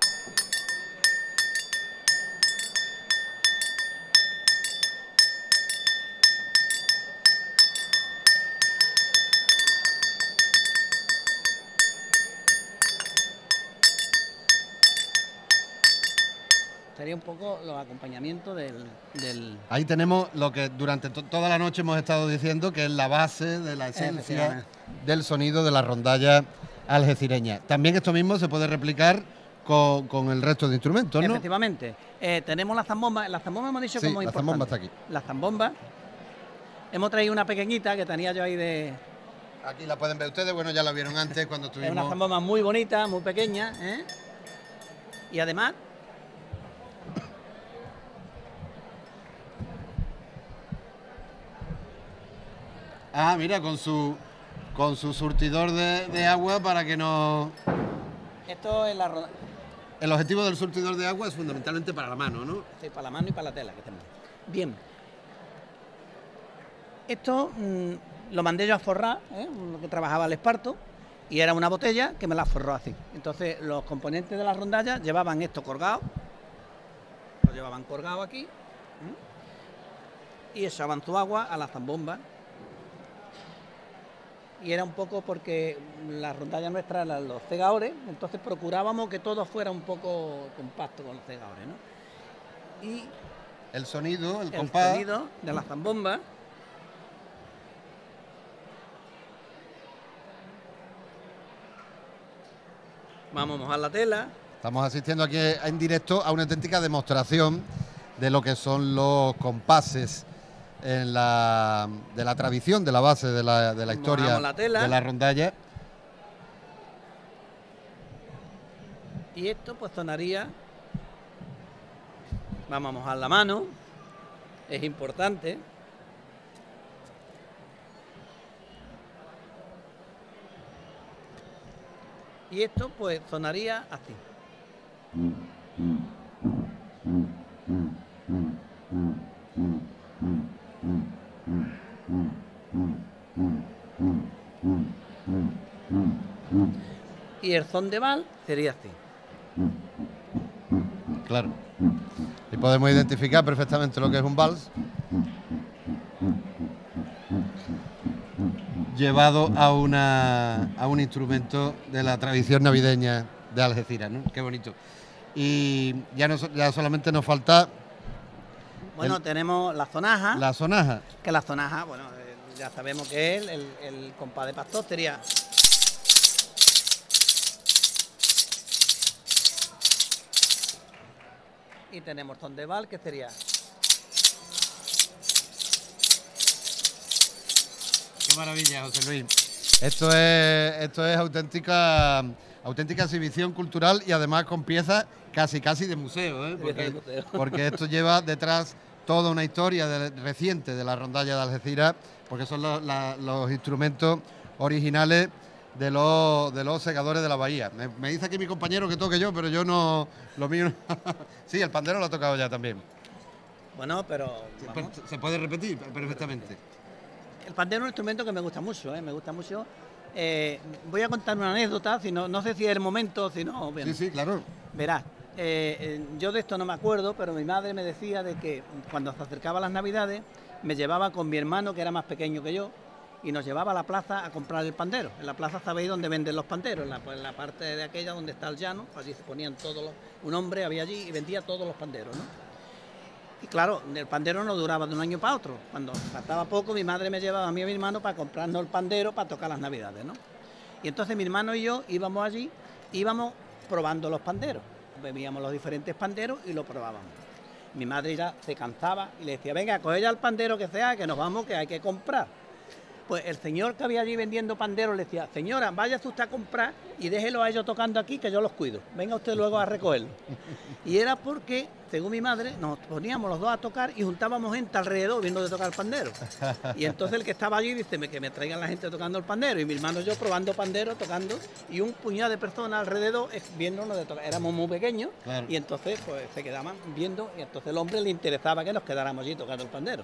Sería un poco los acompañamientos del, del... Ahí tenemos lo que durante to toda la noche hemos estado diciendo, que es la base de la esencia del sonido de la rondalla algecireña. También esto mismo se puede replicar con, con el resto de instrumentos, ¿no? Efectivamente. Eh, tenemos la zambomba. La zambomba hemos dicho Sí, como la importante. zambomba está aquí. La zambomba. Hemos traído una pequeñita que tenía yo ahí de... Aquí la pueden ver ustedes, bueno, ya la vieron antes cuando Es estuvimos... una zambomba muy bonita, muy pequeña, ¿eh? Y además... Ah, mira, con su con su surtidor de, de agua para que no... Esto es la ro- El objetivo del surtidor de agua es fundamentalmente para la mano, ¿no? Sí, para la mano y para la tela que tenemos. Bien. Esto mm, lo mandé yo a forrar, ¿eh? Lo que trabajaba al esparto, y era una botella que me la forró así. Entonces los componentes de la rondalla llevaban esto colgado, lo llevaban colgado aquí, ¿eh? Y echaban su agua a la zambomba. Y era un poco porque la rondalla nuestra eran los segadores, entonces procurábamos que todo fuera un poco compacto con los segadores, ¿no? Y El sonido, el, el compás... sonido de la zambomba. Vamos a mojar la tela. Estamos asistiendo aquí en directo a una auténtica demostración de lo que son los compases en la, de la tradición, de la base de la, de la historia Mojamos la tela. de la rondalla. Y esto pues sonaría... Vamos a mojar la mano. Es importante. Y esto pues sonaría así. Y el son de bal sería así. Claro. Y podemos identificar perfectamente lo que es un vals. Llevado a, una, a un instrumento de la tradición navideña de Algeciras, ¿no? Qué bonito. Y ya, no, ya solamente nos falta... Bueno, el, tenemos la sonaja. La sonaja. Que la sonaja, bueno, eh, ya sabemos que es el, el compás de pastor sería... Y tenemos son de bal, que sería... Qué maravilla, José Luis. Esto es, esto es auténtica, auténtica exhibición cultural y además con piezas casi casi de museo, ¿eh? porque, porque esto lleva detrás toda una historia de- reciente de la rondalla de Algeciras, porque son los, la- los instrumentos originales de los, de los segadores de la bahía. Me, me dice aquí mi compañero que toque yo, pero yo no, lo mío no. Sí, el pandero lo ha tocado ya también. Bueno, pero vamos. Se puede repetir perfectamente. El pandero es un instrumento que me gusta mucho, ¿eh? me gusta mucho. Eh, voy a contar una anécdota, si no, no sé si es el momento, si no... Bueno, Sí, sí, claro. verás, eh, eh, yo de esto no me acuerdo, pero mi madre me decía de que cuando se acercaban las Navidades me llevaba con mi hermano, que era más pequeño que yo, y nos llevaba a la plaza a comprar el pandero. En la plaza sabéis dónde venden los panderos, en la, pues, en la parte de aquella donde está el llano, allí se ponían todos los... Un hombre había allí y vendía todos los panderos, ¿no? Y claro, el pandero no duraba de un año para otro. Cuando faltaba poco, mi madre me llevaba a mí y a mi hermano para comprarnos el pandero para tocar las Navidades, ¿no? Y entonces mi hermano y yo íbamos allí, íbamos probando los panderos. Bebíamos los diferentes panderos y lo probábamos. Mi madre ya se cansaba y le decía, venga, coge ya el pandero que sea, que nos vamos, que hay que comprar. Pues el señor que había allí vendiendo panderos le decía, señora, váyase usted a comprar y déjelo a ellos tocando aquí, que yo los cuido. Venga usted luego a recogerlo. Y era porque, según mi madre, nos poníamos los dos a tocar y juntábamos gente alrededor viendo de tocar el pandero. Y entonces el que estaba allí dice, que me traigan la gente tocando el pandero. Y mi hermano y yo probando pandero, tocando, y un puñado de personas alrededor eh, viéndonos de tocar. Éramos muy pequeños, Claro. y entonces pues se quedaban viendo, y entonces el hombre le interesaba que nos quedáramos allí tocando el pandero.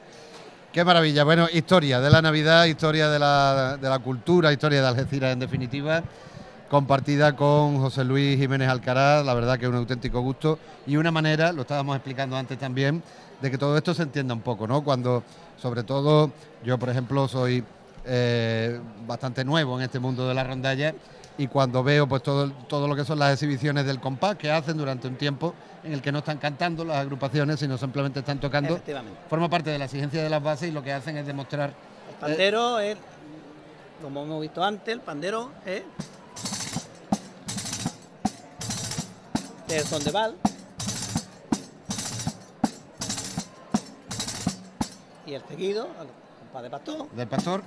Qué maravilla. Bueno, historia de la Navidad, historia de la, de la cultura, historia de Algeciras en definitiva, compartida con José Luis Jiménez Alcaraz. La verdad que es un auténtico gusto y una manera, lo estábamos explicando antes también, de que todo esto se entienda un poco, ¿no? Cuando, sobre todo, yo por ejemplo soy eh, bastante nuevo en este mundo de la rondalla, y cuando veo pues todo, todo lo que son las exhibiciones del compás que hacen durante un tiempo en el que no están cantando las agrupaciones, sino simplemente están tocando, Efectivamente. forma parte de la exigencia de las bases, y lo que hacen es demostrar... El pandero es, como hemos visto antes, el pandero es el son de bal y el seguido, el compás de pastor. Del pastor.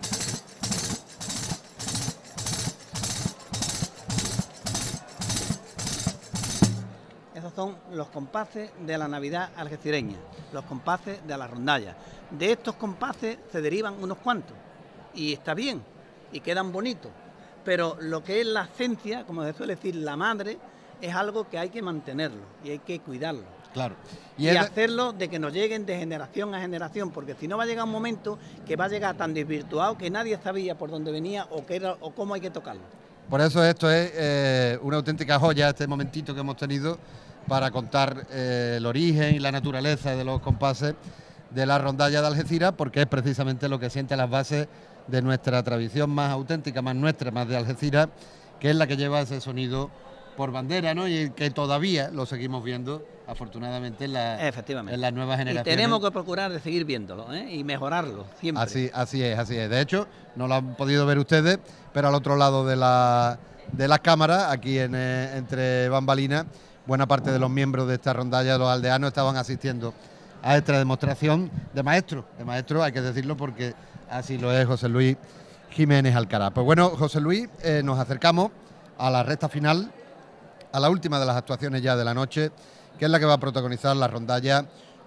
Esos son los compases de la Navidad algecireña, los compases de la rondalla. De estos compases se derivan unos cuantos, y está bien, y quedan bonitos, pero lo que es la esencia, como se suele decir, la madre, es algo que hay que mantenerlo y hay que cuidarlo. Claro. Y, Y es de- hacerlo de que nos lleguen de generación a generación, porque si no va a llegar un momento que va a llegar tan desvirtuado que nadie sabía por dónde venía o, qué era, o cómo hay que tocarlo. Por eso esto es eh, una auténtica joya, este momentito que hemos tenido para contar eh, el origen y la naturaleza de los compases de la rondalla de Algeciras, porque es precisamente lo que siente las bases de nuestra tradición más auténtica, más nuestra, más de Algeciras, que es la que lleva ese sonido por bandera, ¿no? Y que todavía lo seguimos viendo, afortunadamente, en, la- Efectivamente. en las nuevas Y generaciones. tenemos que procurar de seguir viéndolo, ¿eh? Y mejorarlo siempre. Así, así es, así es. De hecho, no lo han podido ver ustedes, pero al otro lado de la de las cámaras, aquí en, eh, entre bambalinas, buena parte de los miembros de esta rondalla de los aldeanos estaban asistiendo a esta demostración de maestro, de maestro, hay que decirlo porque así lo es José Luis Jiménez Alcaraz. Pues bueno, José Luis, eh, nos acercamos a la recta final, a la última de las actuaciones ya de la noche, que es la que va a protagonizar la rondalla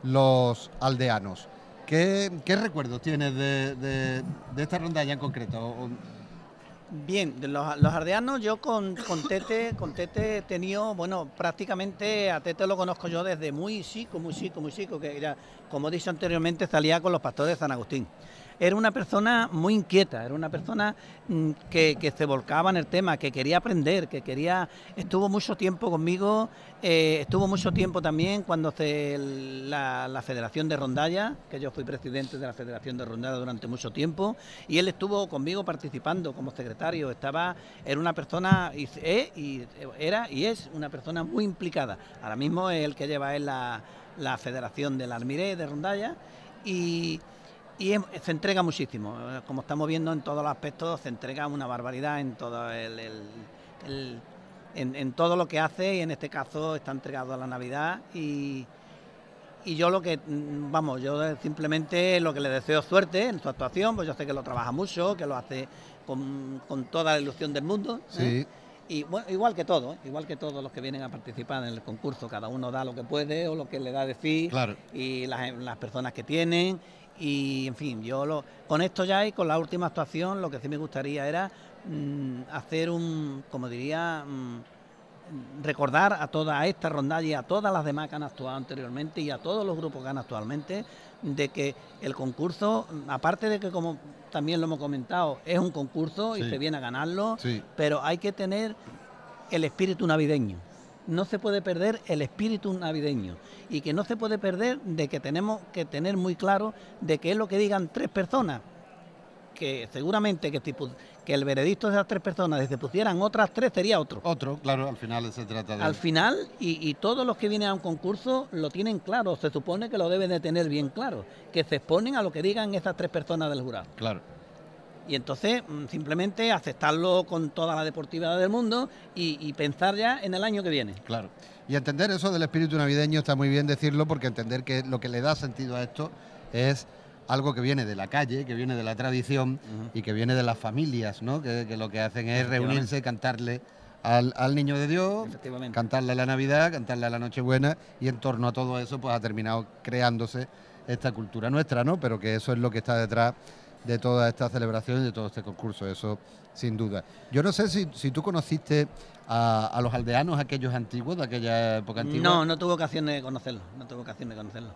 Los Aldeanos. ¿Qué, qué recuerdos tienes de, de- de esta rondalla en concreto? O- Bien, de los, los aldeanos, yo con, con Tete, con Tete he tenido, bueno, prácticamente a Tete lo conozco yo desde muy chico, muy chico, muy chico, que ya, como he dicho anteriormente, salía con los pastores de San Agustín. Era una persona muy inquieta, era una persona mm, que, que se volcaba en el tema, que quería aprender, que quería... Estuvo mucho tiempo conmigo, eh, estuvo mucho tiempo también cuando se, la, la Federación de Rondalla, que yo fui presidente de la Federación de Rondalla durante mucho tiempo, y él estuvo conmigo participando como secretario. Estaba, era una persona, y, es, y era y es una persona muy implicada. Ahora mismo es el que lleva él la, la Federación del Almiré de Rondalla, y... Y em- se entrega muchísimo, eh, como estamos viendo en todos los aspectos, se entrega una barbaridad en todo el, el- el- en, en todo lo que hace, y en este caso está entregado a la Navidad, y, y yo lo que, mm, vamos, yo simplemente lo que le deseo suerte en su actuación, pues yo sé que lo trabaja mucho, que lo hace con, con toda la ilusión del mundo, ¿eh? Sí. Y bueno, igual que todo, ¿eh? igual que todos los que vienen a participar en el concurso, cada uno da lo que puede o lo que le da de sí, Claro. y las, las personas que tienen, y en fin, yo lo, con esto ya y con la última actuación, lo que sí me gustaría era mm, hacer un, como diría, mm, recordar a toda esta rondalla y a todas las demás que han actuado anteriormente y a todos los grupos que han actualmente, de que el concurso, aparte de que, como también lo hemos comentado, es un concurso y Sí. se viene a ganarlo, Sí. pero hay que tener el espíritu navideño. No se puede perder el espíritu navideño, y que no se puede perder de que tenemos que tener muy claro de que es lo que digan tres personas, que seguramente que, tipo, que el veredicto de esas tres personas, si se pusieran otras tres, sería otro. Otro, claro, al final se trata de... Al final, y, y todos los que vienen a un concurso lo tienen claro, se supone que lo deben de tener bien claro, que se exponen a lo que digan esas tres personas del jurado. Claro. Y entonces mm, simplemente aceptarlo con toda la deportividad del mundo y, y pensar ya en el año que viene. Claro. Y entender eso del espíritu navideño está muy bien decirlo, porque entender que lo que le da sentido a esto es algo que viene de la calle, que viene de la tradición uh-huh. y que viene de las familias, ¿no? Que, que lo que hacen es reunirse y cantarle al, al Niño de Dios, cantarle a la Navidad, cantarle a la Nochebuena, y en torno a todo eso pues ha terminado creándose esta cultura nuestra, ¿no? Pero que eso es lo que está detrás de toda esta celebración y de todo este concurso, eso sin duda. Yo no sé si, si tú conociste a, a los aldeanos aquellos antiguos, de aquella época antigua. No, no tuve ocasión de conocerlo, no tuve ocasión de conocerlo.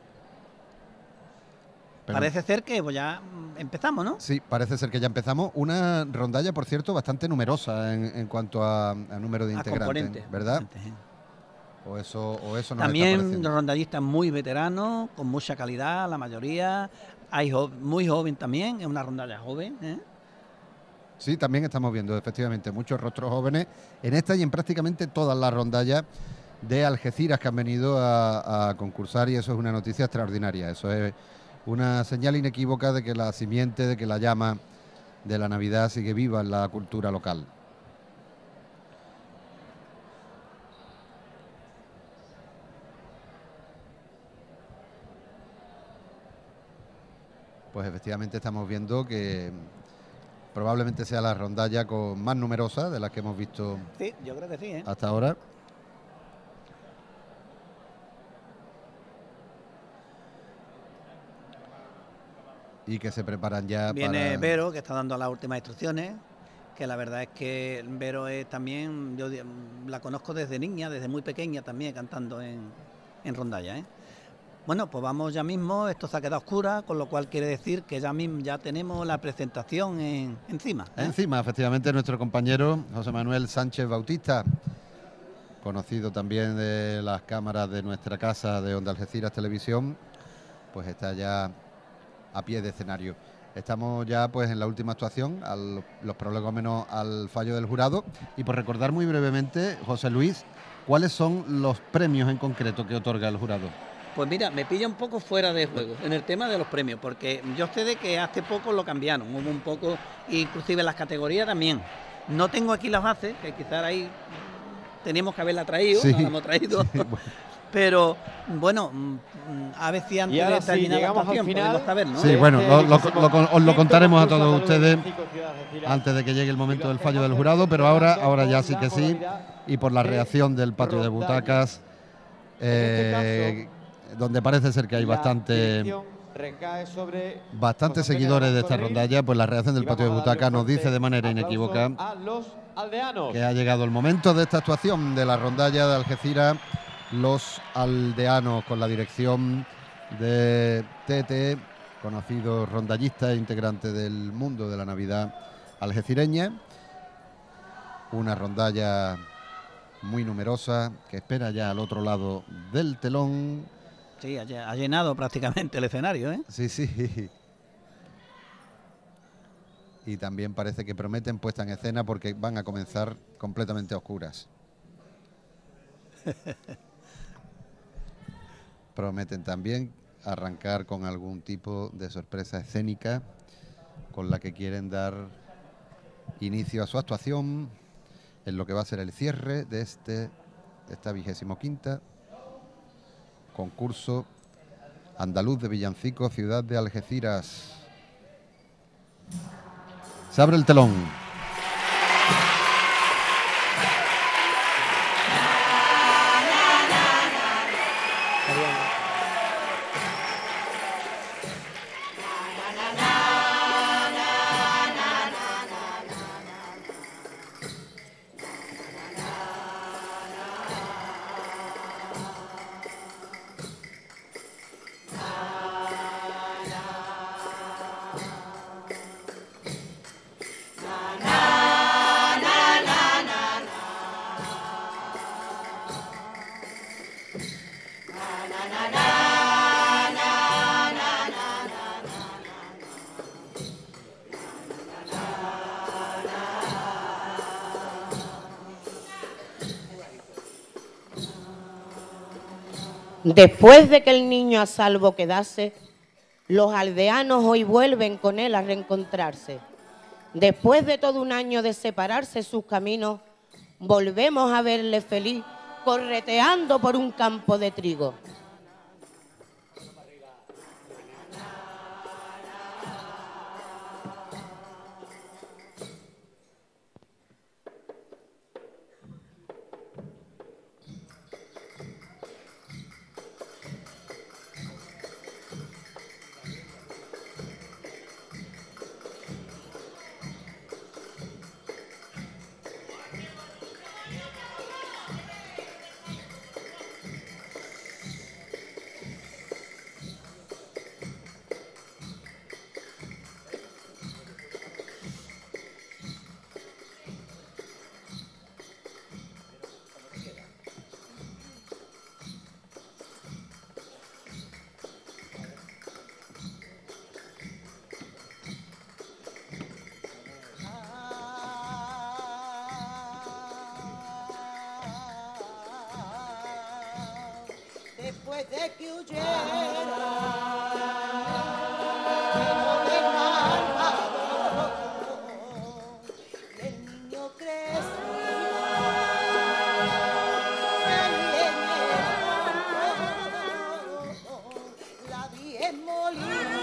Pero parece ser que pues ya empezamos, ¿no? Sí, parece ser que ya empezamos. Una rondalla, por cierto, bastante numerosa en, en cuanto a, a número de a integrantes, ¿verdad? Componentes, ¿eh? O eso, o eso nos También está pareciendo. rondallistas muy veteranos, con mucha calidad, la mayoría. Hay jo muy joven también, es una rondalla joven, ¿eh? Sí, también estamos viendo efectivamente muchos rostros jóvenes en esta y en prácticamente todas las rondallas de Algeciras que han venido a, a concursar, y eso es una noticia extraordinaria. Eso es una señal inequívoca de que la simiente, de que la llama de la Navidad sigue viva en la cultura local. Pues efectivamente estamos viendo que probablemente sea la rondalla con más numerosa de las que hemos visto sí, yo creo que sí, ¿eh? hasta ahora. Y que se preparan ya. Viene para... Vero, que está dando las últimas instrucciones, que la verdad es que Vero es también, yo la conozco desde niña, desde muy pequeña también, cantando en, en rondalla, ¿eh? Bueno, pues vamos ya mismo, esto se ha quedado oscura, con lo cual quiere decir que ya mismo ya tenemos la presentación en, encima. ¿eh? Encima, efectivamente, nuestro compañero José Manuel Sánchez Bautista, conocido también de las cámaras de nuestra casa de Onda Algeciras Televisión, pues está ya a pie de escenario. Estamos ya pues en la última actuación, al, los prolegómenos al fallo del jurado, y por recordar muy brevemente, José Luis, ¿cuáles son los premios en concreto que otorga el jurado? Pues mira, me pilla un poco fuera de juego en el tema de los premios, porque yo sé de que hace poco lo cambiaron, hubo un poco, inclusive las categorías también. No tengo aquí las bases, que quizás ahí teníamos que haberla traído, sí, no la hemos traído, sí, bueno. Pero bueno, a ver si antes de terminar la actuación podemos saber, ¿no? Sí, bueno, lo, lo, lo, os lo contaremos a todos ustedes antes de que llegue el momento del fallo del jurado, pero ahora, ahora ya sí que sí, y por la reacción del patio de butacas, eh, donde parece ser que hay bastante bastantes seguidores de esta rondalla, pues la reacción del patio de butacas nos dice de manera inequívoca que ha llegado el momento de esta actuación de la rondalla de Algeciras. Los aldeanos, con la dirección de Tete, conocido rondallista e integrante del mundo de la Navidad algecireña. Una rondalla muy numerosa que espera ya al otro lado del telón. Sí, ha llenado prácticamente el escenario, ¿eh? Sí, sí. Y también parece que prometen puesta en escena, porque van a comenzar completamente a oscuras. Prometen también arrancar con algún tipo de sorpresa escénica con la que quieren dar inicio a su actuación en lo que va a ser el cierre de este de esta vigésimo quinta concurso andaluz de villancicos Ciudad de Algeciras. Se abre el telón. Después de que el niño a salvo quedase, los aldeanos hoy vuelven con él a reencontrarse. Después de todo un año de separarse sus caminos, volvemos a verle feliz, correteando por un campo de trigo. Después de que huyera del malvado, el niño crecía feliz en el campo, la bien molida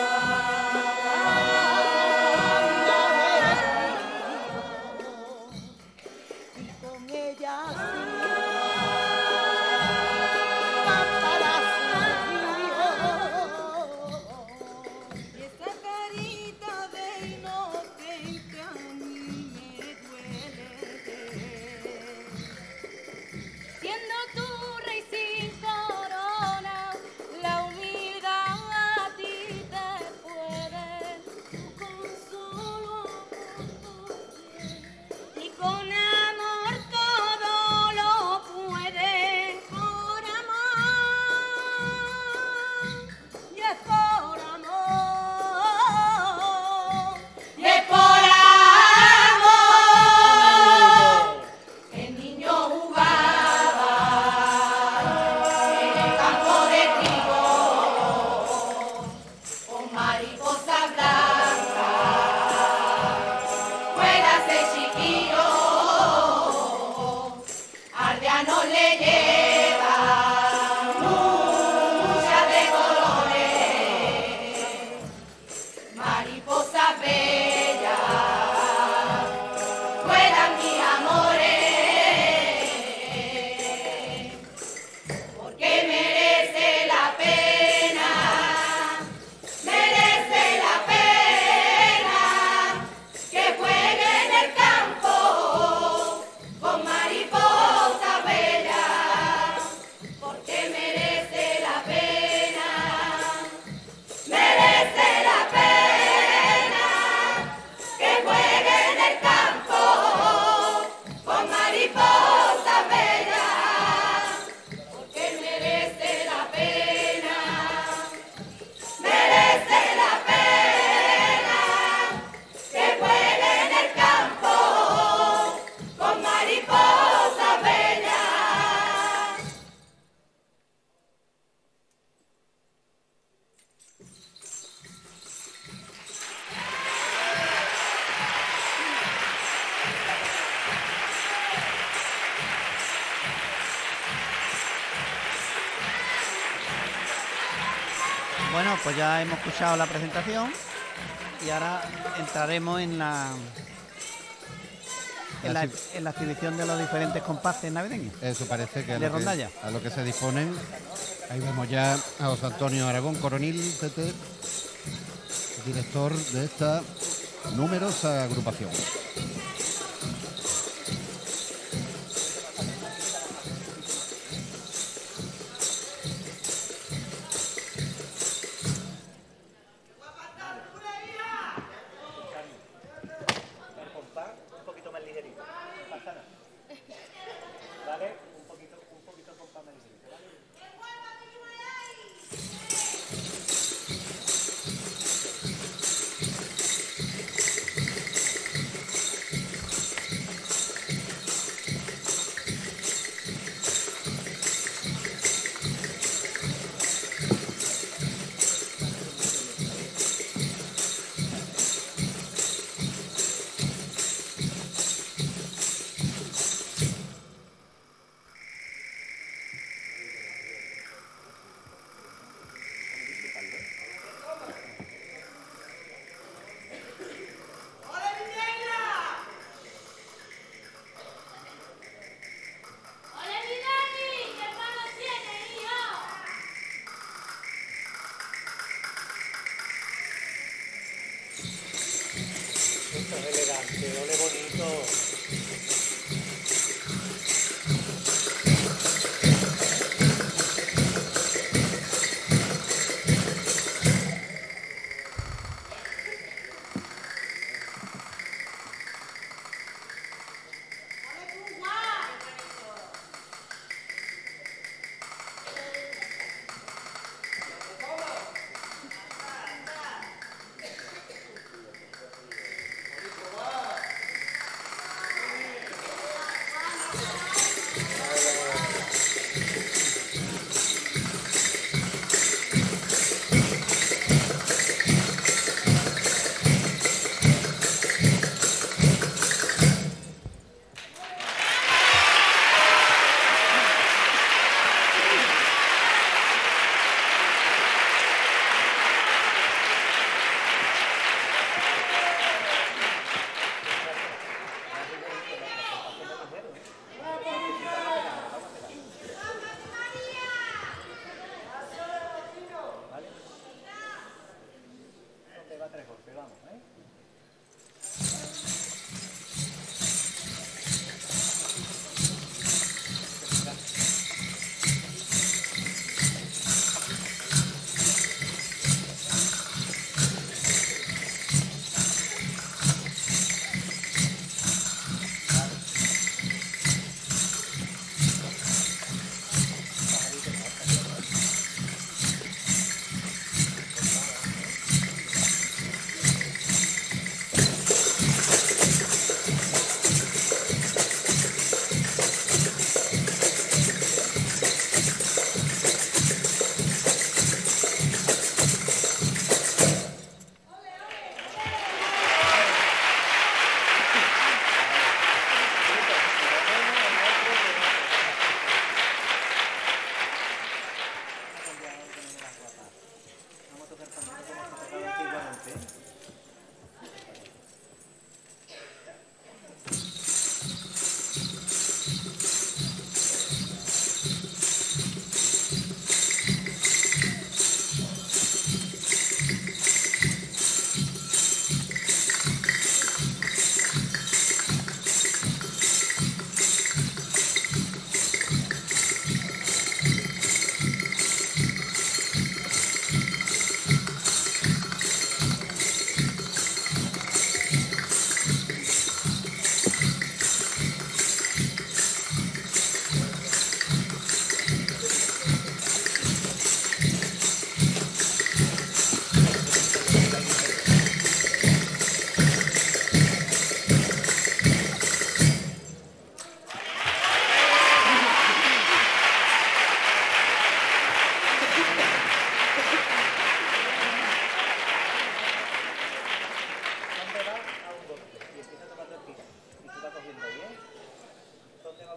y con ella Bueno, pues ya hemos escuchado la presentación y ahora entraremos en la en la, en la exhibición de los diferentes compases navideños. Eso parece que, de a, lo rondalla. que a lo que se disponen. Ahí vemos ya a José Antonio Aragón Coronil, Tete, director de esta numerosa agrupación.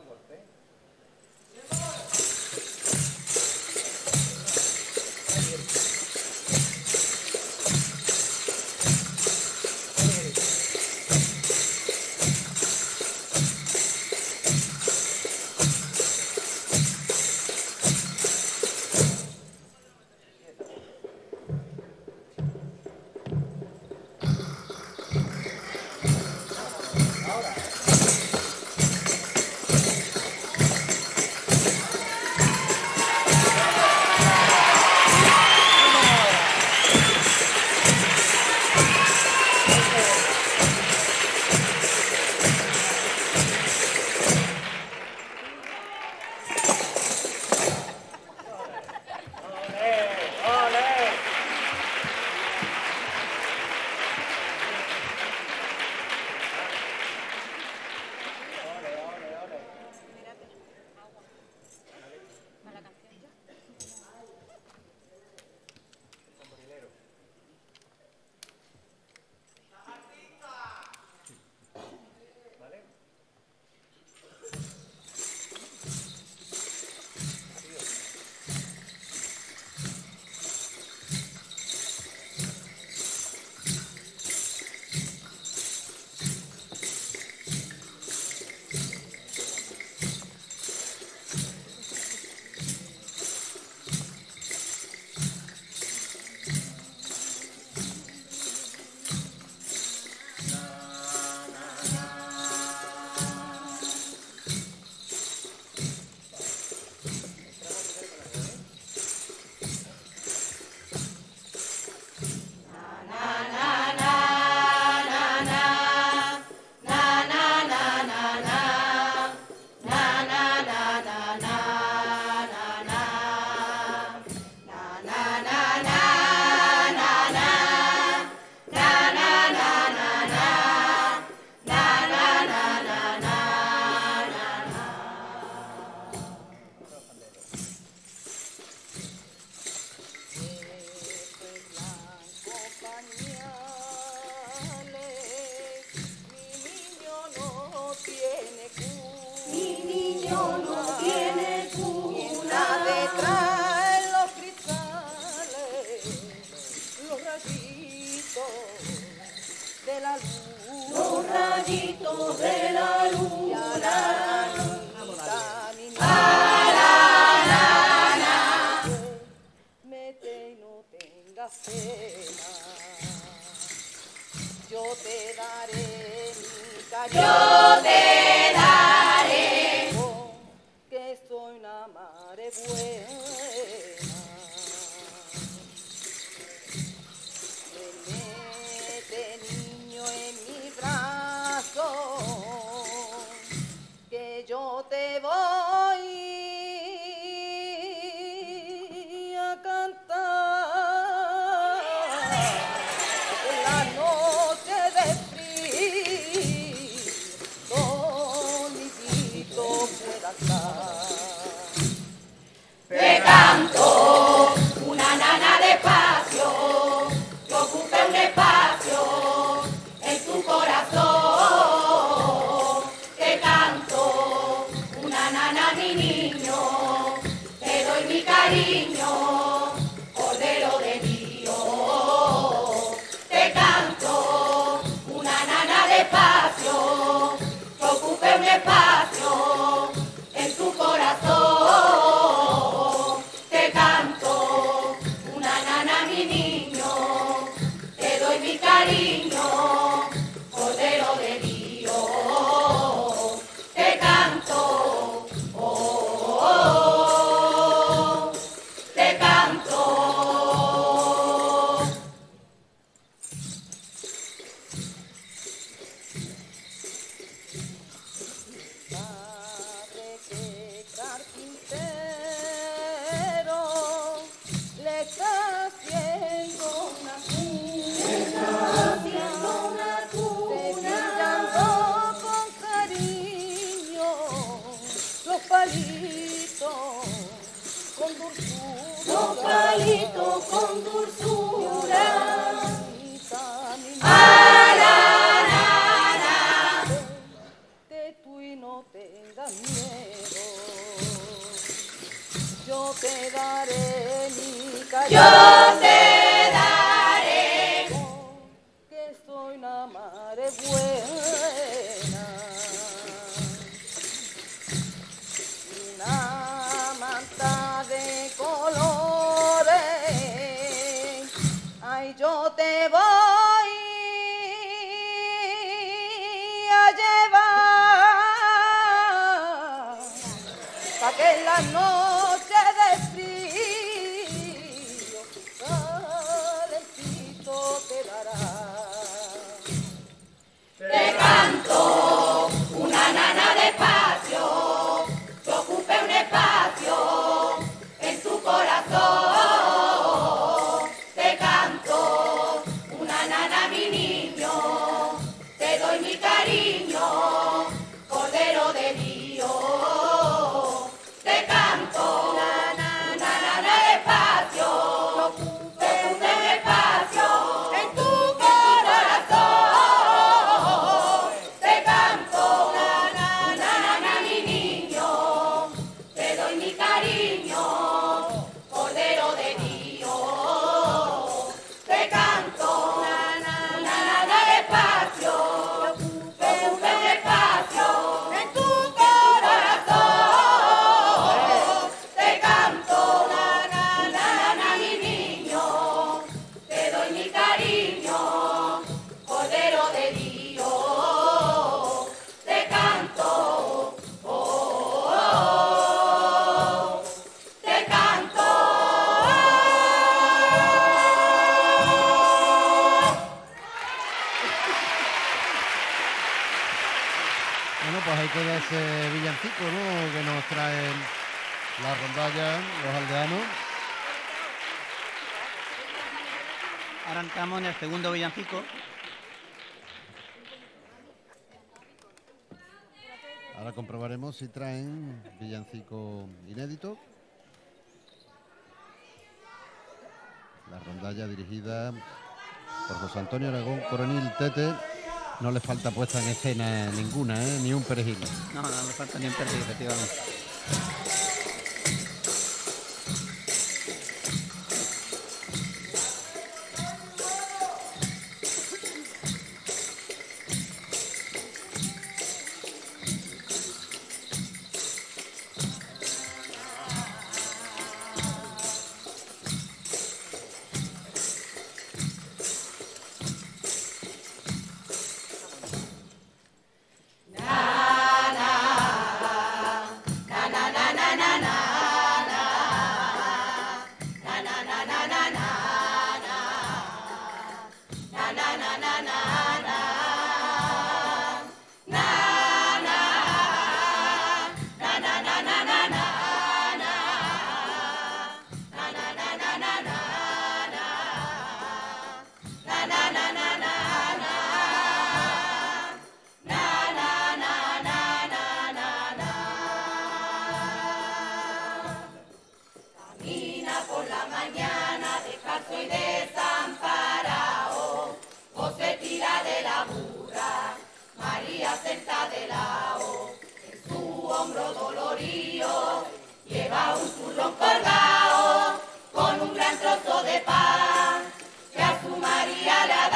Yo te daré, que soy una madre buena. Mete niño en mi brazo, que yo te voy a cantar en la noche de frío, mi grito pueda estar. Te canto una nana despacio, que ocupe un espacio en tu corazón. Te canto una nana, mi niño, te doy mi cariño, cordero de Dios. Te canto una nana despacio, que ocupe un espacio en tu corazón. Te canto una nana, mi niño, te doy mi cariño, cordero de Dios. Te canto, oh, oh, oh, te canto. Padre, que carpintero le está haciendo una cuna, cepillando con cariño los palitos con dulzura, Los palitos con dulzura. que tú y no te tengas miedo. Yo te daré mi cariño. Yo te daré. Que soy una madre buena. Una manta de colores. Ay, yo te voy a llevar pa' que en la noche de frío calentito te dará. Te canto una nana despacio, que ocupe un espacio en tu corazón. Te canto una nana, mi niño, te doy mi cariño, Cordero de Dios. Te canto una nana despacio, que ocupe un espacio en tu corazón. Te canto una nana, mi niño, te doy mi cariño, Cordero de Dios. Te canto una nana despacio, que ocupe un espacio en tu corazón. Te canto una nana, mi niño, te doy mi cariño, Cordero de Dios. Te canto, oh, oh, oh, te canto. Bueno, pues ahí queda ese villancico, ¿no?, que nos traen la rondalla, los aldeanos. Ahora entramos en el segundo villancico. Ahora comprobaremos si traen villancico inédito. La rondalla dirigida por José Antonio Aragón Coronil Tete. No le falta puesta en escena ninguna, ¿eh? Ni un perejil. No, no le falta ni un perejil, efectivamente. Camina por la mañana descalzo y desamparado, José tira de la burra, María senta de lado, en su hombro dolorío lleva un zurrón colgado con un gran trozo de pan que a su María le ha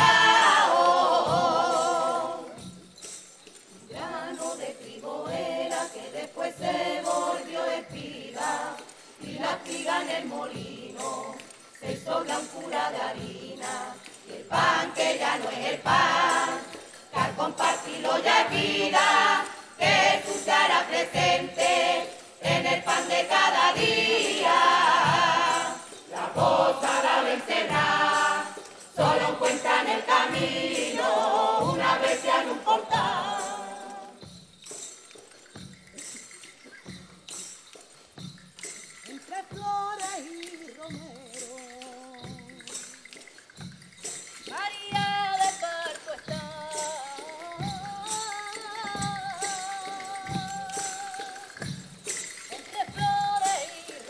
dado. Llano de trigo era que después se volvió espiga, y la espiga en el molino se hizo blancura de harina, y el pan que ya no es el pan, que al compartirlo ya es vida, que Jesús se hará presente en el pan de cada día. La cosa la vencerá, solo encuentra en el camino una vez ya en un portal. Entre flores y romero, María de Parco está. Entre flores y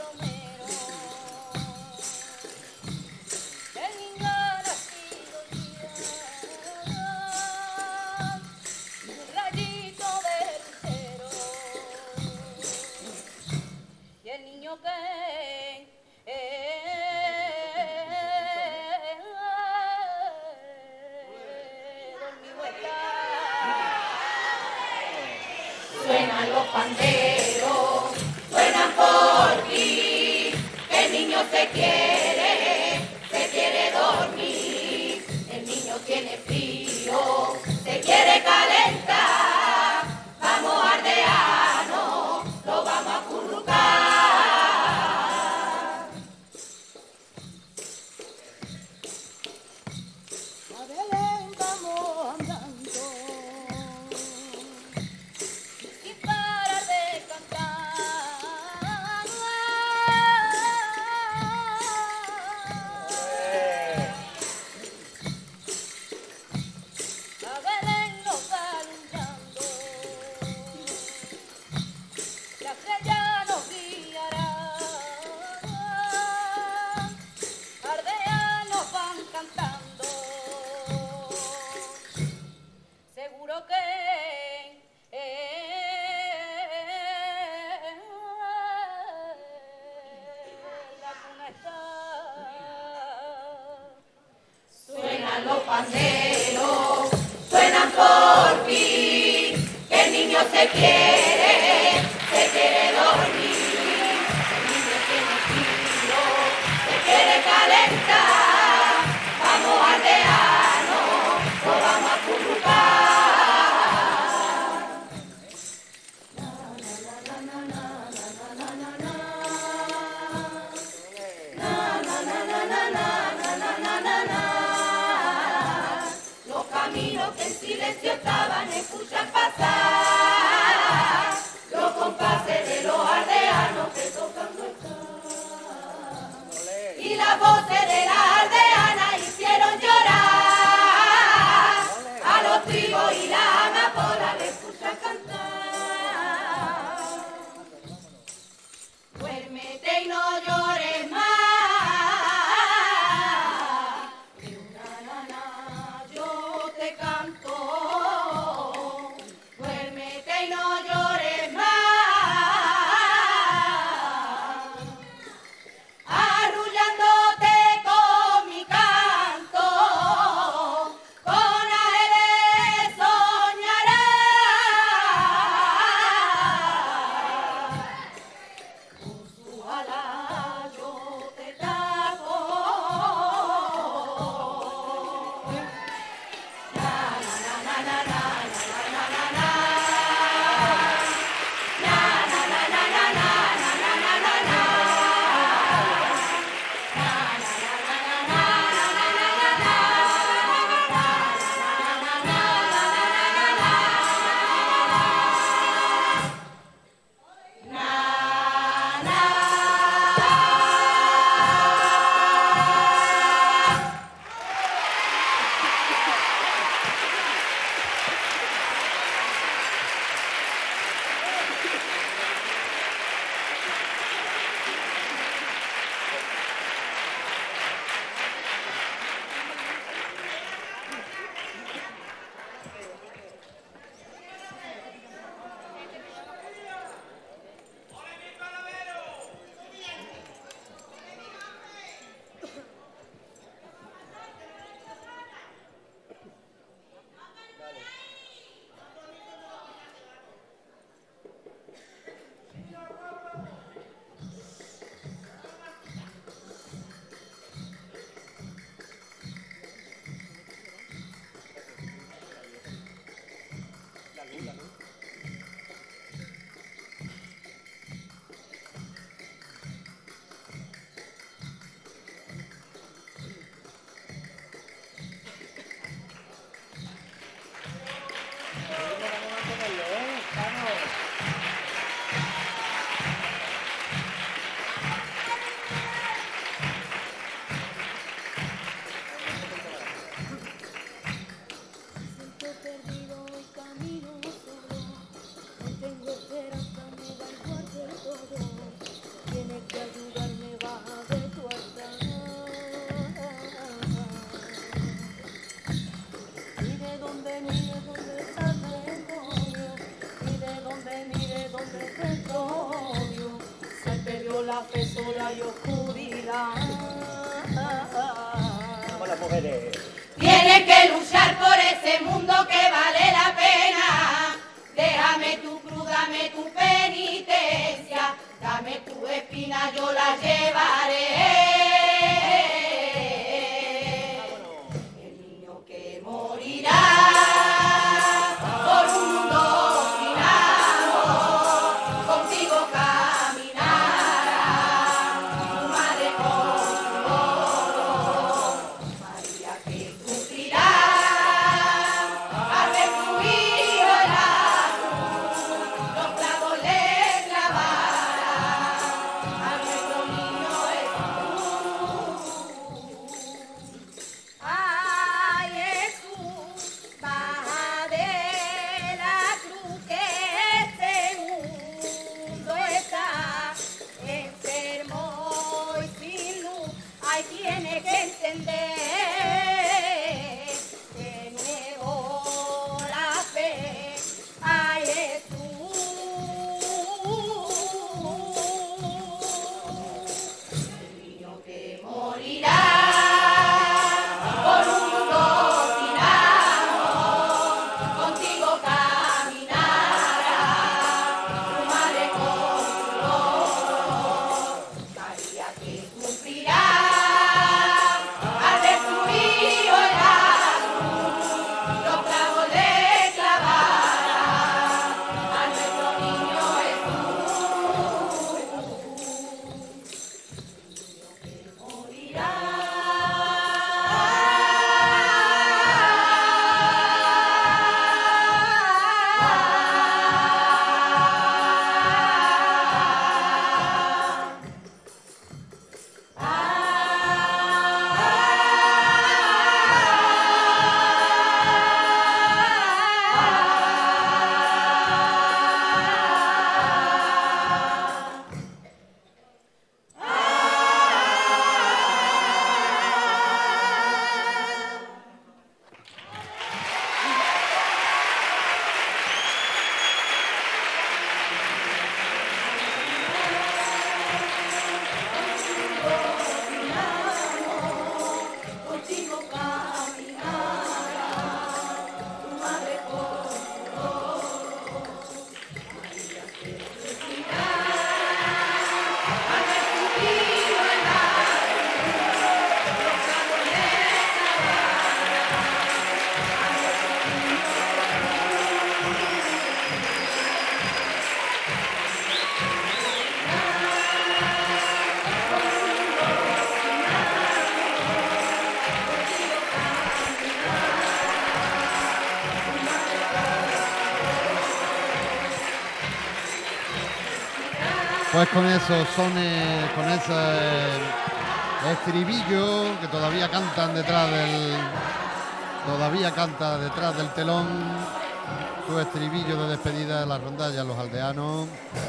Suenan los panderos, suenan por ti, que el niño se quiere, se quiere dormir, el niño tiene frío, se quiere calentar, vamos aldeano, lo vamos a currucar. A Belén vamos andando, sin parar de cantar. A Belén nos va alumbrando, la estrella nos guiará. Aldeanos van cantando, seguro que la cuna está. Suenan los panderos, suenan por fin, que el niño se quiere, se quiere dormir, el niño tiene frío, se quiere calentar, vamos aldeano, lo vamos a currucar. Los caminos que en silencio estaban escuchan pasar, los compases de los aldeanos que tocan nuestra, y las voces de las aldeanas hicieron llorar, a los trigos y las amapolas le escuchan cantar. Duérmete y no llores más, que una nana yo te canto. Duérmete y no llores más, arrullándote con mi canto, con aire soñarás. Con su ala yo te tapo. Na, na, na, na, na, na, na, na, na, na. Na, na, na, na, na, na, na, na, na, na, na. Na, na, na, na, na, na, na, na, na, na, na. Na, na, na, na, na, na, na, na, na. Siento perdido y camino solo, no tengo esperanza, me da igual del todo. Tienes que ayudarme, baja de tu altar. Mire donde mire, donde está el demonio. Mire donde mire, donde está el demonio. Se perdió la fesura y oscuridad. Hola, mujeres. Tienes que luchar por ese mundo que vale la pena. Déjame tu cruz, dame tu niña yo la llevaré. El niño que morirá por un mundo sin amor, contigo caminará tu madre con su dolor. María que sufrirá al ver su hijo en la cruz, los clavos le clavará a nuestro niño Jesús. Ay, Jesús, baja de la cruz, que este mundo está enfermo y sin luz. Ay, tiene que entender de nuevo la fe. Ay, Jesús, el niño que morirá por un mundo sin amor, contigo caminará tu madre con su dolor. María que sufrirá al ver su hijo en la cruz, los clavos le clavará a nuestro niño Jesús. Morirá. Contigo caminará tu madre con su dolor. María que sufrirá al ver su hijo en la cruz, los clavos le clavará a nuestro niño Pues con esos sones, con ese estribillo que todavía cantan detrás del, todavía canta detrás del telón, su estribillo de despedida de la rondalla, los aldeanos.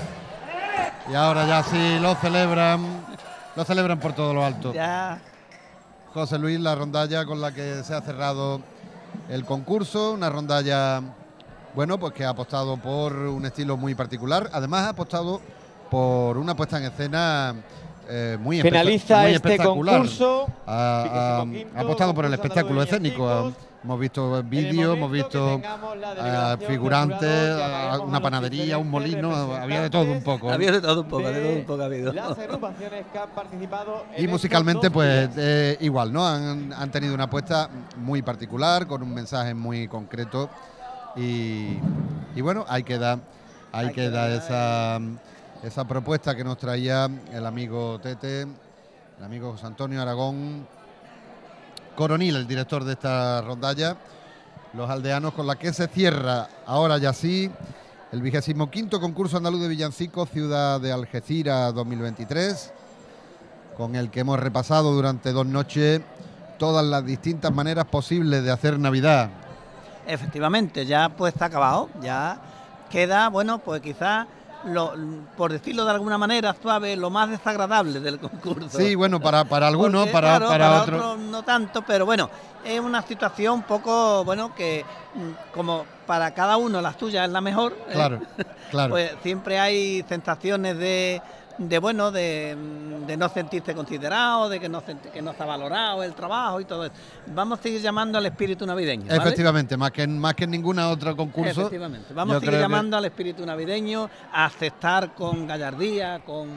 Y ahora ya sí lo celebran, lo celebran por todo lo alto. Ya. José Luis, la rondalla con la que se ha cerrado el concurso, una rondalla, bueno, pues que ha apostado por un estilo muy particular, además ha apostado por una puesta en escena eh, muy, Finaliza muy este espectacular. concurso. Ha, ha- ha apostado por el espectáculo escénico. Ha- hemos visto vídeos, hemos visto eh, figurantes, a- una panadería, un molino, había de todo un poco. Había de todo un poco, de todo un poco ha habido. Las agrupaciones que han participado en Y musicalmente, estos pues dos eh, igual, ¿no? Han, han tenido una apuesta muy particular, con un mensaje muy concreto. Y, y bueno, ahí queda, ahí Ahí queda queda, esa, esa propuesta que nos traía el amigo Tete, el amigo José Antonio Aragón Coronil, el director de esta rondalla, los aldeanos, con la que se cierra ahora ya sí el vigésimo quinto concurso andaluz de villancicos Ciudad de Algeciras dos mil veintitrés, con el que hemos repasado durante dos noches todas las distintas maneras posibles de hacer Navidad. Efectivamente, ya pues está acabado, ya queda, bueno, pues quizás, lo, por decirlo de alguna manera suave, lo más desagradable del concurso. Sí, bueno, para, para algunos, Porque, para, claro, para, otros. otros no tanto, pero bueno, es una situación un poco, bueno, que mm, como para cada uno la suya es la mejor. ¿eh? Claro, claro. Pues siempre hay sensaciones de, de bueno, de, de no sentirse considerado, de que no, que no está valorado el trabajo y todo eso. Vamos a seguir llamando al espíritu navideño, ¿vale? Efectivamente, más que, más que en ningún otro concurso. Efectivamente, vamos a seguir llamando que... al espíritu navideño, a aceptar con gallardía, con,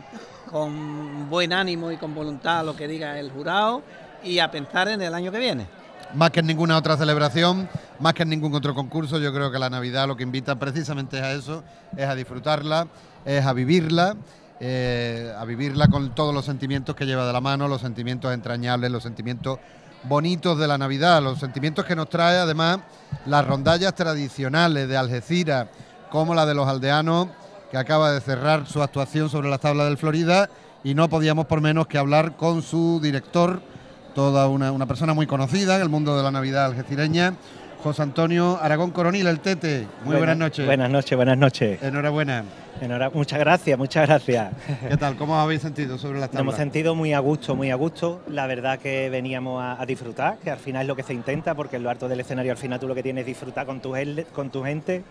con buen ánimo y con voluntad lo que diga el jurado y a pensar en el año que viene. Más que en ninguna otra celebración, más que en ningún otro concurso, yo creo que la Navidad lo que invita precisamente es a eso, es a disfrutarla, es a vivirla. Eh, a vivirla con todos los sentimientos que lleva de la mano, los sentimientos entrañables, los sentimientos bonitos de la Navidad, los sentimientos que nos trae además las rondallas tradicionales de Algeciras, como la de los aldeanos, que acaba de cerrar su actuación sobre las tablas del Florida, y no podíamos por menos que hablar con su director, toda una, una persona muy conocida en el mundo de la Navidad algecireña, José Antonio Aragón Coronil, el Tete. Muy buenas, buenas noches. Buenas noches, buenas noches. Enhorabuena. Enhorabuena. Muchas gracias, muchas gracias. ¿Qué tal? ¿Cómo os habéis sentido sobre las tablas? Nos hemos sentido muy a gusto, muy a gusto. La verdad que veníamos a, a disfrutar, que al final es lo que se intenta, porque en lo alto del escenario al final tú lo que tienes es disfrutar con tu, con tu gente.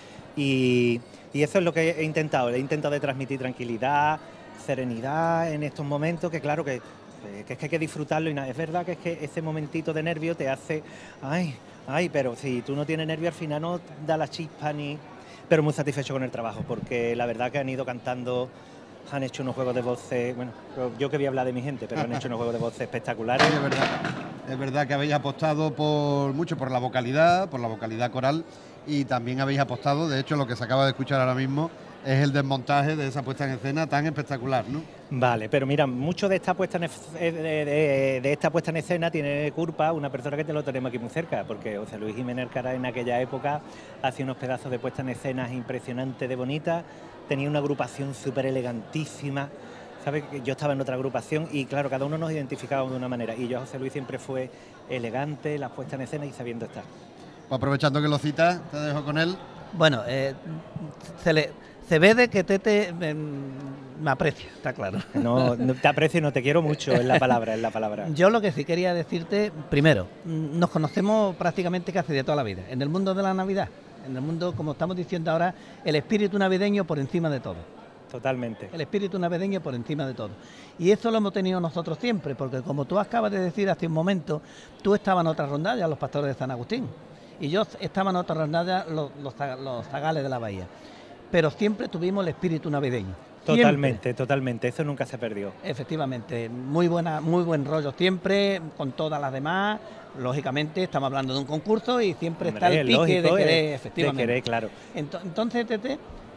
Y, y eso es lo que he intentado. He intentado de transmitir tranquilidad, serenidad en estos momentos, que claro que, que es que hay que disfrutarlo. Y nada, es verdad que es que ese momentito de nervio te hace... Ay, ay, pero si tú no tienes nervio al final no da la chispa ni... Pero muy satisfecho con el trabajo, porque la verdad que han ido cantando, han hecho unos juegos de voces, bueno, yo que voy a hablar de mi gente, pero han hecho unos juegos de voces espectaculares. Sí, es verdad, es verdad que habéis apostado por mucho por la vocalidad, por la vocalidad coral, y también habéis apostado, de hecho lo que se acaba de escuchar ahora mismo, es el desmontaje de esa puesta en escena tan espectacular, ¿no? Vale, pero mira, mucho de esta puesta en, de, de, de esta puesta en escena tiene culpa una persona que te lo tenemos aquí muy cerca, porque José Luis Jiménez Cara en aquella época hacía unos pedazos de puesta en escena impresionantes de bonita, tenía una agrupación súper elegantísima, ¿sabes? Yo estaba en otra agrupación y claro, cada uno nos identificábamos de una manera, y yo a José Luis siempre fue elegante, las puestas en escena y sabiendo estar. Pues aprovechando que lo citas, te dejo con él. Bueno, eh, se le... Se ve de que Tete me, me aprecia, está claro. No, no te aprecio, no te quiero mucho, es la palabra, es la palabra. Yo lo que sí quería decirte, primero, nos conocemos prácticamente casi de toda la vida. En el mundo de la Navidad, en el mundo, como estamos diciendo ahora, el espíritu navideño por encima de todo. Totalmente. El espíritu navideño por encima de todo. Y eso lo hemos tenido nosotros siempre, porque como tú acabas de decir hace un momento, tú estabas en otra rondalla, los pastores de San Agustín, y yo estaba en otra rondalla, los, los, los zagales de la bahía. Pero siempre tuvimos el espíritu navideño. Totalmente, siempre. totalmente, eso nunca se perdió. Efectivamente, muy buena, muy buen rollo siempre, con todas las demás. Lógicamente, estamos hablando de un concurso y siempre Hombre, está el pique lógico, de querer, efectivamente. De querer, claro. Entonces, Tete,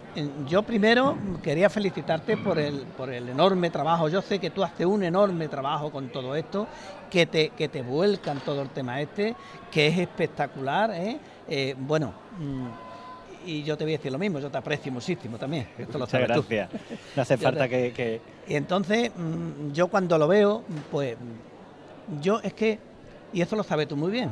yo primero quería felicitarte por el, por el enorme trabajo. Yo sé que tú haces un enorme trabajo con todo esto, que te, que te vuelcan todo el tema este, que es espectacular, ¿eh? Eh, bueno... Mmm, y yo te voy a decir lo mismo, yo te aprecio muchísimo también. Esto lo sabes gracias. Tú. No hace falta que, que... Y entonces, yo cuando lo veo, pues, yo es que, y eso lo sabes tú muy bien,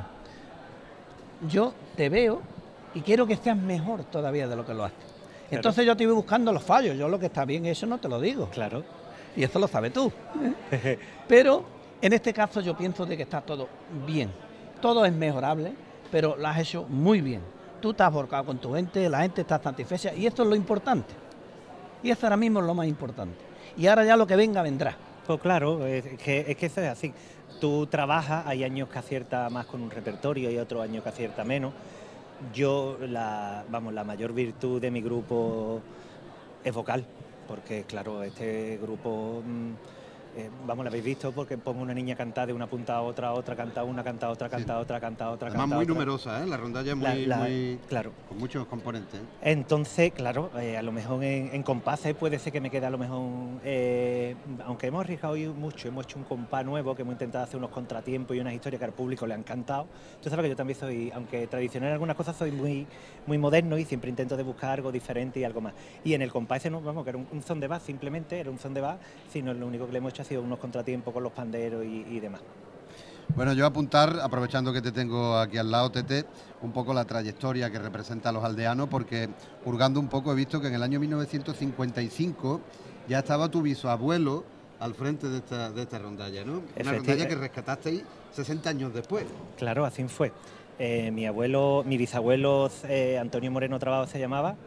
yo te veo y quiero que seas mejor todavía de lo que lo haces. Claro. Entonces yo te voy buscando los fallos, yo lo que está bien hecho no te lo digo. Claro. Y eso lo sabes tú. Pero, en este caso yo pienso de que está todo bien. Todo es mejorable, pero lo has hecho muy bien. Tú estás volcado con tu gente, la gente está satisfecha y esto es lo importante. Y eso ahora mismo es lo más importante. Y ahora ya lo que venga, vendrá. Pues claro, es que, es que eso es así. Tú trabajas, hay años que aciertas más con un repertorio y otros años que aciertas menos. Yo, la, vamos, la mayor virtud de mi grupo es vocal, porque claro, este grupo... Mmm, Eh, vamos, lo habéis visto porque pongo una niña cantar de una punta a otra, otra canta una, canta otra, canta sí. otra, canta otra, Además canta muy otra. numerosa, ¿eh? La rondalla es muy, la, la, muy claro. con muchos componentes. ¿eh? Entonces, claro, eh, a lo mejor en, en compases puede ser que me quede a lo mejor, eh, aunque hemos arriesgado hoy mucho, hemos hecho un compás nuevo que hemos intentado hacer unos contratiempos y unas historias que al público le han encantado. Tú sabes que yo también soy, aunque tradicional en algunas cosas, soy muy, muy moderno y siempre intento de buscar algo diferente y algo más. Y en el compás ese, no, vamos, que era un, un son de bass, simplemente era un son de bass, sino lo único que le hemos hecho ha sido unos contratiempos con los panderos y, y demás. Bueno, yo apuntar, aprovechando que te tengo aquí al lado, Tete, un poco la trayectoria que representa a los aldeanos, porque hurgando un poco he visto que en el año mil novecientos cincuenta y cinco ya estaba tu bisabuelo al frente de esta, de esta rondalla, ¿no? Una rondalla que rescatasteis sesenta años después. Claro, así fue. Eh, mi abuelo, mi bisabuelo eh, Antonio Moreno Trabado se llamaba,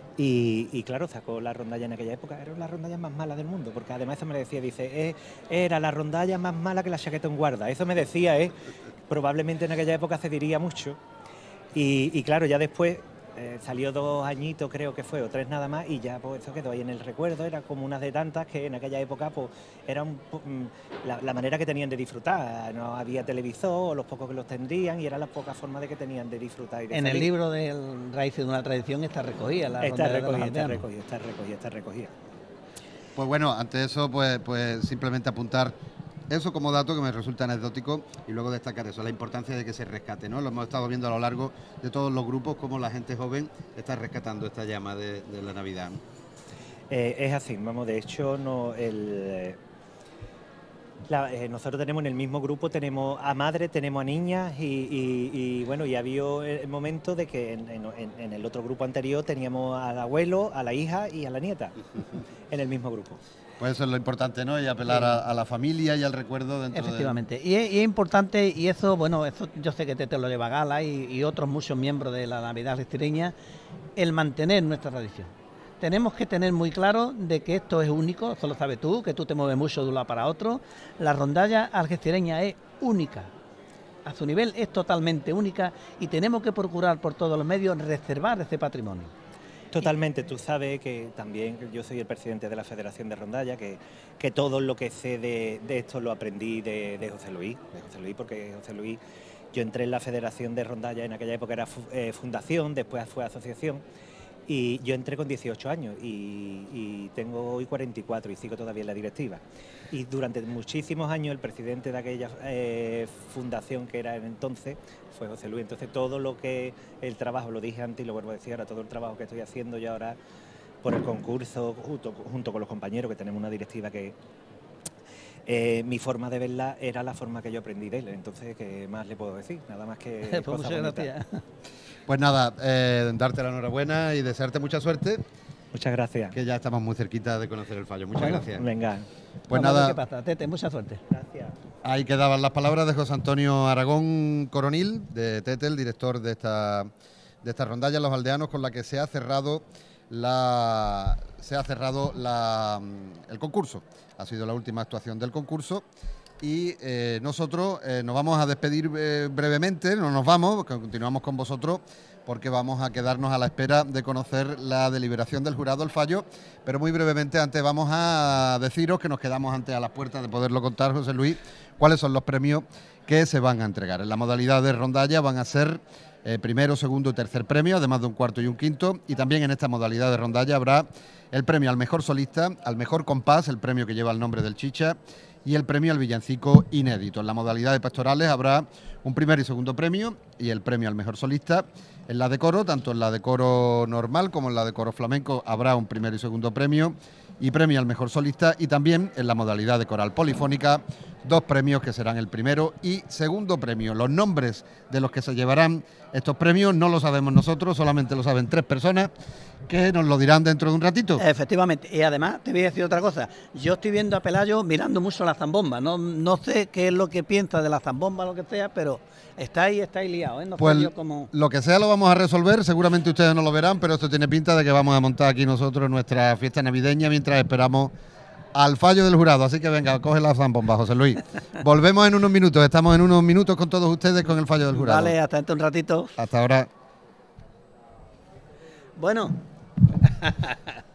Y, y claro, sacó la rondalla en aquella época, era la rondalla más mala del mundo, porque además eso me decía, dice, eh, era la rondalla más mala que la chaqueta en guarda. Eso me decía, eh, probablemente en aquella época se diría mucho. Y, y claro, ya después eh, salió dos añitos, creo que fue, o tres nada más, y ya pues eso quedó ahí en el recuerdo. Era como una de tantas que en aquella época pues era un, la, la manera que tenían de disfrutar. No había televisor, o los pocos que los tendrían, y era la poca forma de que tenían de disfrutar y de En salir. el libro del Raíces de una tradición está recogida la Está rondalla de los recogida, está aldeanos. recogida, está recogida, está recogida. Pues bueno, ante eso, pues, pues simplemente apuntar eso como dato que me resulta anecdótico y luego destacar eso, la importancia de que se rescate, ¿no? Lo hemos estado viendo a lo largo de todos los grupos, cómo la gente joven está rescatando esta llama de, de la Navidad, ¿no? Eh, es así, vamos, de hecho, no, el, eh, la- eh, nosotros tenemos en el mismo grupo, tenemos a madres, tenemos a niñas y, y- y, bueno, y había el momento de que en, en- en- en el otro grupo anterior teníamos al abuelo, a la hija y a la nieta en el mismo grupo. Pues eso es lo importante, ¿no? Y apelar a, a la familia y al recuerdo dentro Efectivamente. Y es, y es importante, y eso, bueno, eso yo sé que te, te lo lleva Gala y, y otros muchos miembros de la Navidad algecireña, el mantener nuestra tradición. Tenemos que tener muy claro de que esto es único, eso lo sabes tú, que tú te mueves mucho de un lado para otro. La rondalla algecireña es única. A su nivel es totalmente única y tenemos que procurar por todos los medios reservar ese patrimonio. Totalmente, tú sabes que también yo soy el presidente de la Federación de Rondalla, que, que todo lo que sé de, de esto lo aprendí de, de José Luis, de José Luis, porque José Luis, yo entré en la Federación de Rondalla, en aquella época era fu- eh, fundación, después fue asociación, y yo entré con dieciocho años y, y tengo hoy cuarenta y cuatro y sigo todavía en la directiva. Y durante muchísimos años el presidente de aquella eh, fundación que era entonces fue José Luis. Entonces todo lo que el trabajo, lo dije antes y lo vuelvo a decir ahora, todo el trabajo que estoy haciendo yo ahora por el concurso, junto, junto con los compañeros, que tenemos una directiva que eh, mi forma de verla era la forma que yo aprendí de él. Entonces, ¿qué más le puedo decir? Nada más que Pues cosas muchas bonitas. gracias. Pues nada, eh, darte la enhorabuena y desearte mucha suerte. Muchas gracias. Que ya estamos muy cerquita de conocer el fallo. Muchas Bueno, gracias. Venga. Pues Vamos a ver nada, qué pasa. Tete, mucha suerte. Gracias. ahí quedaban las palabras de José Antonio Aragón Coronil, de Tete, el director de esta, de esta rondalla Los Aldeanos, con la que se ha cerrado la se ha cerrado la, el concurso. Ha sido la última actuación del concurso. Y eh, nosotros eh, nos vamos a despedir eh, brevemente, no nos vamos, que continuamos con vosotros, porque vamos a quedarnos a la espera de conocer la deliberación del jurado, el fallo, pero muy brevemente antes vamos a deciros que nos quedamos antes a las puertas de poderlo contar, José Luis, cuáles son los premios que se van a entregar. En la modalidad de rondalla van a ser eh, primero, segundo y tercer premio, además de un cuarto y un quinto, y también en esta modalidad de rondalla habrá el premio al mejor solista, al mejor compás, el premio que lleva el nombre del Chicha, y el premio al villancico inédito. En la modalidad de pastorales habrá un primer y segundo premio y el premio al mejor solista. En la de coro, tanto en la de coro normal como en la de coro flamenco, habrá un primer y segundo premio y premio al mejor solista, y también en la modalidad de coral polifónica dos premios que serán el primero y segundo premio. Los nombres de los que se llevarán estos premios no lo sabemos nosotros, solamente lo saben tres personas que nos lo dirán dentro de un ratito. Efectivamente, y además te voy a decir otra cosa. Yo estoy viendo a Pelayo mirando mucho la zambomba. No, no sé qué es lo que piensa de la zambomba, lo que sea, pero está ahí, está ahí liado, ¿eh? No Pues sé yo cómo... lo que sea lo vamos a resolver, seguramente ustedes no lo verán, pero esto tiene pinta de que vamos a montar aquí nosotros nuestra fiesta navideña mientras esperamos al fallo del jurado. Así que venga, coge la zambomba, José Luis. Volvemos en unos minutos, estamos en unos minutos con todos ustedes con el fallo del jurado. Vale, hasta dentro de un ratito. Hasta ahora. Bueno.